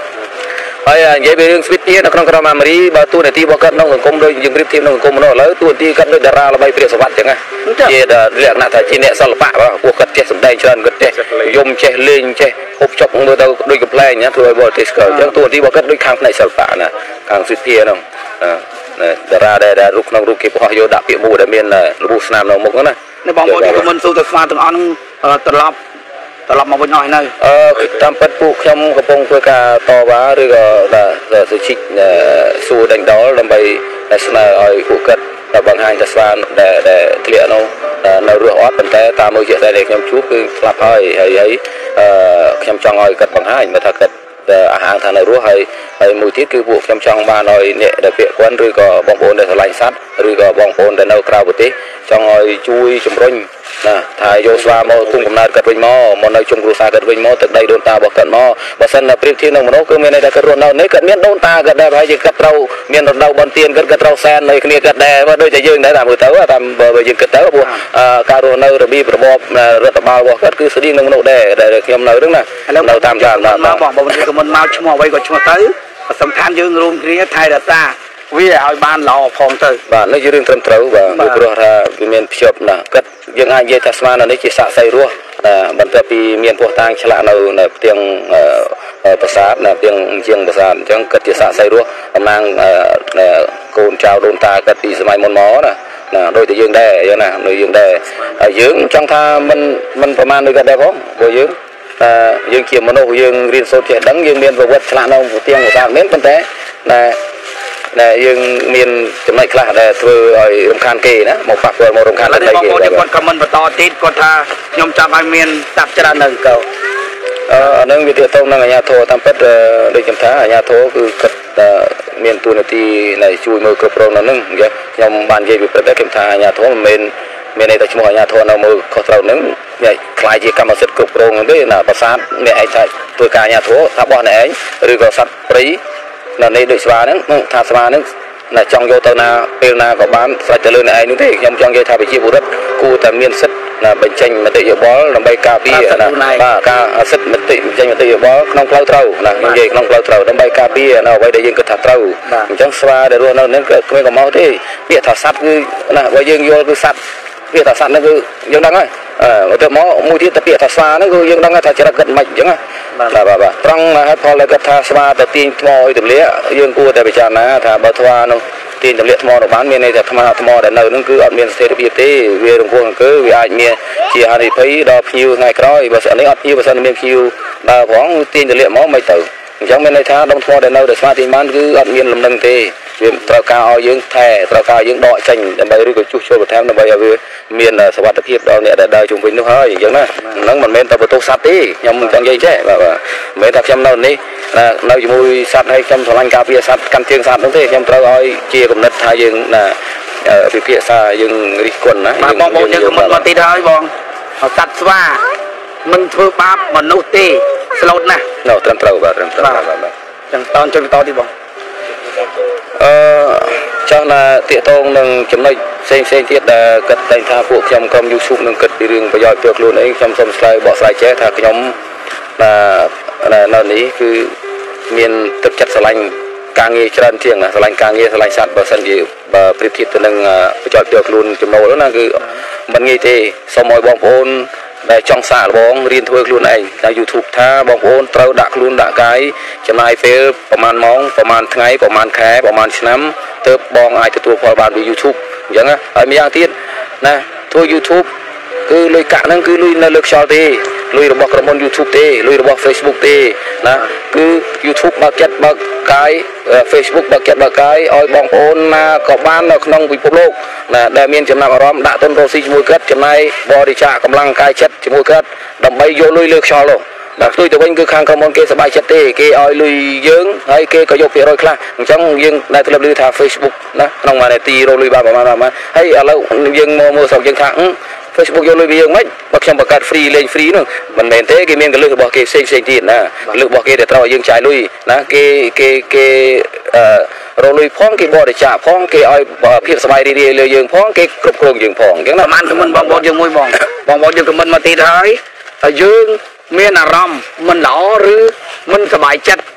ហើយនិយាយពីរឿងស្វីតទៀតនៅក្នុងក្រុមអាមេរីបើទូនាទីរបស់គាត់ក្នុងសង្គមដូចយើងប្រៀបធៀបក្នុងសង្គមនោះឥឡូវទូនាទីគាត់ដូចតារាល្បីព្រាបសវត្ថចឹងណាជាលក្ខណៈថាជាអ្នកសិល្បៈពួកគាត់ចេះសម្ដែងច្រើនគាត់ចេះយំចេះលេងចេះហូបចុកមើលទៅដូចកំ pl ណាធ្វើឲ្យ voltage ស្គាល់ចឹងទូនាទីរបស់គាត់ដូចខាងផ្នែកសិល្បៈណាខាងស្វីតទៀតហ្នឹងតារាដែលរូបក្នុងរូបគេបោះយកដាក់ពាក្យមូដែលមានរបួសស្នាមនៅមុខហ្នឹងណានៅបងប្អូនខមមិនសួរទៅស្វាទាំងអស់ហ្នឹងត្រឡប់ត្រឡប់មកវិញអស់ហើយនៅអឺតាមពិតពួកខ្ញុំកំពុងធ្វើការតវ៉ាឬក៏ទៅជីកសួរដេញដោលដើម្បីស្នើឲ្យពួកគាត់បង្ហាញថាស្វាដែលដែលធ្លាក់នោះនៅរស់អត់ប៉ុន្តែតាមមើលជាក់ដែលខ្ញុំជួបគឺស្លាប់ហើយហើយហើយអឺខ្ញុំចង់ឲ្យគាត់បង្ហាញមើលថាគាត់អាហារថានៅរស់ហើយហើយមួយទៀតគឺពួកខ្ញុំចង់បានឲ្យអ្នកដែលពាក់ព័ន្ធឬក៏បងប្អូនដែលស្រឡាញ់សត្វឬក៏បងប្អូនដែលនៅក្រៅប្រទេសចង់ឲ្យជួយជំរុញណាថាយកស្វាមកគុំកំណើតគាត់វិញមកមកនៅជុំគ្រួសារគាត់វិញមកទឹកដីដូនតារបស់គាត់មកបើសិនប្រៀបធៀបនឹងមនុស្សគឺមានន័យថាគាត់រស់នៅនេះគាត់មានដូនតាគាត់ដែរហើយគាត់ត្រូវមានរដូវបន់ទៀនគាត់គាត់ត្រូវសែននៅគ្នាគាត់ដែរដូចតែយើងដែរតាមមើលទៅតាមបើយើងគិតទៅព្រោះការរស់នៅរបៀបរបបរដ្ឋបាលរបស់គាត់គឺស្តៀងនឹងមនុស្សដែរដែលខ្ញុំនៅហ្នឹងណានៅតាមតាមមកបងបងគឺមិនមកឈ្មោះអ្វីក៏ឈ្មោះទៅសំខាន់យើងរួមគ្នាថែរក្សាវាឲ្យបានល្អផងទៅបាទនេះជារឿងត្រឹមត្រូវបាទព្រោះថាវាមានភ្ជាប់ណាគាត់យើងអាចនិយាយថាស្មាននេះជាសាក់សីរស់បន្ទាប់ពីមានពោះតាងឆ្លាក់នៅនៅផ្ទាំងប្រាសាទនៅផ្ទាំងជាងប្រាសាទអញ្ចឹងគាត់ជាសាក់សីរស់តំណាងកូនចៅដូនតាគាត់ពីសម័យមុនមកណាណាដូចតែយើងដែរយើងណានៅយើងដែរហើយយើងចង់ថាមិនមិនប្រមាណដូចគាត់ដែរផងព្រោះយើងតែយើងជាមនុស្សយើងរៀនសូត្រចេះដឹងយើងមានប្រវត្តិឆ្លាក់នៅផ្ទាំងប្រាសាទមែនប៉ុន្តែតែដែលយើងមានចំណុចខ្លះដែលធ្វើឲ្យរំខានគេណាមកប៉ះពាល់មករំខានដល់គេបងប្អូនគាត់ខមមិនបន្តទៀតគាត់ថាខ្ញុំចង់ឲ្យមានស្ដាប់ច្រើននៅកោអឺអានឹងវាទាក់ទងនឹងអាជ្ញាធរតាមពិតដូចខ្ញុំថាអាជ្ញាធរគឺគាត់មានទួនាទីនៃជួយមើលគ្រប់គ្រងនៅនឹងខ្ញុំបាននិយាយពីព្រឹកដែរខ្ញុំថាអាជ្ញាធរមិនមែនមានន័យថាឈ្មោះអាជ្ញាធរនៅមើលខុសត្រូវនឹងអ្នកខ្លាយជាកម្មសិទ្ធិគ្រប់គ្រងទេណាប្រាសាទអ្នកឯងថាធ្វើការអាជ្ញាធរថាបោះអ្នកឯងឬក៏សត្វព្រៃនៅនេះដូចស្វាហ្នឹងថាស្វាហ្នឹងណាចង់យកទៅណាពេលណាក៏បានស្រេចទៅលើអ្នកឯងនោះទេខ្ញុំចង់និយាយថាប្រជាពលរដ្ឋគួរតែមានសិទ្ធិណាបញ្ចេញមតិយោបល់ដើម្បីការពារណាបាទការសិទ្ធិមតិបញ្ចេញមតិយោបល់ក្នុងផ្លូវត្រូវណានិយាយក្នុងផ្លូវត្រូវដើម្បីការពារនៅអ្វីដែលយើងគិតថាត្រូវអញ្ចឹងស្វាដែលរស់នៅនេះគឺគ្មានកំហុសទេពាក្យថាសត្វគឺណាបើយើងយល់គឺសត្វពាក្យថាសត្វហ្នឹងគឺយើងដឹងហើយអឺទៅមកមួយទៀតទៅពាក្យថាស្វាហ្នឹងគឺយើងដឹងថាចរិតគាត់មិនអញ្ចឹងណាបាទបាទបាទត្រង់ហេតុផលដែលគាត់ថាស្វាទៅទាញថ្មឲ្យទម្លាក់យើងគួរតែពិចារណាថាបើថ្មនោះទាញទម្លាក់ថ្មនោះបានមានន័យថាថ្មថ្មដែលនៅហ្នឹងគឺអត់មានស្ថិរភាពទេវារង្គោះអង្គើវាអាចមានជាហានិភ័យដល់ភ្ញៀវថ្ងៃក្រោយបើស្អីនេះអត់ភ្ញៀវបើសិនមានភ្ញៀវដើរផងទាញទម្លាក់មកមិនទៅអញ្ចឹងមានន័យថាដុំថ្មដែលនៅដែលស្វាទាញបានគឺអត់មានលំនឹងទេវាត្រូវការឲ្យយើងថែត្រូវការយើងដកចេញដើម្បីឬក៏ជួសជុលបន្ថែមដើម្បីឲ្យវាមានសុវត្ថិភាពដល់អ្នកដែលដើរជុំវិញនោះហើយអញ្ចឹងណាហ្នឹងមិនមែនតែបន្ទោសសត្វទេខ្ញុំចង់និយាយចេះបាទមិនមែនថាខ្ញុំនៅនេះនៅជាមួយសត្វហើយខ្ញុំស្រឡាញ់ការពារសត្វកាន់ជើងសត្វនោះទេខ្ញុំត្រូវឲ្យជាគំនិតថាយើងណាពិភាក្សាយើងរិះគន់ណាបាទបងប្អូនយើងមិនមកទីទៅហើយបងសត្វស្វាមិនធ្វើបាបមនុស្សទេស្លូតណាស់នោះត្រឹមត្រូវបាទត្រឹមត្រូវបាទបាទចឹងតន់ជួយបន្តទៀតបងអឺចាស់ណាតាកតងនឹងចំណុចផ្សេងផ្សេងទៀតដែលគិតតែថាពួកខ្ញុំក្រុម YouTube នឹងគិតពីរឿងប្រយោជន៍ពីខ្លួនឯងខ្ញុំសូមឆ្លើយបកស្រាយចេះថាខ្ញុំណានៅនេះគឺមានទឹកចិត្តស្រឡាញ់ការងារច្រើនជាងណាស្រឡាញ់ការងារស្រឡាញ់សត្វបើសិនជាបើប្រៀបធៀបទៅនឹងប្រយោជន៍ពីខ្លួនចំណូលណាគឺមិនងាយទេសូមឲ្យបងប្អូនដែលចង់សាកល្បងរៀនធ្វើខ្លួនឯងតាម YouTube ថាបងប្អូនត្រូវដាក់ខ្លួនដាក់កាយចំណាយពេលប្រហែលម៉ោងប្រហែលថ្ងៃប្រហែលខែប្រហែលឆ្នាំទើបបងអាចទទួលផលបានពី YouTube អញ្ចឹងហើយម្យ៉ាងទៀតណាធ្វើ YouTube គឺលុយកាក់ហ្នឹងគឺលុយនៅលើខ្យល់ទេលុយរបស់ក្រុមហ៊ុន YouTube ទេលុយរបស់ Facebook ទេណាគឺ YouTube បើកចិត្តបើកកាយ Facebook បើកចិត្តបើកកាយឲ្យបងប្អូនណាក៏បាននៅក្នុងពិភពលោកណាដែលមានចំណាប់អារម្មណ៍ដាក់ទុនរកស៊ីជាមួយគាត់ចំណាយបរិច្ចាគកម្លាំងកាយចិត្តជាមួយគាត់ដើម្បីយកលុយលើខ្យល់នោះដល់ផ្ទុយទៅវិញគឺខាងក្រុមហ៊ុនគេសប្បាយចិត្តទេគេឲ្យលុយយើងហើយគេក៏យកភាគរយខ្លះអញ្ចឹងយើងដែលធ្លាប់ឮថា Facebook ណាក្នុងមួយនាទីរកលុយបានប្រហែលប្រហែលហើយឥឡូវយើងមកមើលស្រុកយើងថា Facebook យកលុយពីយើងមិនបើខ្ញុំបង្កើត free លេង free នោះមិនមែនទេគេមានកលឹះរបស់គេផ្សេងផ្សេងទៀតណាកលឹះរបស់គេដែលត្រូវឲ្យយើងចាយលុយណាគេគេគេអឺរកលុយផងគេបរិច្ចាគផងគេឲ្យភាពសប្បាយរីករាយលើយើងផងគេគ្រប់គ្រងយើងផងអញ្ចឹងណាប្រហែលខមមិនបងប្អូនយើងមួយបងបងប្អូនយើងខមមិនមកទៀតហើយហើយយើងមានអារម្មណ៍មិនល្អឬមិនសប្បាយចិត្ត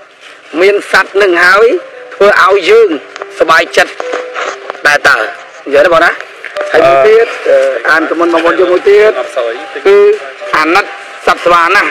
មានសัตว์នឹងហើយធ្វើឲ្យយើងសบายចិត្តតែតើនិយាយទេបងណាហើយមួយទៀតអានខមមិនបងប្អូនយើងមួយទៀតគឺអាណិតសត្វស្វាណា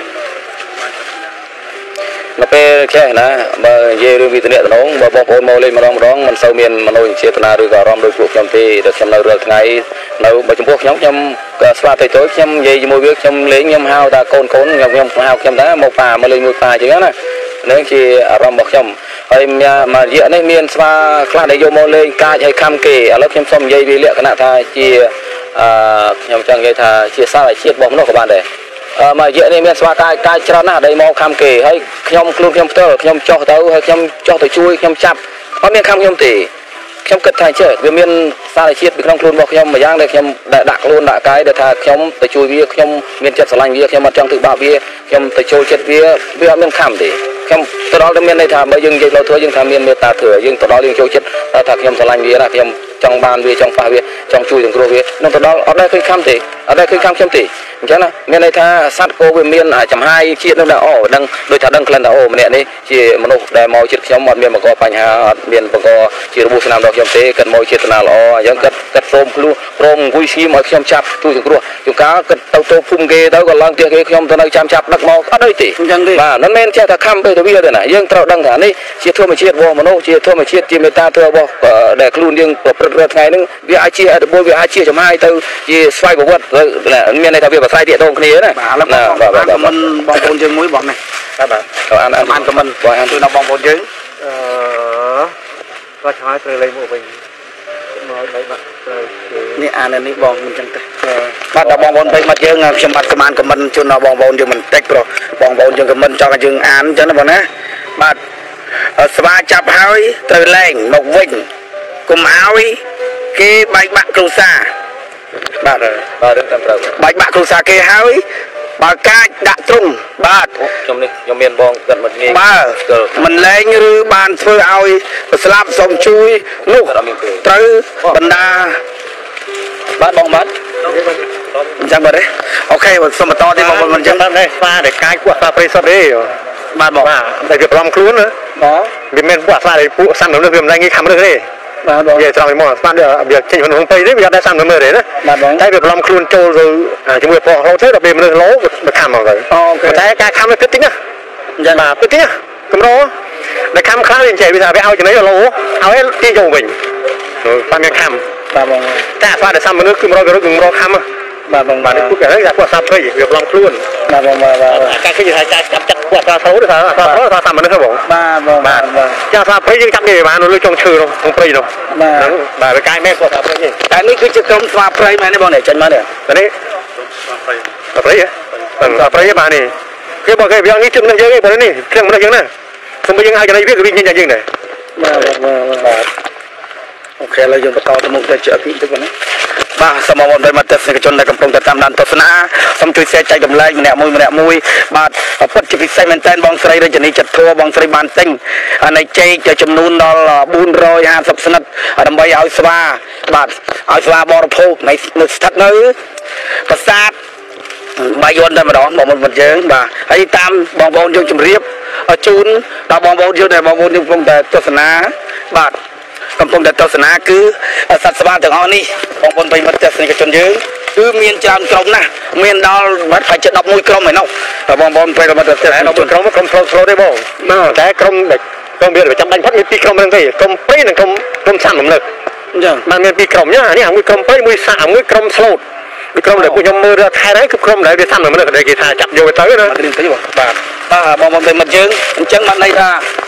នៅពេលចេះណាបើនិយាយរឿងវិទ្យាតំណងបើបងប្អូនមកលេងម្ដងម្ដងមិនសូវមានមនោចេតនាឬក៏អារម្មណ៍ដូចពួកខ្ញុំទេតែខ្ញុំនៅរាល់ថ្ងៃនៅបើចំពោះខ្ញុំខ្ញុំក៏ស្វាទៅទៅខ្ញុំនិយាយជាមួយវាខ្ញុំលេងខ្ញុំហៅថាកូនកូនខ្ញុំខ្ញុំហៅខ្ញុំថាមកប៉ាមកលេងមួយប៉ាអញ្ចឹងណានេះជាអារម្មណ៍របស់ខ្ញុំហើយមករយៈនេះមានស្វាខ្លះដែលយកមកលេងកាចហើយខំគេឥឡូវខ្ញុំសូមនិយាយវាលក្ខណៈថាជាអឺខ្ញុំចង់និយាយថាជាសារជាតិរបស់មនុស្សក៏បានដែរអឺមករយៈនេះមានស្វាកាយកាយច្រើនណាស់ដែលមកខំគេហើយខ្ញុំខ្លួនខ្ញុំផ្ទាល់ខ្ញុំចោះទៅហើយខ្ញុំចោះទៅជួយខ្ញុំចាប់អត់មានខំខ្ញុំទេខ្ញុំគិតថាចេះវាមានសារជាតិពីក្នុងខ្លួនរបស់ខ្ញុំមួយយ៉ាងដែលខ្ញុំដាក់ខ្លួនដាក់កាយដែលថាខ្ញុំទៅជួយវាខ្ញុំមានចិត្តស្រឡាញ់វាខ្ញុំអត់ចង់ធ្វើបាបវាខ្ញុំទៅចូលចិត្តវាវាអត់មានខំទេខ្ញុំទៅដល់តែមានន័យថាបើយើងនិយាយលោធ្វើយើងថាមានមេត្តាធ្វើយើងទៅដល់យើងចូលចិត្តថាខ្ញុំស្រឡាញ់វាណាខ្ញុំចង់បានវាចង់ប៉ះវាចង់ជួយទាំងគ្រូវានឹងទៅដល់អត់ដែលឃើញខំទេអត់ដែលឃើញខំខ្ញុំទេអញ្ចឹងណាមានន័យថាសត្វគោវាមានចំហាយជាតិនឹងដែរអូដឹងដូចថាដឹងក្លិនថាអូម្នាក់នេះជាមនុស្សដែលមកចិត្តខ្ញុំអត់មានបង្កបញ្ហាអត់មានបង្កជារបួសស្នាមរបស់ខ្ញុំទេគិតមកចេតនាល្អអញ្ចឹងគិតគិតព្រមខ្លួនព្រមអង្គុយស្ងៀមឲ្យខ្ញុំចាប់ជួយទាំងគ្រូជួនកាលគិតទៅទៅភូមិគេទៅក៏ឡើងផ្ទះគេខ្ញុំទៅនៅចាំចាប់ដឹកមកអត់អីទេអញ្ចឹងទេបាទមិនមែនចេះតែខំទៅទៅវាទេណាយើងត្រូវដឹងថានេះជាធម្មជាតិរបស់មនុស្សជាធម្មជាតិជាមេត្តាធ្វើរបស់ដែលខ្លួនយើងប្រព្រឹត្តរាល់ថ្ងៃហ្នឹងវាអាចជាអត្តពលវាអាចជាចំហាយទៅជាស្វ័យប្រវត្តិមានន័យថាវាប្រស្រ័យទាក់ទងគ្នាណាបាទបាទបាទមិនបងប្អូនយើងមួយបងនេះបាទបាទអានអានអានខមមិនបងអានជួយដល់បងប្អូនយើងអឺគាត់ឆ្លើយត្រូវលេខមកវិញមកលេខបាត់ត្រូវនេះអាននេះបងមិនចឹងទេបាទដល់បងប្អូនពេញមកយើងខ្ញុំបាត់ស្មានខមមិនជូនដល់បងប្អូនយើងមិនតិចព្រោះបងប្អូនយើងខមមិនចង់ឲ្យយើងអានអញ្ចឹងណាបងណាបាទស្វាចាប់ហើយត្រូវលែងមកវិញកុំឲ្យគេបែកបាក់គ្រួសារបាទបាទរឿងតាមត្រូវបែកបាក់គ្រួសារគេហើយបើកាចដាក់ទ្រុងបាទខ្ញុំនេះខ្ញុំមានបងគិតមិនងាយបាទមិនលែងឬបានធ្វើឲ្យស្លាប់សូមជួយនោះត្រូវបណ្ដាបាទបងបាទអញ្ចឹងបាទអូខេសូមបន្តទីបងប្អូនមិនអញ្ចឹងដែរស្វាដែលកាចពួកស្វាព្រៃសុទ្ធទេបាទបងតែវាប្រំខ្លួនណាបាទវាមានពួកស្វាដែលពួកសាំនៅនេះវាមិនលែងងាយខំរើសទេបាទបងនិយាយត្រង់នេះមកស្មានវាចេញក្នុងព្រៃនេះវាអត់ដែរសាំនៅមើលទេណាបាទបងតែវាប្រំខ្លួនចូលទៅជាមួយផងរហូតទៅដល់ពេលមនុស្សលោវាខំមកទៅអូខេតែការខំវាគិតតិចណាអញ្ចឹងបាទគិតតិចណាកម្រដែលខំខ្លះវានិយាយវាថាវាឲ្យចំណីលោឲ្យទីយកវិញបាទមានខំបាទបងតែស្វាដែលសាំមនុស្សគឺ100%គឺ100ខំបាទបងបាទពួកគេថាពួកសាព្រៃវាប្រំខ្លួនបាទបងបាទការគិតថាការចាប់ចិត្តពួកសាស្រូទៅថាសាស្រូថាសាមមនុស្សបងបាទបងបាទចាសាព្រៃយើងចាប់គេបានលើចុងឈើក្នុងព្រៃនោះបាទបាទវាកាយមែនពួកសាព្រៃនេះតែនេះគឺជាក្រុមស្វាព្រៃមែនទេបងនេះចេញមកនេះនេះស្វាព្រៃស្វាព្រៃបាទនេះគេบอกគេវានេះជិះមនុស្សយើងឯងបងនេះជិះមនុស្សយើងណាសូមយើងឲ្យចំណៃវាគឺវាញញយើងដែរបាទបាទអូខេឥឡូវយើងបន្តទៅមុខទៅជាអភិតិចបងណាបាទសូមអរគុណដល់ទស្សនិកជនដែលកំពុងតែតាមដានទស្សនាសូមជួយแชร์ចែកម្លែកម្នាក់មួយម្នាក់មួយបាទពិតជាពិសេសមែនតើបងស្រីរចនីចិត្តធัวបងស្រីបានទិញនៃចេកចំនួនដល់450ស្និតដើម្បីឲ្យស្វាបាទឲ្យស្វាបរិភោគនៅស្ថិតនៅប្រាសាទបាយ័នតែម្ដងបងប្អូនយើងបាទហើយតាមបងប្អូនយើងជម្រាបជូនដល់បងប្អូនយើងដែលបងប្អូនយើងកំពុងតែទស្សនាបាទកំពុងតែទស្សនាគឺសត្វស្វាទាំងអស់នេះបងប្អូនប្រិយមិត្តទស្សនិកជនយើងគឺមានច្រើនក្រុមណាស់មានដល់ប្រហែលជា11ក្រុមឯណោះបងប្អូនប្រិយមិត្តទស្សនិកជនក្រុមក្រុមស្លូតស្លូតទេបងតែក្រុមក្រុមវាចាំបាញ់ផុតមានពីរក្រុមហ្នឹងទេក្រុមព្រៃនិងក្រុមក្រុមសាំរំលឹកអញ្ចឹងបានមានពីរក្រុមញ៉ានេះមួយក្រុមព្រៃមួយសាំមួយក្រុមស្លូតពីក្រុមដែលពួកខ្ញុំមើលខែហ្នឹងគឺក្រុមដែលវាសាំរំលឹកដែលគេថាចាប់យកទៅណាបាទបាទបងប្អូនប្រិយមិត្តយើងអញ្ចឹងបានន័យថា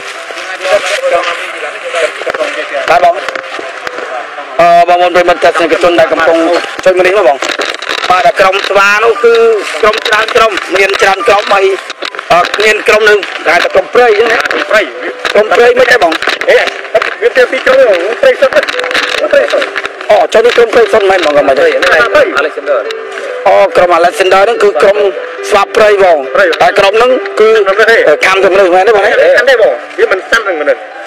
បាទបងអឺបងប្អូនប្រិយមិត្តទស្សនិកជនដែលកំពុងជួយមកនេះមកបងបាទក្រុមស្វានោះគឺក្រុមច្រើនក្រុមមានច្រើនក្រុមហើយមានក្រុមនឹងតែក្រុមព្រៃអញ្ចឹងណាព្រៃក្រុមព្រៃមិនទេបងអេវាទៅពីក្រុមព្រៃសុទ្ធព្រៃសុទ្ធអូចុះនេះក្រុមព្រៃសុទ្ធមែនបងមិនទេ Alexander អូក្រុម Alexander ហ្នឹងគឺក្រុមស្វាព្រៃបងតែក្រុមហ្នឹងគឺខំទៅមនុស្សមែនទេបងខំទេបងវាមិនសាំនឹងមនុស្ស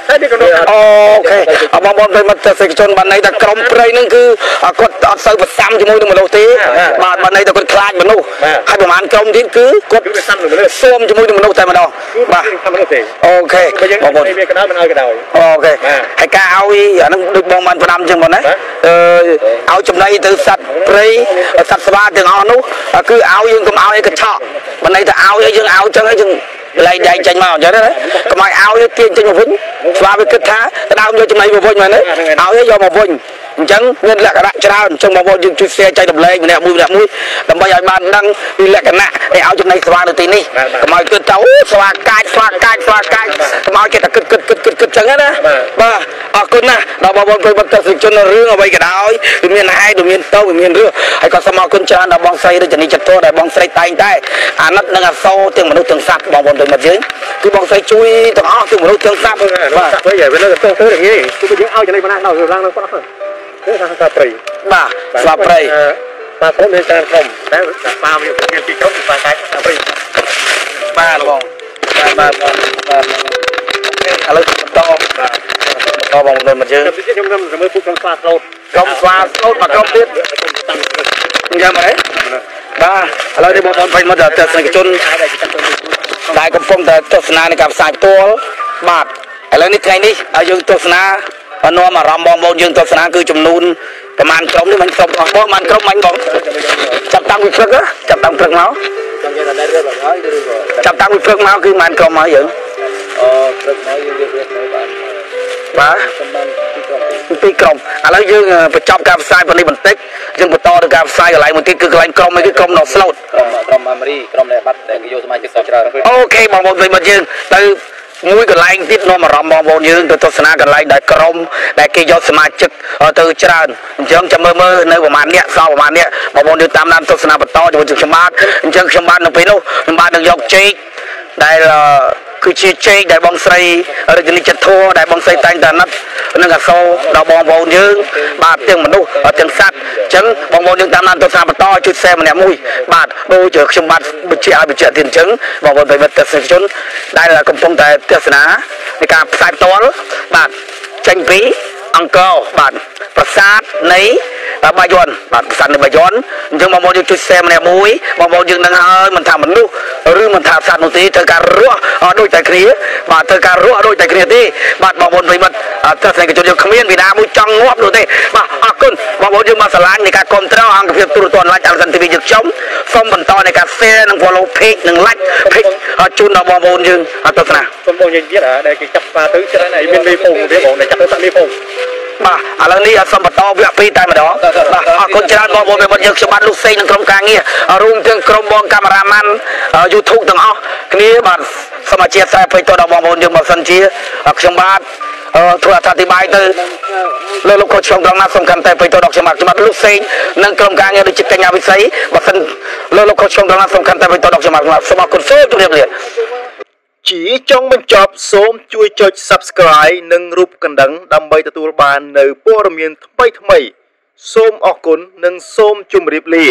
អូខេបងប្អូនប្រិយមិត្តទេសជនបានន័យថាក្រុមព្រៃនឹងគឺគាត់អត់សូវប្រសាំជាមួយនឹងមនុស្សទេបាទបានន័យថាគាត់ខ្លាចមនុស្សហើយប្រហែលក្រុមទៀតគឺគាត់ស៊ាំជាមួយនឹងមនុស្សតែម្ដងបាទអូខេបងប្អូនវាក្តៅមិនឲ្យកដៅអូខេហើយការឲ្យអានឹងដូចបងបានផ្ដាំអញ្ចឹងបងណាអឺឲ្យចំណីទៅសត្វព្រៃសត្វស្វាទាំងអស់នោះគឺឲ្យយើងកុំឲ្យឲ្យកញ្ឆក់បានន័យថាឲ្យយើងឲ្យអញ្ចឹងហើយយើងឡៃដៃចេញមកអញ្ចឹងណាកុំឲ្យឲ្យទាញចេញមកវិញស្វាវាគិតថាដើមយកចំណីមកវិញមែនទេឲ្យយកមកវិញអញ្ចឹងមានលក្ខណៈច្រើនអញ្ចឹងបងប្អូនយើងជួយ share ចែករំលែកម្នាក់មួយម្នាក់មួយដើម្បីឲ្យបានដឹងពីលក្ខណៈនៃឲ្យចំណីស្វានៅទីនេះកុំឲ្យគិតថាអូស្វាកាចស្វាកាចស្វាកាចកុំឲ្យគេតែគិតគិតគិតគិតគិតអញ្ចឹងណាបាទអរគុណណាស់ដល់បងប្អូនប្រិយមិត្តទស្សនិកជនរឿងអ្វីក៏ដោយវាមានហេតុវាមានតោវាមានរឿងហើយក៏សូមអរគុណច្រើនដល់បងស្រីរាជនីចតុដែលបងស្រីតែងតែអាណិតនិងអាសូរទាំងមនុស្សទាំងសត្វបងប្អូនប្រិយមិត្តយើងគឺបងស្រីជួយទាំងអស់ទាំងមនុស្សទាំងសត្វបាទទៅយាយវានៅទៅទៅយ៉ាងនេះគឺយើងឲ្យចំណីប៉ុណ្ណាដល់ឡើងនឹងប៉ុណ្ណាគឺថាស្វាព្រៃបាទស្វាព្រៃស្វាព្រៃមានច្រើនក្រុមតែស្វាវាមានពីរក្រុមស្វាកាយស្វាព្រៃបាទបងបាទបាទបាទឥឡូវបន្តបាទបន្តបងប្អូនមកយើងខ្ញុំខ្ញុំមើលពួកក្រុមស្វាស្លូតក្រុមស្វាស្លូតមកក្រុមទៀតអញ្ចឹងហ៎បាទឥឡូវនេះបងប្អូនប្រិយមិត្តទស្សនិកជនដែលកំពុងតែទស្សនានៃការផ្សាយផ្ទាល់បាទឥឡូវនេះថ្ងៃនេះឲ្យយើងទស្សនានាំអារម្មណ៍បងប្អូនយើងទស្សនាគឺចំនួនប្រហែលក្រុមនេះមិនគ្រប់អស់បងមិនគ្រប់មិនបងចាប់តាំងពីព្រឹកចាប់តាំងព្រឹកមកចាប់តាំងពីព្រឹកមកគឺមិនក្រុមហើយយើងអូព្រឹកមកយើងរៀបរៀបទៅបានបាទពីក្រុមឥឡូវយើងបញ្ចប់ការផ្សាយប៉ុណ្នេះបន្តិចយើងបន្តទៅការផ្សាយកន្លែងមួយទៀតគឺកន្លែងក្រុមនេះគឺក្រុមណូស្លូតក្រុមអាមេរីក្រុមដែលបាត់ដែលយកសមាជិកច្រើនអូខេបងប្អូនប្រិយមិត្តយើងទៅមួយកន្លែងទៀតនាំអារម្មណ៍បងប្អូនយើងទៅទស្សនាកន្លែងដែលក្រុមដែលគេយកសមាជិកទៅច្រើនអញ្ចឹងចាំមើលមើលនៅប្រហែលអ្នកសល់ប្រហែលអ្នកបងប្អូនយើងតាមដានទស្សនាបន្តជាមួយខ្ញុំបាទអញ្ចឹងខ្ញុំបាទនៅពេលនោះខ្ញុំបាទនឹងយកជែកដែលគឺជាជែកដែលបងស្រីរាជនីចតុដែលបងស្រីតែងតែអាណិតនឹងអាសូរដល់បងប្អូនយើងបាទទាំងមនុស្សទាំងសត្វអញ្ចឹងបងប្អូនយើងតាមដានទស្សនាបន្តជួយ share ម្នាក់មួយបាទដូចខ្ញុំបាទបញ្ជាក់ឲ្យបញ្ជាក់ទៀតអញ្ចឹងបងប្អូនប្រិយមិត្តទស្សនិកជនដែលកំពុងតែទស្សនានៃការផ្សាយផ្ទាល់បាទចេញពីអង្គរបាទប្រាសាទនៃបាយ័នបាទប្រាសាទនៃបាយ័នអញ្ចឹងបងប្អូនយើងជួយ share ម្នាក់មួយបងប្អូនយើងនឹងហើយមិនថាមនុស្សឬមិនថាសត្វនោះទេត្រូវការរស់ដូចតែគ្នាបាទត្រូវការរស់ដូចតែគ្នាទេបាទបងប្អូនប្រិយមិត្តទស្សនិកជនយើងគ្មានវិណាមួយចង់ងាប់នោះទេបាទអរគុណបងប្អូនយើងមកស្រឡាញ់នៃការគ្រប់គ្រងអង្គភាពទូរទស្សន៍ Like អលសិន ទី វី យើងខ្ញុំសូមបន្តនៃការ share និង follow page និង like page ជូនដល់បងប្អូនយើងទស្សនាសូមបងយើងទៀតដែលគេចាប់ស្វាទៅច្រើនហើយមានមេពងទេបងដែលចាប់ទៅសាក់មេពងបាទឥឡូវនេះសូមបន្តវគ្គពីរតែម្ដងបាទអរគុណច្រើនបងប្អូនប្រិយមិត្តយើងខ្ញុំបាទលោកសេងនិងក្រុមការងាររួមទាំងក្រុមបងកាមេរ៉ាម៉ាន់ YouTube ទាំងអស់គ្នាបាទសូមអធិស្ឋានពេកទៅដល់បងប្អូនយើងបើសិនជាខ្ញុំបាទធ្វើអធិប្បាយទៅលើលោកខុសឆ្គងត្រង់ណាសំខាន់តែពេកទៅដល់ខ្ញុំបាទខ្ញុំបាទលោកសេងនិងក្រុមការងារដូចជាកញ្ញាវិស័យបើសិនលើលោកខុសឆ្គងត្រង់ណាសំខាន់តែពេកទៅដល់ខ្ញុំបាទសូមអរគុណសូមជម្រាបលាជាចុងបញ្ចប់សូមជួយចុច Subscribe និងរូបកណ្ដឹងដើម្បីទទួលបាននៅព័ត៌មានថ្មីៗសូមអរគុណនិងសូមជម្រាបលា